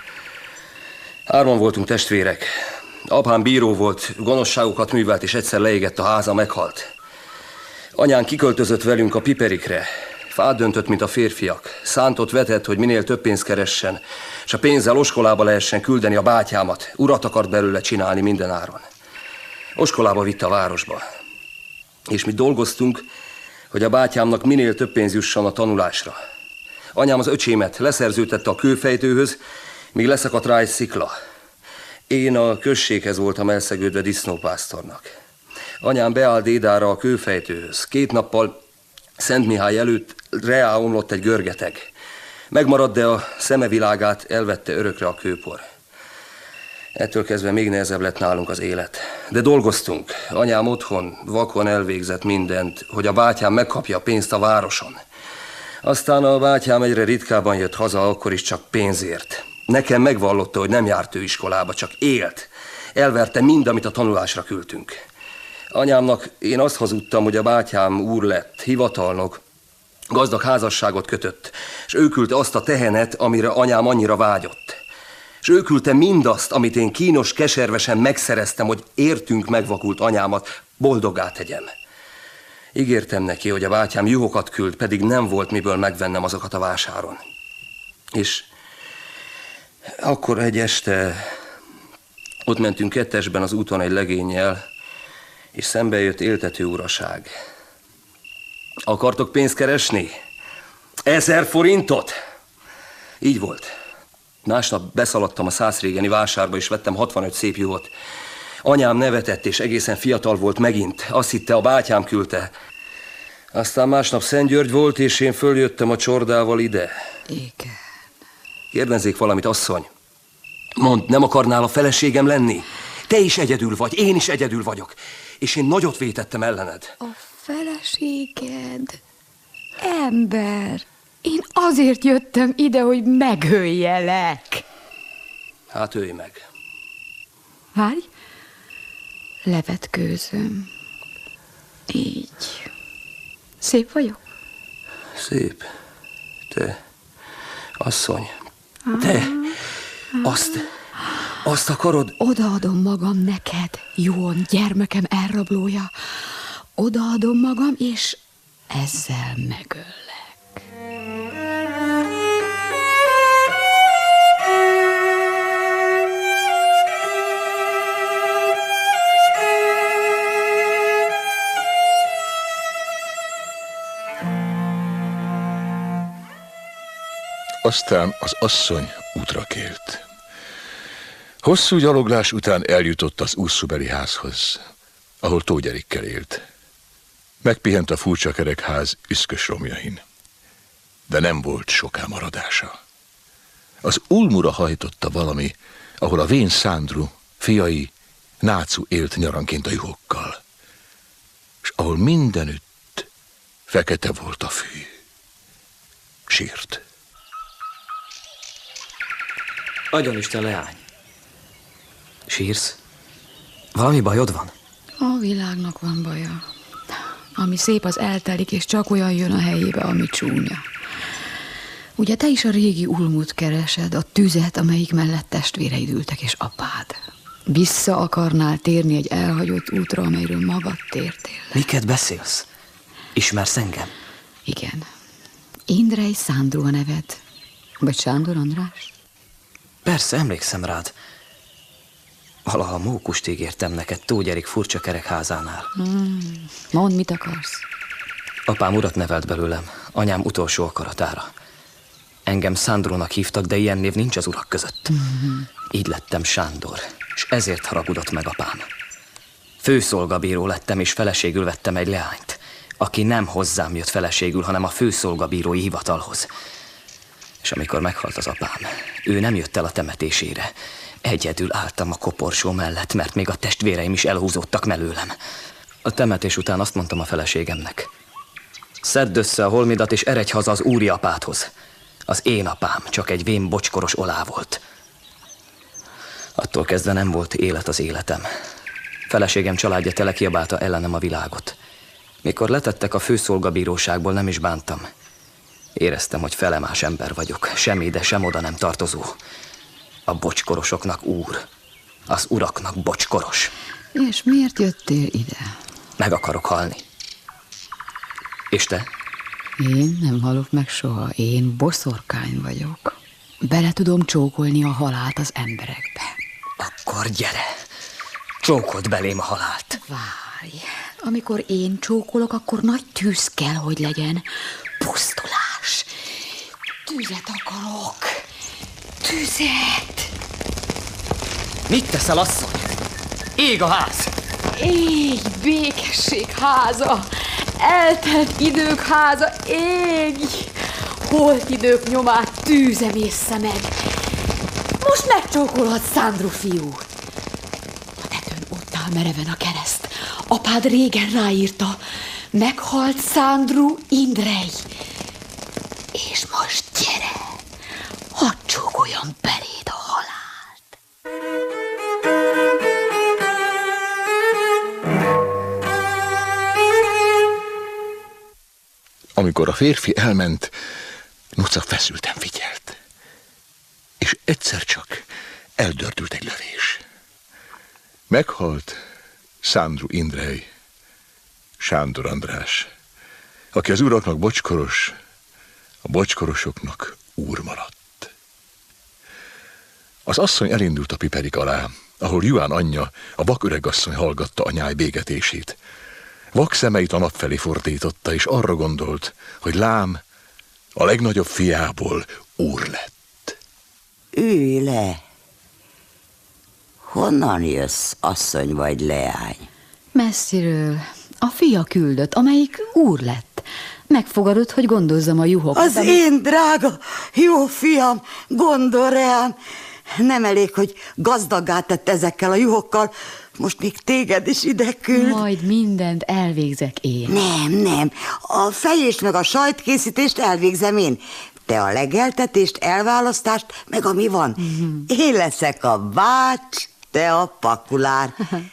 3 voltunk testvérek. Apám bíró volt, gonoszságokat művelt, és egyszer leégett a háza, meghalt. Anyán kiköltözött velünk a Piperikre. Fát döntött, mint a férfiak. Szántot vetett, hogy minél több pénzt keressen, és a pénzzel oskolába lehessen küldeni a bátyámat. Urat akart belőle csinálni minden áron. Oskolába vitte a városba. És mi dolgoztunk, hogy a bátyámnak minél több pénz jusson a tanulásra. Anyám az öcsémet leszerződtette a kőfejtőhöz, míg leszakadt rá egy szikla. Én a községhez voltam elszegődve disznópásztornak. Anyám beáll dédára a kőfejtőhöz. 2 nappal Szent Mihály előtt reáomlott egy görgeteg. Megmaradt, de a szemevilágát elvette örökre a kőpor. Ettől kezdve még nehezebb lett nálunk az élet. De dolgoztunk. Anyám otthon, vakon elvégzett mindent, hogy a bátyám megkapja a pénzt a városon. Aztán a bátyám egyre ritkábban jött haza, akkor is csak pénzért. Nekem megvallotta, hogy nem járt ő iskolába, csak élt. Elverte mind, amit a tanulásra küldtünk. Anyámnak én azt hazudtam, hogy a bátyám úr lett, hivatalnok, Gazdag házasságot kötött, és ő küldte azt a tehenet, amire anyám annyira vágyott. És ő küldte mindazt, amit én kínos, keservesen megszereztem, hogy értünk megvakult anyámat boldoggá tegyem. Ígértem neki, hogy a bátyám juhokat küld, pedig nem volt miből megvennem azokat a vásáron. És akkor egy este ott mentünk kettesben az úton egy legénnyel, és szembe jött éltető uraság. Akartok pénzt keresni? 1000 forintot? Így volt. Másnap beszaladtam a Szászrégeni vásárba, és vettem 65 szép juhot. Anyám nevetett, és egészen fiatal volt megint. Azt hitte, a bátyám küldte. Aztán másnap Szentgyörgy volt, és én följöttem a csordával ide. Igen. Kérdezzék valamit, asszony. Mondd, nem akarnál a feleségem lenni? Te is egyedül vagy, én is egyedül vagyok. És én nagyot vétettem ellened. A feleséged? Ember, én azért jöttem ide, hogy megöljelek. Hát ölj meg. Várj, levetkőzöm. Így. Szép vagyok? Szép. Te, asszony. Te, azt akarod? Odaadom magam neked, Jón, gyermekem elrablója. Odaadom magam, és ezzel megöllek. Aztán az asszony útra kélt. Hosszú gyaloglás után eljutott az ússzubeli házhoz, ahol Tóth Erikkel élt. Megpihent a furcsa kerekház üszkös romjain. De nem volt soká maradása. Az Ulmura hajtotta valami, ahol a vén Szándru, fiai, Nácu élt nyaranként a juhokkal. És ahol mindenütt fekete volt a fű. Sírt. Agyonisten, leány. Sírsz? Valami bajod van? A világnak van baja. Ami szép, az eltelik, és csak olyan jön a helyébe, ami csúnya. Ugye te is a régi Ulmut keresed, a tüzet, amelyik mellett testvéreid ültek, és apád. Vissza akarnál térni egy elhagyott útra, amelyről magad tértél. Miket beszélsz? Ismersz engem? Igen. Indrej Szándru a neved. Vagy Sándor András? Persze, emlékszem rád. Valaha mókust ígértem neked Tóth Erik furcsa kerekházánál. Mondd, mit akarsz? Apám urat nevelt belőlem, anyám utolsó akaratára. Engem Szándrónak hívtak, de ilyen név nincs az urak között. Így lettem Sándor, és ezért haragudott meg apám. Főszolgabíró lettem, és feleségül vettem egy leányt, aki nem hozzám jött feleségül, hanem a főszolgabírói hivatalhoz. És amikor meghalt az apám, ő nem jött el a temetésére. Egyedül álltam a koporsó mellett, mert még a testvéreim is elhúzódtak mellőlem. A temetés után azt mondtam a feleségemnek: szedd össze a holmidat, és eredj haza az úri apádhoz. Az én apám csak egy vén bocskoros olá volt. Attól kezdve nem volt élet az életem. Feleségem családja tele kiabálta ellenem a világot. Mikor letettek a főszolgabíróságból, nem is bántam. Éreztem, hogy felemás ember vagyok, sem ide, sem oda nem tartozó. A bocskorosoknak úr, az uraknak bocskoros. És miért jöttél ide? Meg akarok halni. És te? Én nem halok meg soha, én boszorkány vagyok. Bele tudom csókolni a halált az emberekbe. Akkor gyere, csókold belém a halált. Várj, amikor én csókolok, akkor nagy tűz kell, hogy legyen. Pusztulás. Tüzet akarok. Tüzet. Mit teszel, asszony? Ég a ház. Égj, békesség háza. Eltelt idők háza, égj. Holt idők nyomát tűzem észre meg. Most megcsókolhat Szándru fiút. A tetőn ott áll mereven a kereszt. Apád régen ráírta: meghalt Szándru Indrej. És most gyere, hadd csókoljam beléd a halált. Amikor a férfi elment, Nuca feszülten figyelt. És egyszer csak eldördült egy lövés. Meghalt Sándor Indrej, Sándor András, aki az uraknak bocskoros, a bocskorosoknak úr maradt. Az asszony elindult a piperik alá, ahol Juan anyja, a vak öregasszony hallgatta anyáj bégetését. Vak szemeit a nap felé fordította, és arra gondolt, hogy lám, a legnagyobb fiából úr lett. Ülj le! Honnan jössz, asszony vagy leány? Messziről. A fia küldött, amelyik úr lett. Megfogadott, hogy gondozzam a juhokat. Az én drága, jó fiam, gondol rám. Nem elég, hogy gazdaggá tett ezekkel a juhokkal, most még téged is ide küld. Majd mindent elvégzek én. Nem, a fejést meg a sajtkészítést elvégzem én. Te a legeltetést, elválasztást, meg ami van. Én leszek a bács, te a pakulár.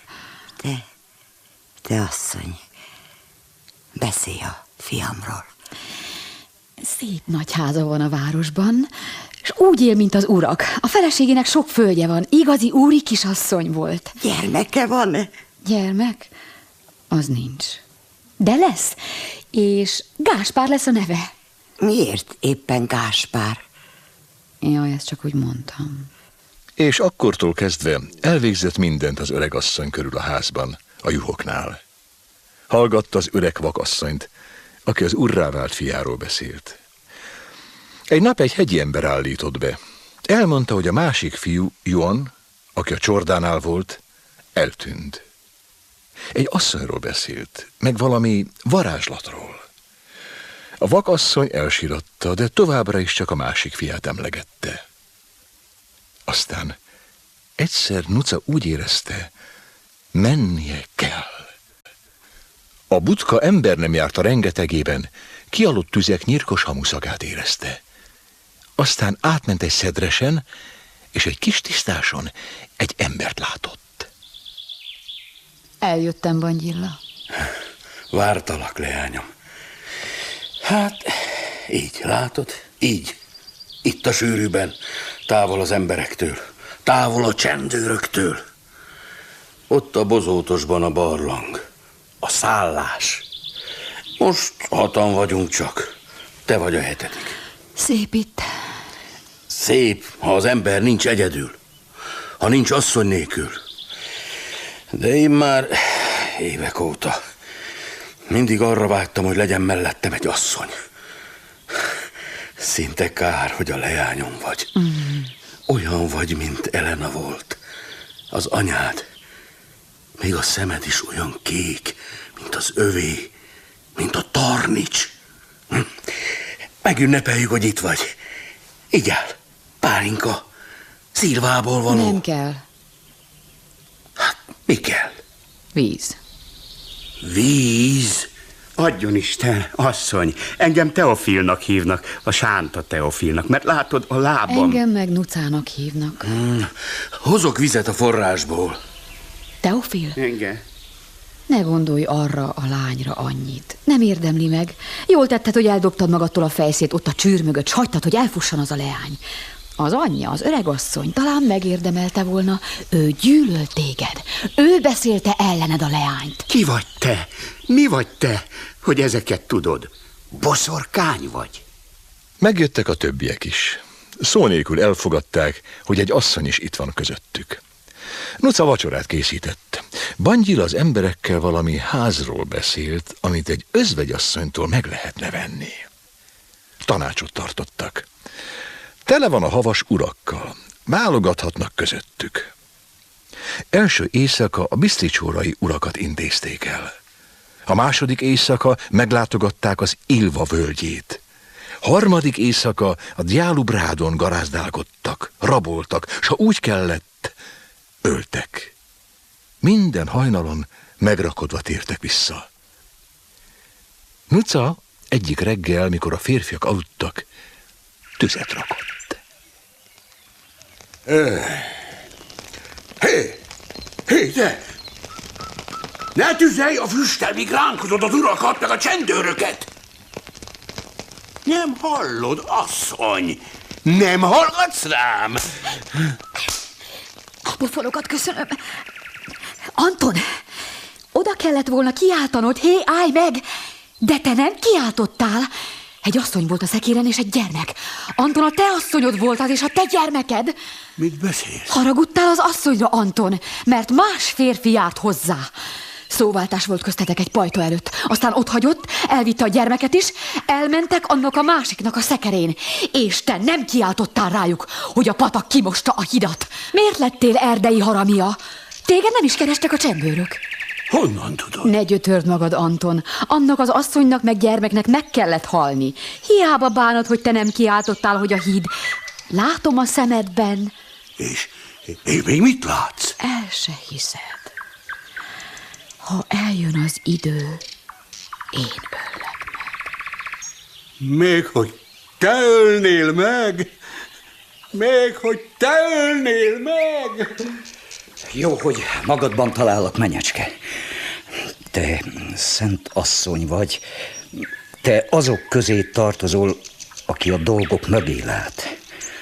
Te asszony, beszélj a fiamról. Szép nagy háza van a városban, és úgy él, mint az urak. A feleségének sok földje van, igazi úri kisasszony volt. Gyermeke van-e? Gyermek? Az nincs. De lesz, és Gáspár lesz a neve. Miért éppen Gáspár? Jaj, ezt csak úgy mondtam. És akkortól kezdve elvégzett mindent az öregasszony körül a házban, a juhoknál. Hallgatta az öreg vakasszonyt, aki az urrá vált fiáról beszélt. Egy nap egy hegyi ember állított be. Elmondta, hogy a másik fiú, Juan, aki a csordánál volt, eltűnt. Egy asszonyról beszélt, meg valami varázslatról. A vakasszony elsíratta, de továbbra is csak a másik fiát emlegette. Aztán egyszer Nuca úgy érezte, mennie kell. A butka ember nem járt a rengetegében, kialudt tüzek nyírkos hamuszagát érezte. Aztán átment egy szedresen, és egy kis tisztáson egy embert látott. Eljöttem, Bangyilla. Vártalak, leányom. Hát, így, látod? Így. Itt a sűrűben, távol az emberektől, távol a csendőröktől. Ott a bozótosban a barlang, a szállás. Most 6-an vagyunk csak, te vagy a 7. Szép itt. Szép, ha az ember nincs egyedül, ha nincs asszony nélkül. De én már évek óta mindig arra vágytam, hogy legyen mellettem egy asszony. Szinte kár, hogy a leányom vagy. Olyan vagy, mint Elena volt. Az anyád. Még a szemed is olyan kék, mint az övé, mint a tarnics. Megünnepeljük, hogy itt vagy. Igyál, pálinka, szilvából való. Nem kell. Hát, mi kell? Víz. Víz? Adjon Isten, asszony, engem Teofilnak hívnak, a Sánta Teofilnak, mert látod a lábam. Engem meg Nucának hívnak. Hozok vizet a forrásból. Teofil? Igen. Ne gondolj arra a lányra annyit. Nem érdemli meg. Jól tetted, hogy eldobtad magadtól a fejszét ott a csűr mögött, s hagytad, hogy elfusson az a leány. Az anyja, az öregasszony talán megérdemelte volna, ő gyűlöl téged. Ő beszélte ellened a leányt. Ki vagy te? Mi vagy te, hogy ezeket tudod? Boszorkány vagy? Megjöttek a többiek is. Szó nélkül elfogadták, hogy egy asszony is itt van közöttük. Nuca vacsorát készített. Bangyila az emberekkel valami házról beszélt, amit egy özvegyasszonytól meg lehetne venni. Tanácsot tartottak. Tele van a havas urakkal, válogathatnak közöttük. Első éjszaka a bisztricsórai urakat intézték el. A második éjszaka meglátogatták az Ilva völgyét. Harmadik éjszaka a Diálubrádon garázdálkodtak, raboltak, s ha úgy kellett, öltek. Minden hajnalon megrakodva tértek vissza. Nuca egyik reggel, mikor a férfiak aludtak, tüzet rakott. Hé, te! Ne tüzelj a füsttel, míg ránkozod az urakat, meg a csendőröket! Nem hallod, asszony? Nem hallgatsz rám? A pofolokat köszönöm. Anton, oda kellett volna kiáltanod, hé, állj meg! De te nem kiáltottál. Egy asszony volt a szekéren és egy gyermek. Anton, a te asszonyod volt az és a te gyermeked. Mit beszélsz? Haragudtál az asszonyra, Anton, mert más férfi járt hozzá. Szóváltás volt köztetek egy pajta előtt. Aztán otthagyott, elvitte a gyermeket is, elmentek annak a másiknak a szekerén. És te nem kiáltottál rájuk, hogy a patak kimosta a hidat. Miért lettél erdei haramia? Téged nem is kerestek a csendőrök. Honnan tudod? Ne gyötörd magad, Anton. Annak az asszonynak meg gyermeknek meg kellett halni. Hiába bánod, hogy te nem kiáltottál, hogy a híd. Látom a szemedben. És még mit látsz? El se hiszed. Ha eljön az idő, én öllek meg. Még hogy te ölnél meg? Még hogy te ölnél meg? Jó, hogy magadban találok, menyecske. Te szent asszony vagy. Te azok közé tartozol, aki a dolgok mögé lát.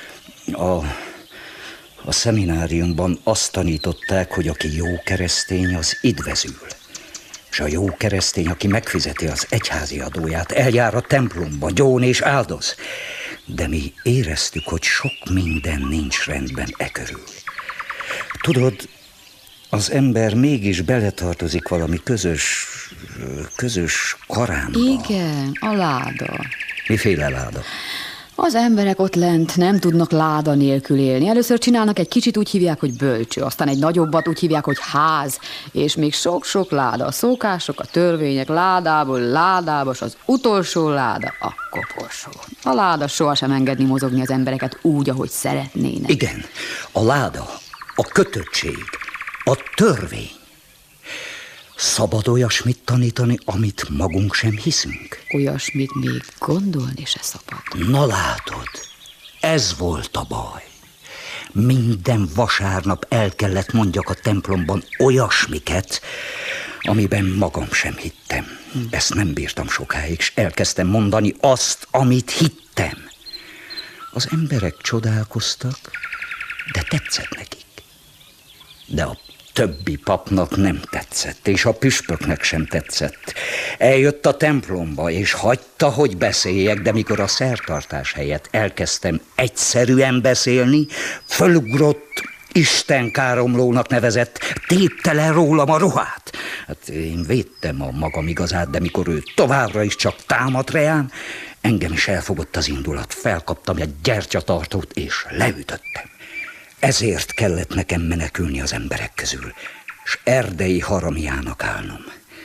A szemináriumban azt tanították, hogy aki jó keresztény, az idvezül. És a jó keresztény, aki megfizeti az egyházi adóját, eljár a templomba, gyón és áldoz. De mi éreztük, hogy sok minden nincs rendben e körül. Tudod, az ember mégis beletartozik valami közös karánba. Igen, a láda. Miféle láda? Az emberek ott lent nem tudnak láda nélkül élni. Először csinálnak egy kicsit, úgy hívják, hogy bölcső, aztán egy nagyobbat úgy hívják, hogy ház, és még sok-sok láda. A szokások, a törvények ládából ládába, és az utolsó láda a koporsó. A láda sohasem engedni mozogni az embereket úgy, ahogy szeretnének. Igen, a láda, a kötöttség, a törvény. Szabad olyasmit tanítani, amit magunk sem hiszünk? Olyasmit még gondolni se szabad. Na látod, ez volt a baj. Minden vasárnap el kellett mondjak a templomban olyasmiket, amiben magam sem hittem. Ezt nem bírtam sokáig, és elkezdtem mondani azt, amit hittem. Az emberek csodálkoztak, de tetszett nekik. De a többi papnak nem tetszett, és a püspöknek sem tetszett. Eljött a templomba, és hagyta, hogy beszéljek, de mikor a szertartás helyett elkezdtem egyszerűen beszélni, fölugrott, Isten káromlónak nevezett, tépte le rólam a ruhát. Hát én védtem a magam igazát, de mikor ő továbbra is csak támadt reám, engem is elfogott az indulat, felkaptam egy gyertyatartót, és leütöttem. Ezért kellett nekem menekülni az emberek közül, s erdei haramiának állnom.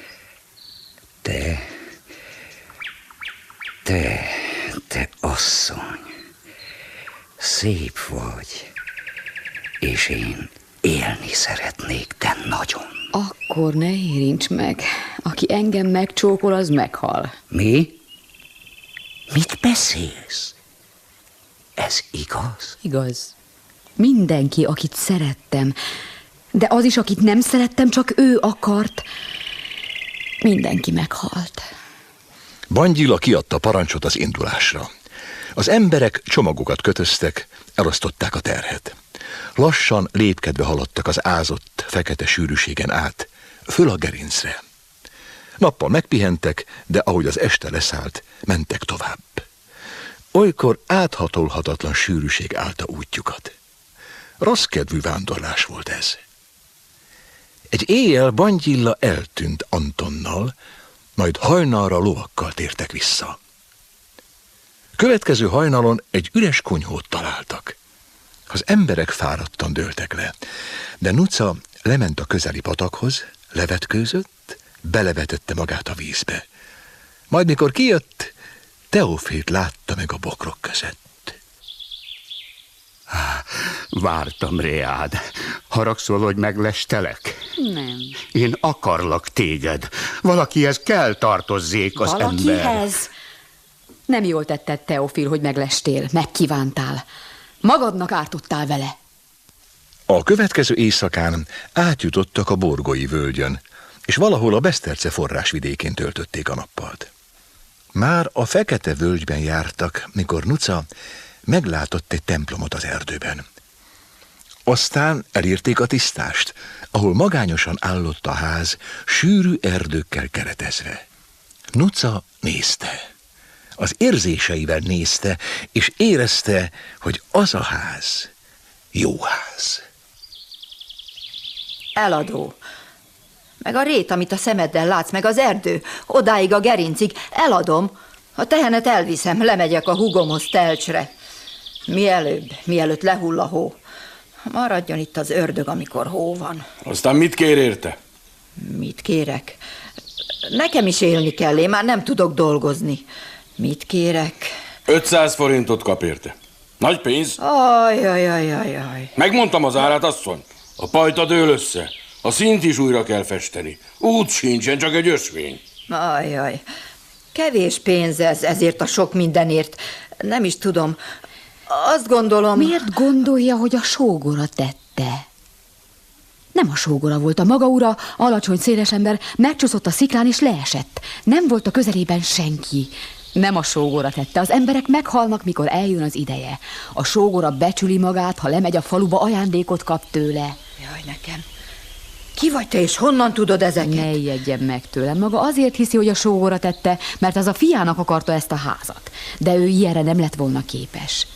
Te asszony, szép vagy, és én élni szeretnék, de nagyon. Akkor ne érints meg. Aki engem megcsókol, az meghal. Mi? Mit beszélsz? Ez igaz? Igaz. Mindenki, akit szerettem, de az is, akit nem szerettem, csak ő akart. Mindenki meghalt. Bangyila kiadta parancsot az indulásra. Az emberek csomagokat kötöztek, elosztották a terhet. Lassan, lépkedve haladtak az ázott, fekete sűrűségen át, föl a gerincre. Nappal megpihentek, de ahogy az este leszállt, mentek tovább. Olykor áthatolhatatlan sűrűség állta útjukat. Rosszkedvű vándorlás volt ez. Egy éjjel Bangyilla eltűnt Antonnal, majd hajnalra lovakkal tértek vissza. Következő hajnalon egy üres konyhót találtak. Az emberek fáradtan dőltek le, de Nuca lement a közeli patakhoz, levetkőzött, belevetette magát a vízbe. Majd mikor kijött, Teofét látta meg a bokrok között. Vártam reád. Haragszol, hogy meglestelek? Nem. Én akarlak téged. Valakihez kell tartozzék az ember. Valakihez? Nem jól tetted, Teofil, hogy meglestél, megkívántál. Magadnak ártottál vele. A következő éjszakán átjutottak a Borgói völgyön, és valahol a Beszterce forrásvidékén töltötték a nappalt. Már a fekete völgyben jártak, mikor Nuca meglátott egy templomot az erdőben. Aztán elérték a tisztást, ahol magányosan állott a ház, sűrű erdőkkel keretezve. Nuca nézte. Az érzéseivel nézte, és érezte, hogy az a ház jó ház. Eladó. Meg a rét, amit a szemeddel látsz, meg az erdő, odáig a gerincig, eladom. A tehenet elviszem, lemegyek a húgomhoz Telcsre. Mielőtt lehull a hó. Maradjon itt az ördög, amikor hó van. Aztán mit kér érte? Mit kérek? Nekem is élni kell, én már nem tudok dolgozni. Mit kérek? 500 forintot kap érte. Nagy pénz? Ajjajajajaj. Megmondtam az árát, asszony. A pajta dől össze. A színt is újra kell festeni. Út sincsen, csak egy ösvény. Ajjaj. Kevés pénz ez, ezért a sok mindenért. Nem is tudom. Azt gondolom... Miért gondolja, hogy a sógora tette? Nem a sógora volt, a maga ura, alacsony, széles ember, megcsúszott a sziklán és leesett. Nem volt a közelében senki. Nem a sógora tette. Az emberek meghalnak, mikor eljön az ideje. A sógora becsüli magát, ha lemegy a faluba, ajándékot kap tőle. Jaj, nekem. Ki vagy te, és honnan tudod ezeket? Ne ijedjen meg tőlem. Maga azért hiszi, hogy a sógora tette, mert az a fiának akarta ezt a házat. De ő ilyenre nem lett volna képes.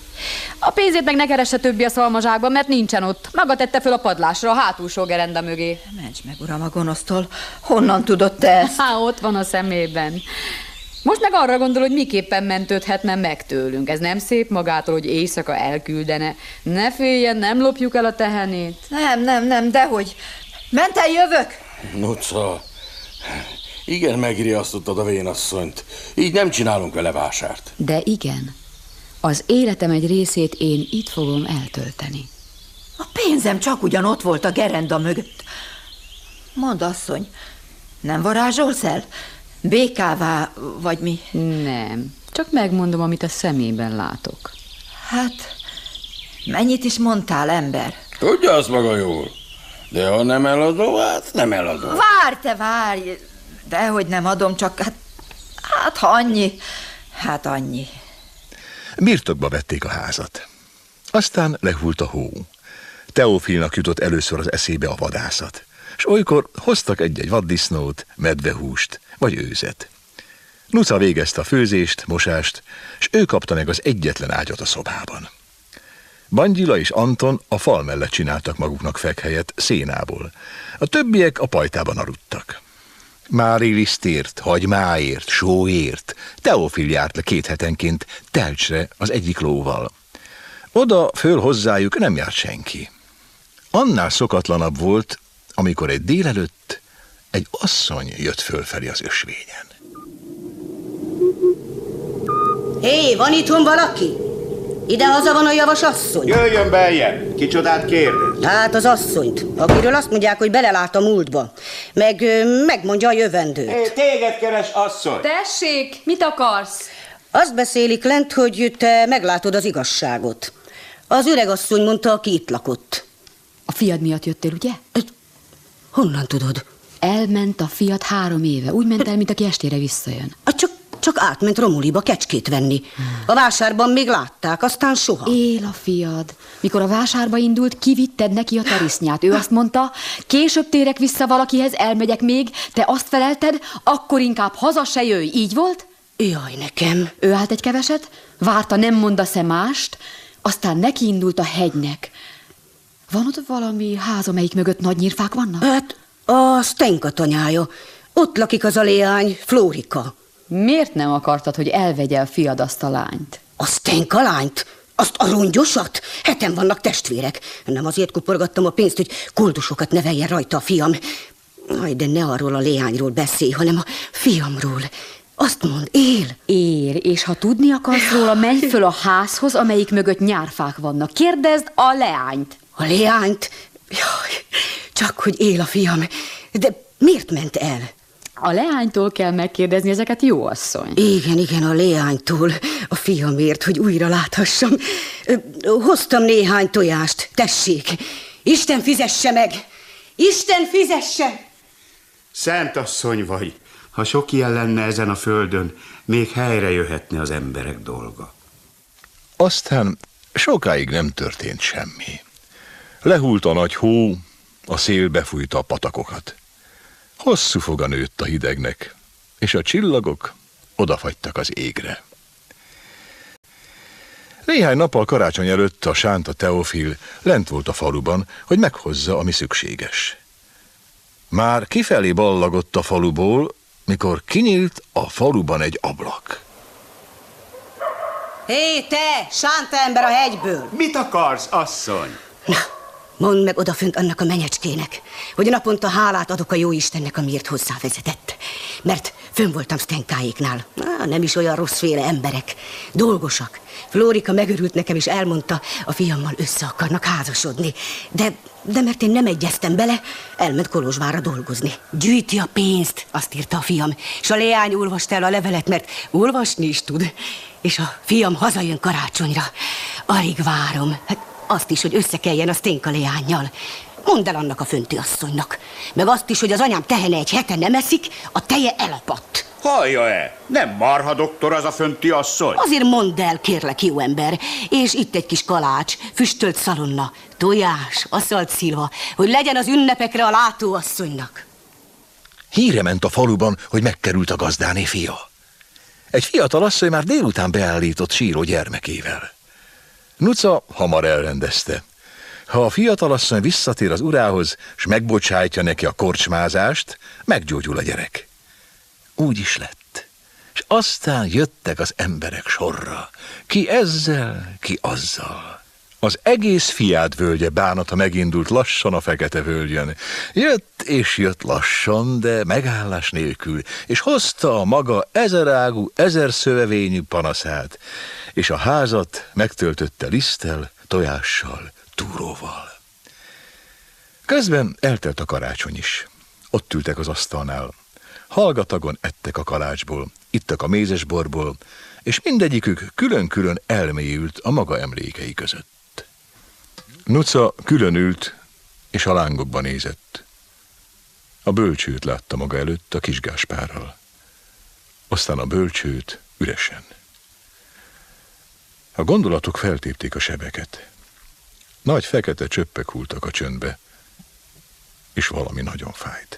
A pénzét meg ne keresse többi a szalmazsákban, mert nincsen ott. Maga tette föl a padlásra, a hátulsó gerenda mögé. Ments meg, uram, a gonosztól. Honnan tudod te ezt? Ott van a szemében. Most meg arra gondol, hogy miképpen mentődhetne meg tőlünk. Ez nem szép magától, hogy éjszaka elküldene. Ne féljen, nem lopjuk el a tehenét. Nem, dehogy. Ment el, jövök? Nuca, igen, megriasztottad a vénasszonyt. Így nem csinálunk vele vásárt. De igen. Az életem egy részét én itt fogom eltölteni. A pénzem csak ugyan ott volt a gerenda mögött. Mondd, asszony, nem varázsolsz el? Békává, vagy mi? Nem, csak megmondom, amit a szemében látok. Hát, mennyit is mondtál, ember? Tudja azt maga jól. De ha nem eladom, hát nem eladom. Várj! Dehogy nem adom, csak hát ha annyi. Hát annyi. Birtokba vették a házat. Aztán lehult a hó. Teofilnak jutott először az eszébe a vadászat, s olykor hoztak egy-egy vaddisznót, medvehúst vagy őzet. Nuca végezte a főzést, mosást, s ő kapta meg az egyetlen ágyat a szobában. Bangyila és Anton a fal mellett csináltak maguknak fekhelyet szénából. A többiek a pajtában aludtak. Mári lisztért, hagymáért, sóért Teofil járt le 2 hetenként Telcsre az egyik lóval. Oda föl hozzájuk nem járt senki. Annál szokatlanabb volt, amikor egy délelőtt egy asszony jött fölfelé az ösvényen. Hé, van itthon valaki? Idehaza van a javas asszony. Jöjjön beljebb, kicsodát kérdez? Hát az asszonyt, akiről azt mondják, hogy belelát a múltba. Megmondja a jövendőt. Hé, téged keres asszony. Tessék, mit akarsz? Azt beszélik lent, hogy te meglátod az igazságot. Az öregasszony mondta, aki itt lakott. A fiad miatt jöttél, ugye? Honnan tudod? Elment a fiad 3 éve. Úgy ment el, mint aki estére visszajön. Csak átment Romuliba kecskét venni. A vásárban még látták, aztán soha. Él a fiad. Mikor a vásárba indult, kivitted neki a tarisznyát. Ő azt mondta, később térek vissza valakihez, elmegyek még, te azt felelted, akkor inkább haza se jöjj. Így volt? Jaj, nekem. Ő állt egy keveset, várta, nem mondasz-e mást, aztán neki indult a hegynek. Van ott valami ház, amelyik mögött nagy nyírfák vannak? Hát, a Stenka tanyája. Ott lakik az a leány, Flórika. Miért nem akartad, hogy elvegye a fiad azt a lányt? A Stenka lányt? Azt a rongyosat? 7 vannak testvérek. Nem azért kuporgattam a pénzt, hogy koldusokat neveljen rajta a fiam. Aj, de ne arról a leányról beszélj, hanem a fiamról. Azt mond, él. Él, és ha tudni akarsz róla, menj föl a házhoz, amelyik mögött nyárfák vannak. Kérdezd a leányt. A leányt? Jaj, csak hogy él a fiam. De miért ment el? A leánytól kell megkérdezni ezeket, jó asszony? Igen, a leánytól. A fiamért, hogy újra láthassam. Hoztam néhány tojást, tessék. Isten fizesse meg! Isten fizesse! Szent asszony vagy. Ha sok ilyen lenne ezen a földön, még helyre jöhetne az emberek dolga. Aztán sokáig nem történt semmi. Lehult a nagy hó, a szél befújta a patakokat. Hosszú foga nőtt a hidegnek, és a csillagok odafagytak az égre. Néhány nappal karácsony előtt a sánta Teofil lent volt a faluban, hogy meghozza, ami szükséges. Már kifelé ballagott a faluból, mikor kinyílt a faluban egy ablak. Hé, te, sánta ember a hegyből! Mit akarsz, asszony? Na, mondd meg odafönt annak a menyecskének, hogy naponta hálát adok a jóistennek, amiért hozzávezetett. Mert fönn voltam Stenkáéknál. Nem is olyan rosszféle emberek. Dolgosak. Flórika megörült nekem, és elmondta, a fiammal össze akarnak házasodni. De mert én nem egyeztem bele, elment Kolozsvárra dolgozni. Gyűjti a pénzt, azt írta a fiam. És a leány olvasta el a levelet, mert olvasni is tud. És a fiam hazajön karácsonyra. Alig várom. Hát azt is, hogy összekeljen a Stenka leánnyal. Mondd el annak a fönti asszonynak. Meg azt is, hogy az anyám tehene egy hete nem eszik, a teje elapadt. Hallja-e? Nem marha doktor az a fönti asszony? Azért mondd el, kérlek, jó ember. És itt egy kis kalács, füstölt szalonna, tojás, aszalt szilva, hogy legyen az ünnepekre a látóasszonynak. Híre ment a faluban, hogy megkerült a gazdáné fia. Egy fiatal asszony már délután beállított síró gyermekével. Nuca hamar elrendezte. Ha a fiatalasszony visszatér az urához, s megbocsájtja neki a korcsmázást, meggyógyul a gyerek. Úgy is lett. És aztán jöttek az emberek sorra. Ki ezzel, ki azzal. Az egész Fiát völgye bánata megindult lassan a Fekete völgyön. Jött és jött lassan, de megállás nélkül, és hozta a maga ezerágú, ezerszövevényű panaszát, és a házat megtöltötte liszttel, tojással, túróval. Közben eltelt a karácsony is. Ott ültek az asztalnál. Hallgatagon ettek a kalácsból, ittak a mézesborból, és mindegyikük külön-külön elmélyült a maga emlékei között. Nuca külön ült, és a lángokba nézett. A bölcsőt látta maga előtt a kis Gáspárral. Aztán a bölcsőt üresen. A gondolatok feltépték a sebeket. Nagy fekete csöppek hultak a csöndbe, és valami nagyon fájt.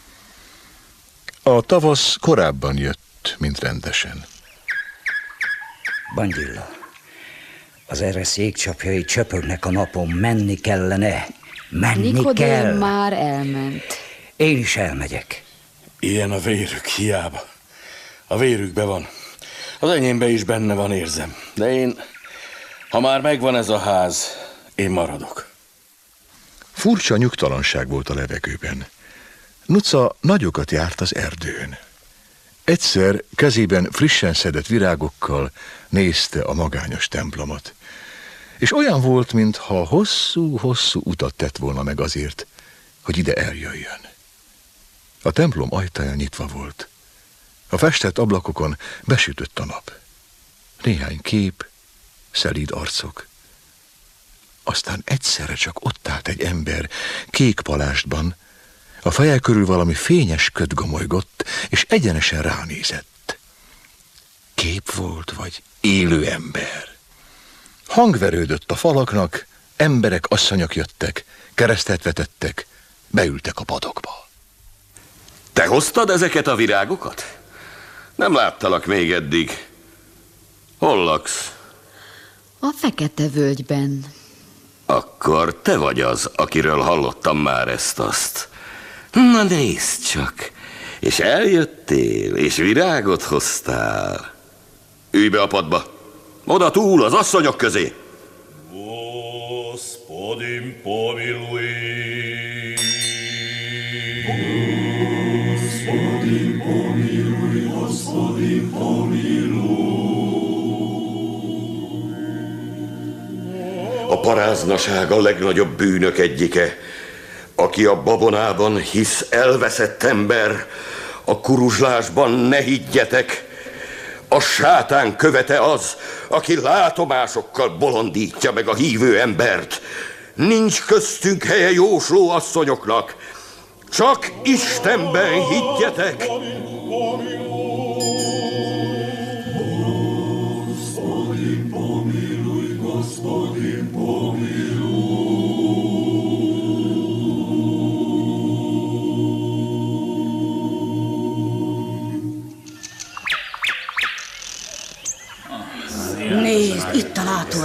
A tavasz korábban jött, mint rendesen. Bandilla, az eresz jégcsapjai csöpögnek a napon, menni kellene. Menni Nikodém kell. már elment. Én is elmegyek. Ilyen a vérük, hiába. A vérükbe van. Az enyémbe is benne van, érzem. De én, ha már megvan ez a ház, én maradok. Furcsa nyugtalanság volt a levegőben. Nuca nagyokat járt az erdőn. Egyszer kezében frissen szedett virágokkal nézte a magányos templomot. És olyan volt, mintha hosszú-hosszú utat tett volna meg azért, hogy ide eljöjjön. A templom ajtaja nyitva volt. A festett ablakokon besütött a nap. Néhány kép, szelíd arcok. Aztán egyszerre csak ott állt egy ember, kék palástban, a feje körül valami fényes köd gomolygott, és egyenesen ránézett. Kép volt, vagy élő ember. Hang verődött a falaknak, emberek, asszonyok jöttek, keresztet vetettek, beültek a padokba. Te hoztad ezeket a virágokat? Nem láttalak még eddig. Hol laksz? A Fekete völgyben. Akkor te vagy az, akiről hallottam már ezt-azt. Na nézd csak, és eljöttél, és virágot hoztál. Ülj be a padba, oda túl az asszonyok közé. Gospodin pomiluj. Gospodin pomiluj, Gospodin pomiluj. A paráznaság a legnagyobb bűnök egyike. Aki a babonában hisz, elveszett ember, a kuruzslásban ne higgyetek. A sátán követe az, aki látomásokkal bolondítja meg a hívő embert. Nincs köztünk helye jósló asszonyoknak. Csak Istenben higgyetek!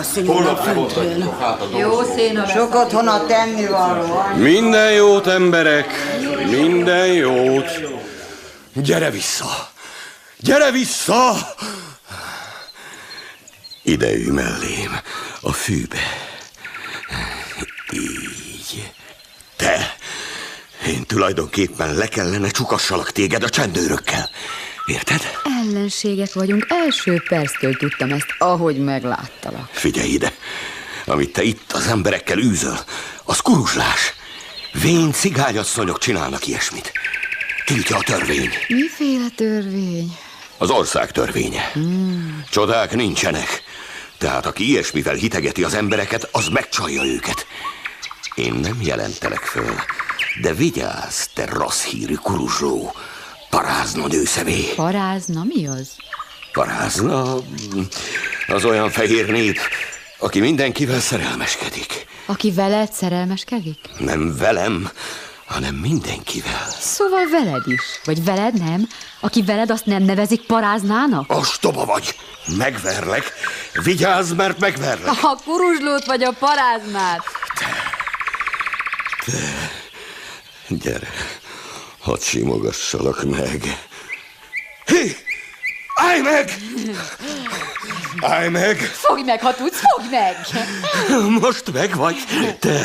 öregasszonyomnak föntről. Jó széna. Sok otthon a tennivaló. Minden jót, emberek! Minden jót! Gyere vissza! Gyere vissza! Ide ülj mellém, a fűbe. Így. Te! Én tulajdonképpen le kellene csukassalak téged a csendőrökkel. Érted? Ellenségek vagyunk. Első perctől tudtam ezt, ahogy megláttalak. Figyelj ide! Amit te itt az emberekkel űzöl, az kuruzslás. Vén cigányasszonyok csinálnak ilyesmit. Tiltja a törvény. Miféle törvény? Az ország törvénye. Csodák nincsenek. Tehát aki ilyesmivel hitegeti az embereket, az megcsalja őket. Én nem jelentelek föl, de vigyázz, te rossz hírű kuruzsló. Parázna nőszemély. Parázna? Mi az? Parázna az olyan fehér nép, aki mindenkivel szerelmeskedik. Aki veled szerelmeskedik? Nem velem, hanem mindenkivel. Szóval veled is. Vagy veled nem? Aki veled, azt nem nevezik paráznának? Ostoba vagy! Megverlek! Vigyázz, mert megverlek! A kuruzslót vagy a paráznát? Te, gyere, hadd simogassalak meg. Hé! Állj meg! Állj meg! Fogj meg, ha tudsz, fogj meg! Most meg vagy, te!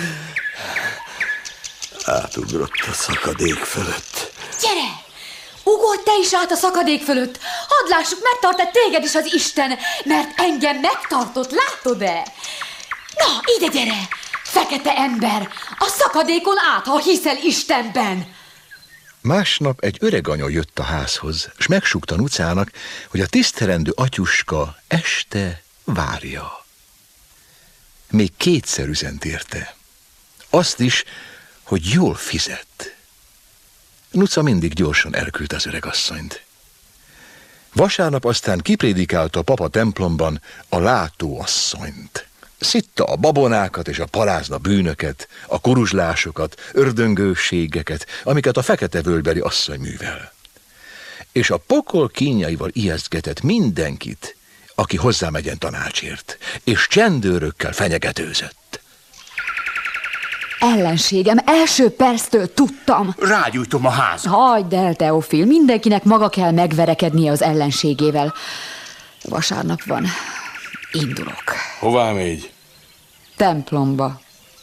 Átugrott a szakadék fölött. Gyere! Ugorj te is át a szakadék fölött! Hadd lássuk, megtart-e téged is az Isten, mert engem megtartott, látod-e? Na, ide gyere! Fekete ember! A szakadékon át, ha hiszel Istenben! Másnap egy öreg anya jött a házhoz, s megsúgta Nucának, hogy a tisztelendő atyuska este várja. Még kétszer üzent érte. Azt is, hogy jól fizet. Nuca mindig gyorsan elküldte az öregasszonyt. Vasárnap aztán kiprédikálta a papa templomban a látóasszonyt. Szitta a babonákat és a parázna bűnöket, a kuruzslásokat, ördöngőségeket, amiket a fekete völgybeli asszony művel. És a pokol kínjaival ijesztgetett mindenkit, aki hozzámegyen tanácsért, és csendőrökkel fenyegetőzött. Ellenségem, első perctől tudtam. Rágyújtom a házat. Hagyd el, Teofil, mindenkinek maga kell megverekednie az ellenségével. Vasárnap van. Indulok. Hová megy? Templomba.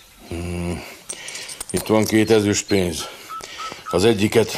Itt van 2 ezüst pénz. Az egyiket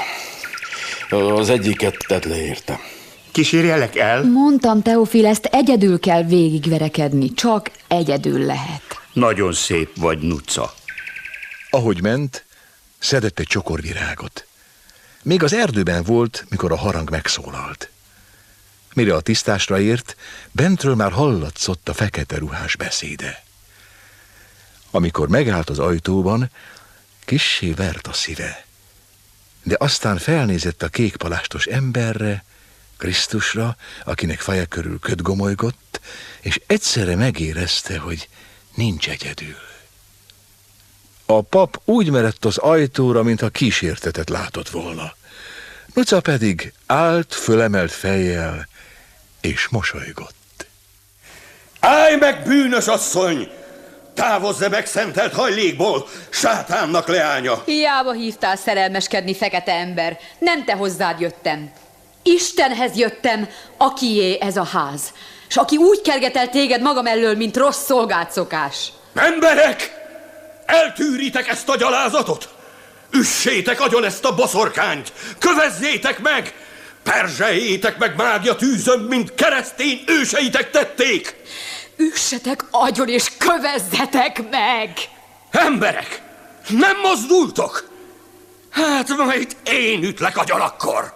tedd le érte. Kísérjelek el? Mondtam, Teofil, ezt egyedül kell végigverekedni. Csak egyedül lehet. Nagyon szép vagy, Nuca. Ahogy ment, szedett egy csokor virágot. Még az erdőben volt, mikor a harang megszólalt. Mire a tisztásra ért, bentről már hallatszott a fekete ruhás beszéde. Amikor megállt az ajtóban, kissé vert a szíve. De aztán felnézett a kékpalástos emberre, Krisztusra, akinek feje körül köd gomolygott, és egyszerre megérezte, hogy nincs egyedül. A pap úgy merett az ajtóra, mintha kísértetet látott volna. Nuca pedig állt fölemelt fejjel, és mosolygott. Állj meg, bűnös asszony! Távozz-e meg szentelt hajlékból, sátánnak leánya! Hiába hívtál szerelmeskedni, fekete ember. Nem te hozzád jöttem. Istenhez jöttem, akié ez a ház. S aki úgy kergetel téged magam elől, mint rossz szolgált szokás. Emberek! Eltűritek ezt a gyalázatot! Üssétek agyon ezt a boszorkányt! Kövezzétek meg! Perzseljétek meg mágia tűzön, mint keresztény őseitek tették! Üssetek agyon és kövezzetek meg! Emberek! Nem mozdultok? Hát majd én ütlek agyon akkor!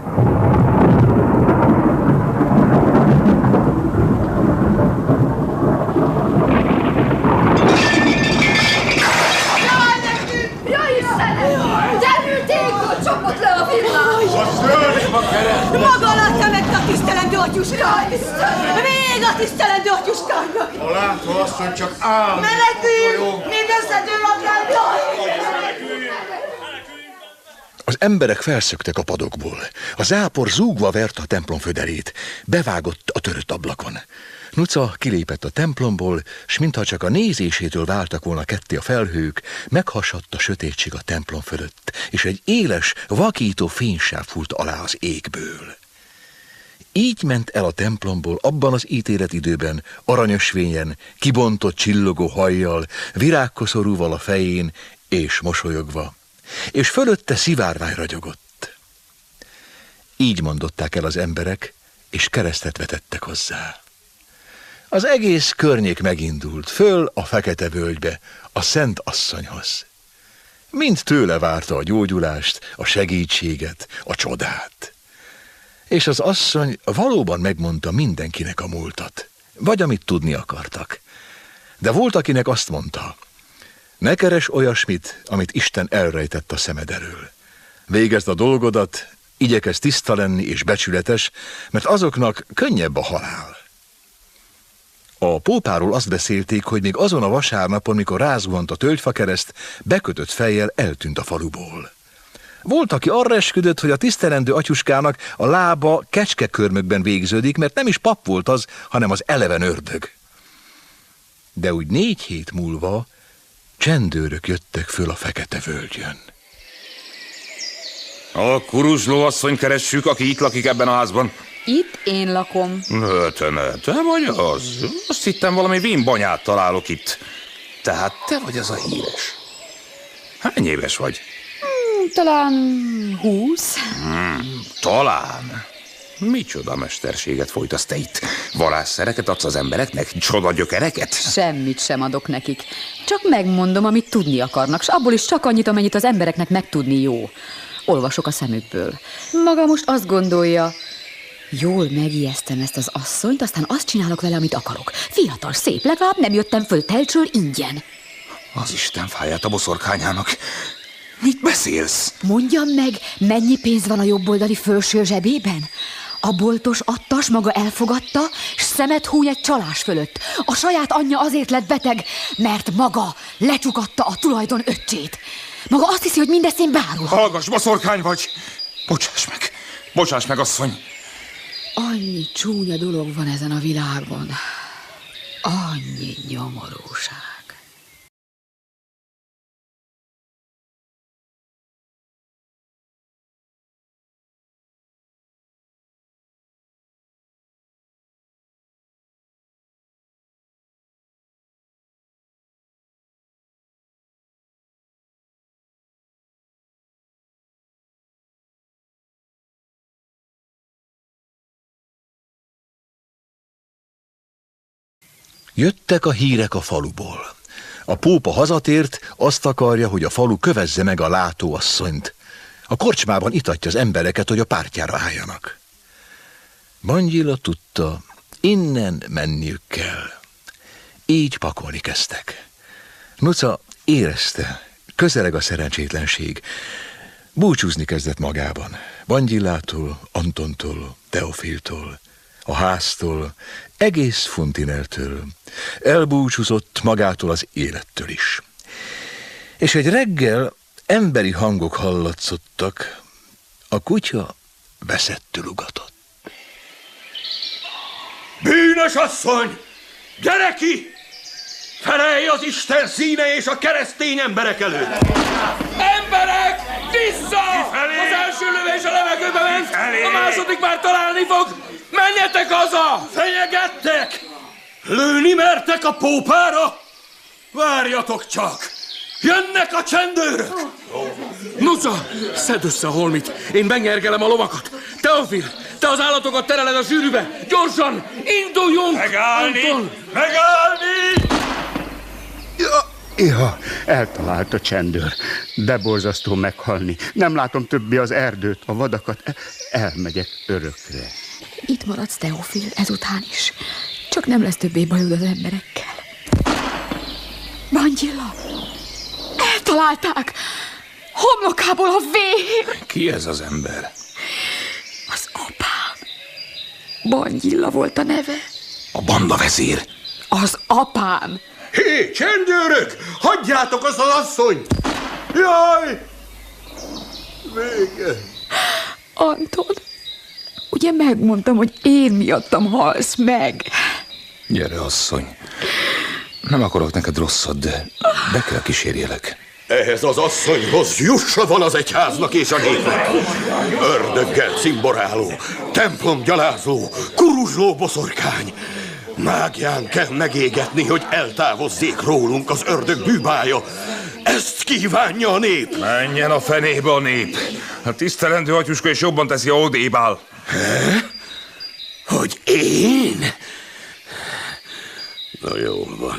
Csapott le a villám! Maga látta meg a tisztelendő atyuskának! Még a tisztelendő atyuskának! A látóasszony csak áll! Meneküljünk! Még összedől a Az emberek felszöktek a padokból. A zápor zúgva verte a templom föderét. Bevágott a törött ablakon. Nuca kilépett a templomból, s mintha csak a nézésétől váltak volna ketté a felhők, meghasadt a sötétség a templom fölött, és egy éles, vakító fénysáv fúlt alá az égből. Így ment el a templomból abban az ítéletidőben, aranyösvényen, kibontott csillogó hajjal, virágkoszorúval a fején, és mosolyogva, és fölötte szivárvány ragyogott. Így mondották el az emberek, és keresztet vetettek hozzá. Az egész környék megindult, föl a fekete völgybe, a Szent Asszonyhoz. Mind tőle várta a gyógyulást, a segítséget, a csodát. És az asszony valóban megmondta mindenkinek a múltat, vagy amit tudni akartak. De volt, akinek azt mondta: ne keres olyasmit, amit Isten elrejtett a szemed elől. Végezd a dolgodat, igyekezz tiszta lenni és becsületes, mert azoknak könnyebb a halál. A pópáról azt beszélték, hogy még azon a vasárnapon, mikor rázuhant a tölgyfakereszt, bekötött fejjel eltűnt a faluból. Volt, aki arra esküdött, hogy a tisztelendő atyuskának a lába kecskekörmökben végződik, mert nem is pap volt az, hanem az eleven ördög. De úgy 4 hét múlva csendőrök jöttek föl a fekete völgyön. A kuruzsló asszony keressük, aki itt lakik ebben a házban. Itt én lakom. Te vagy az? Azt hittem, valami vímbanyát találok itt. Tehát te vagy az a híres. Hány éves vagy? Talán 20. Talán. Micsoda mesterséget folytasz te itt? Varázsszereket adsz az embereknek? Csoda gyökereket? Semmit sem adok nekik. Csak megmondom, amit tudni akarnak, s abból is csak annyit, amennyit az embereknek megtudni jó. Olvasok a szemükből. Maga most azt gondolja, jól megijesztem ezt az asszonyt, aztán azt csinálok vele, amit akarok. Fiatal, szép, legalább nem jöttem föl telcsről ingyen. Az Isten fáját a boszorkányának. Mit beszélsz? Mondjam meg, mennyi pénz van a jobboldali felső zsebében? A boltos attas maga elfogadta, s szemet húny egy csalás fölött. A saját anyja azért lett beteg, mert maga lecsukatta a tulajdon öccsét. Maga azt hiszi, hogy mindezt én bárul. Hallgass, boszorkány vagy! Bocsáss meg, asszony! Annyi csúnya dolog van ezen a világon. Annyi nyomorúság. Jöttek a hírek a faluból. A pópa hazatért, azt akarja, hogy a falu kövezze meg a látóasszonyt. A korcsmában itatja az embereket, hogy a pártjára álljanak. Bangyila tudta, innen menniük kell. Így pakolni kezdtek. Nuca érezte, közeleg a szerencsétlenség. Búcsúzni kezdett magában. Bangyilától, Antontól, Teofiltól, a háztól, egész Funtineltől. Elbúcsúzott magától az élettől is. És egy reggel emberi hangok hallatszottak. A kutya veszettül ugatott. Bűnös asszony! Gyere ki! Felelj az Isten színe és a keresztény emberek előtt! Emberek! Vissza! Kifelé! Az első lövés a levegőbe ment! A második már találni fog! Menjetek haza! Fenyegettek! Lőni mertek a pópára? Várjatok csak! Jönnek a csendőrök! Nuca, szedd össze a holmit! Én benyergelem a lovakat! Teofil, te az állatokat tereled a zsűrűbe! Gyorsan! Induljunk! Megállni! Anton! Megállni! Ja, eltalált a csendőr. De borzasztó meghalni. Nem látom többé az erdőt, a vadakat. Elmegyek örökre. Itt maradsz, Teofil, ezután is. Csak nem lesz többé bajod az emberekkel. Bangyilla! Eltalálták! Homlokából a vér! Ki ez az ember? Az apám. Bangyilla volt a neve. A banda vezér. Az apám. Hé, csendőrök! Hagyjátok azt az asszonyt! Jaj! Vége! Anton, ugye megmondtam, hogy én miattam halsz meg. Gyere, asszony. Nem akarok neked rosszat, de be kell kísérjelek. Ehhez az asszonyhoz jussa van az egyháznak és a népnek. Ördöggel cimboráló, templomgyalázó, kuruzsló boszorkány. Mágián kell megégetni, hogy eltávozzék rólunk az ördög bűbája. Ezt kívánja a nép. Menjen a fenébe a nép. A tisztelendő atyuska is jobban teszi, a odébb áll. Hogy én? Na jól van.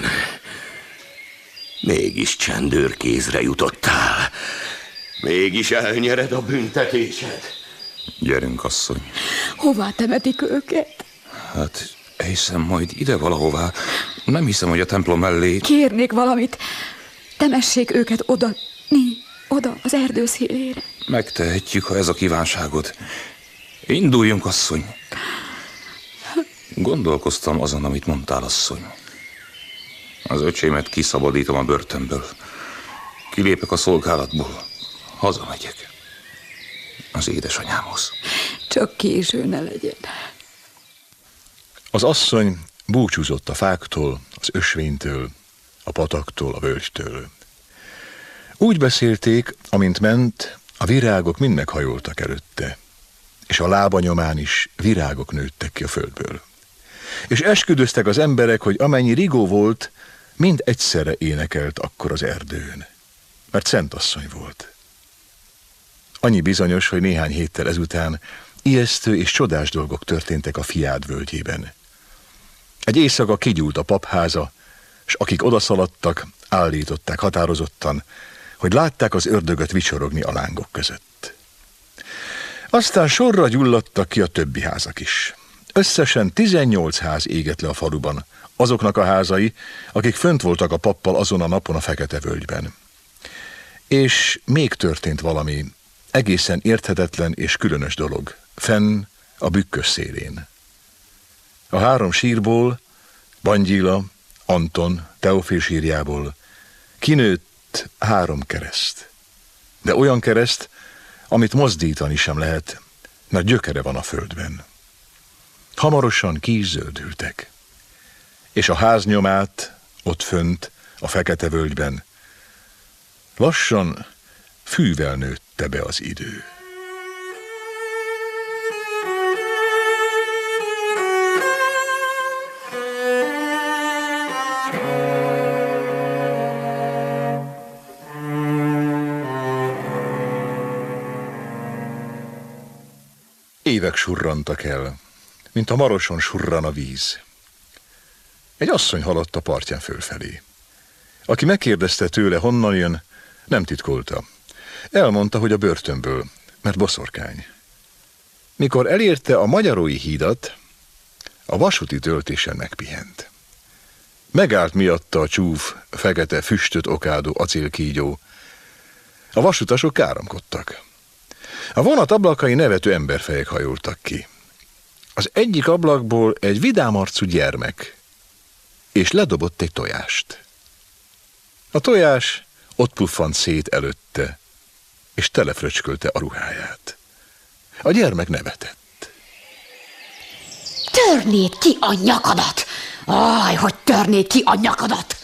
Mégis csendőrkézre jutottál. Mégis elnyered a büntetésed. Gyerünk, asszony. Hová temetik őket? Hát, hiszem majd ide valahová. Nem hiszem, hogy a templom mellé... Kérnék valamit. Temessék őket oda az erdő szélére. Megtehetjük, ha ez a kívánságod. Induljunk, asszony. Gondolkoztam azon, amit mondtál, asszony. Az öcsémet kiszabadítom a börtönből. Kilépek a szolgálatból. Hazamegyek. Az édesanyámhoz. Csak késő ne legyen. Az asszony búcsúzott a fáktól, az ösvénytől, a pataktól, a völgytől. Úgy beszélték, amint ment, a virágok mind meghajoltak előtte, és a lábanyomán is virágok nőttek ki a földből. És esküdöztek az emberek, hogy amennyi rigó volt, mind egyszerre énekelt akkor az erdőn, mert szentasszony volt. Annyi bizonyos, hogy néhány héttel ezután ijesztő és csodás dolgok történtek a Fiád völgyében. Egy éjszaka kigyúlt a papháza, s akik odaszaladtak, állították határozottan, hogy látták az ördögöt vicsorogni a lángok között. Aztán sorra gyulladtak ki a többi házak is. Összesen 18 ház égett le a faluban, azoknak a házai, akik fönt voltak a pappal azon a napon a Fekete völgyben. És még történt valami egészen érthetetlen és különös dolog, fenn a bükkös szélén. A 3 sírból, Bangyila, Anton, Teofil sírjából kinőtt 3 kereszt. De olyan kereszt, amit mozdítani sem lehet, mert gyökere van a földben. Hamarosan ki is zöldültek. És a ház nyomát ott fönt, a Fekete völgyben lassan fűvel nőtte be az idő. Évek surrantak el, mint a Maroson surran a víz. Egy asszony haladt a partján fölfelé. Aki megkérdezte tőle, honnan jön, nem titkolta. Elmondta, hogy a börtönből, mert boszorkány. Mikor elérte a Magyarói hídat, a vasúti töltésen megpihent. Megállt miatta a csúf, fekete, füstöt okádó acélkígyó. A vasutasok káromkodtak. A vonat ablakai nevető emberfejek hajoltak ki. Az egyik ablakból egy vidám arcú gyermek, és ledobott egy tojást. A tojás ott puffant szét előtte, és telefröcskölte a ruháját. A gyermek nevetett. Törnéd ki a nyakadat! Aj, hogy törnéd ki a nyakadat!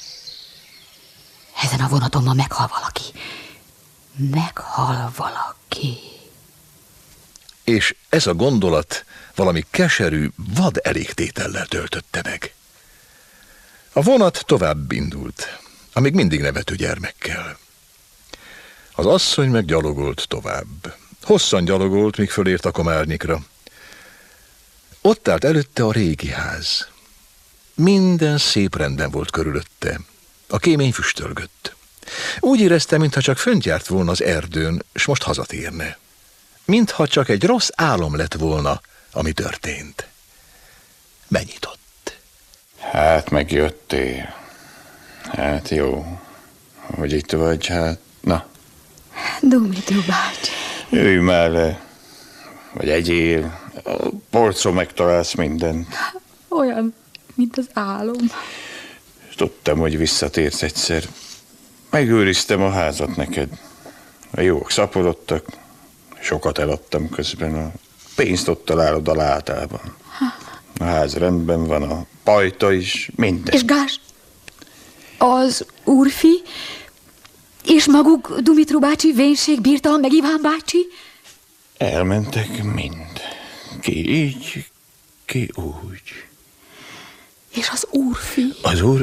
Ezen a vonaton ma meghal valaki. Meghal valaki. És ez a gondolat valami keserű, vad elégtétellel töltötte meg. A vonat tovább indult, amíg mindig nevető gyermekkel. Az asszony meg gyalogolt tovább. Hosszan gyalogolt, míg fölért a komárnyikra. Ott állt előtte a régi ház. Minden szép rendben volt körülötte. A kémény füstölgött. Úgy érezte, mintha csak fönt járt volna az erdőn, s most hazatérne. Mintha csak egy rossz álom lett volna, ami történt. Benyitott. Hát megjöttél. Hát jó, hogy itt vagy, hát na. Dumitru bácsi. Ülj már le, vagy egyél. A polcon megtalálsz mindent. Olyan, mint az álom. Tudtam, hogy visszatérsz egyszer. Megőriztem a házat neked. A jók szaporodtak, sokat eladtam közben. A pénzt ott találod a ládában. A ház rendben van, a pajta is, minden. És Gás, az úrfi, és maguk Dumitru bácsi, Vénség, Birtalan, meg Iván bácsi? Elmentek mind. Ki így, ki úgy. És az úrfi? Az úr...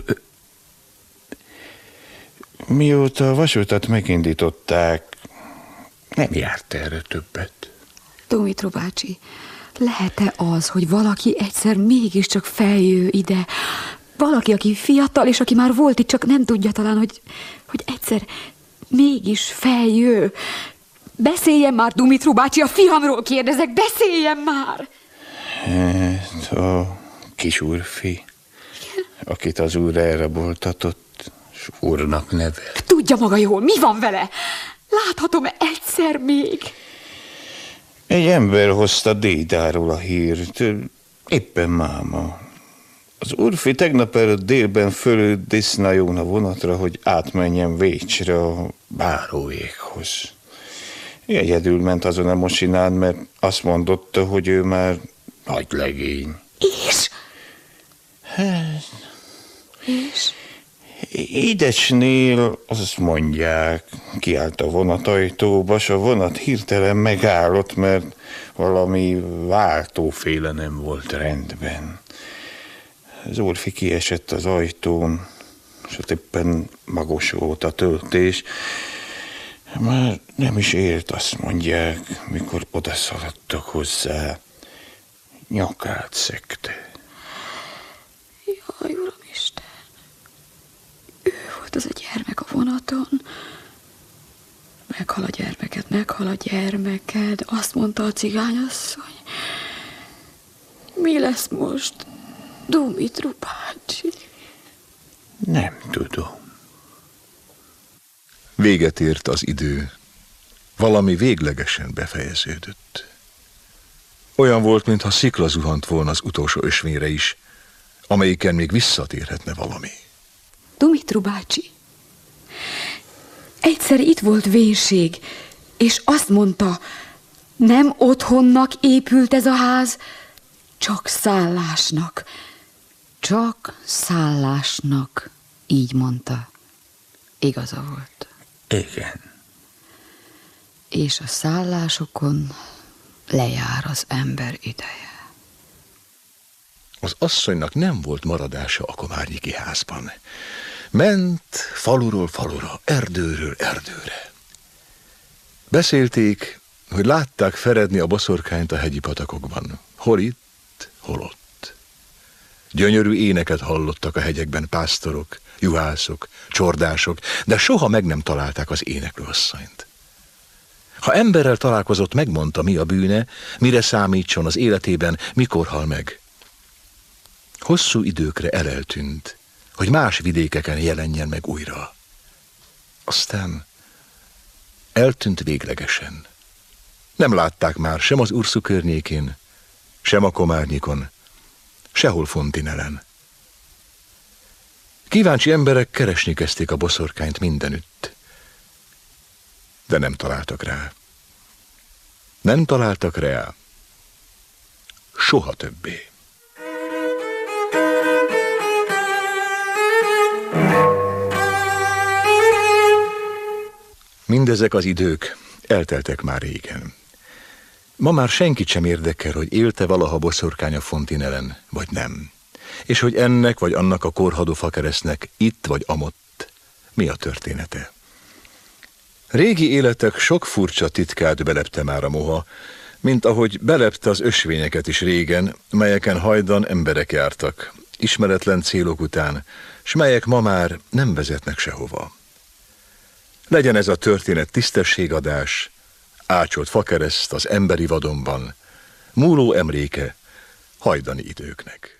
Mióta a vasutat megindították, nem járt erre többet. Dumitru bácsi, lehet-e az, hogy valaki egyszer mégiscsak feljő ide? Valaki, aki fiatal, és aki már volt itt, csak nem tudja talán, hogy egyszer mégis feljő. Beszéljen már, Dumitru bácsi, a fiamról kérdezek, beszéljen már! Hát, a kis úrfi, akit az úr elraboltatott, s úrnak nevel. Tudja maga jól, mi van vele? Láthatom egyszer még? Egy ember hozta Dédáról a hírt, éppen máma. Az úrfi tegnap előtt délben fölült Disznajón a vonatra, hogy átmenjen Vécsre a báróékhoz. Egyedül ment azon a mosinán, mert azt mondotta, hogy ő már nagy legény. És? Hát... És? Édesnél azt mondják, kiállt a vonatajtóba, s a vonat hirtelen megállott, mert valami váltóféle nem volt rendben. Az úrfi kiesett az ajtón, és ott éppen magos volt a töltés. Már nem is élt, azt mondják, mikor odaszaladtak hozzá. Nyakát szekte. Jaj, Uramisten! Ő volt az a gyermek a vonaton. Meghal a gyermeked, meghal a gyermeked, azt mondta a cigányasszony. Mi lesz most, Dumitru bácsi? Nem tudom. Véget ért az idő. Valami véglegesen befejeződött. Olyan volt, mintha szikla zuhant volna az utolsó ösvényre is, amelyiken még visszatérhetne valami. Dumitru bácsi, egyszer itt volt Vénség, és azt mondta, nem otthonnak épült ez a ház, csak szállásnak. Csak szállásnak, így mondta. Igaza volt. Igen. És a szállásokon lejár az ember ideje. Az asszonynak nem volt maradása a komárnyiki házban. Ment faluról falura, erdőről erdőre. Beszélték, hogy látták feredni a boszorkányt a hegyi patakokban. Hol itt, hol ott. Gyönyörű éneket hallottak a hegyekben pásztorok, juhászok, csordások, de soha meg nem találták az éneklő asszonyt. Ha emberrel találkozott, megmondta, mi a bűne, mire számítson az életében, mikor hal meg. Hosszú időkre eltűnt, hogy más vidékeken jelenjen meg újra. Aztán eltűnt véglegesen. Nem látták már sem az Urszu környékén, sem a Komárnyikon, sehol Fontinelen. Kíváncsi emberek keresni kezdték a boszorkányt mindenütt, de nem találtak rá. Nem találtak rá soha többé. Mindezek az idők elteltek már régen. Ma már senkit sem érdekel, hogy élte valaha boszorkány a Fontinelen, vagy nem. És hogy ennek vagy annak a korhadó fakeresztnek itt vagy amott mi a története. Régi életek sok furcsa titkát belepte már a moha, mint ahogy belepte az ösvényeket is régen, melyeken hajdan emberek jártak, ismeretlen célok után, s melyek ma már nem vezetnek sehova. Legyen ez a történet tisztességadás, ácsolt fakereszt az emberi vadonban, múló emléke hajdani időknek.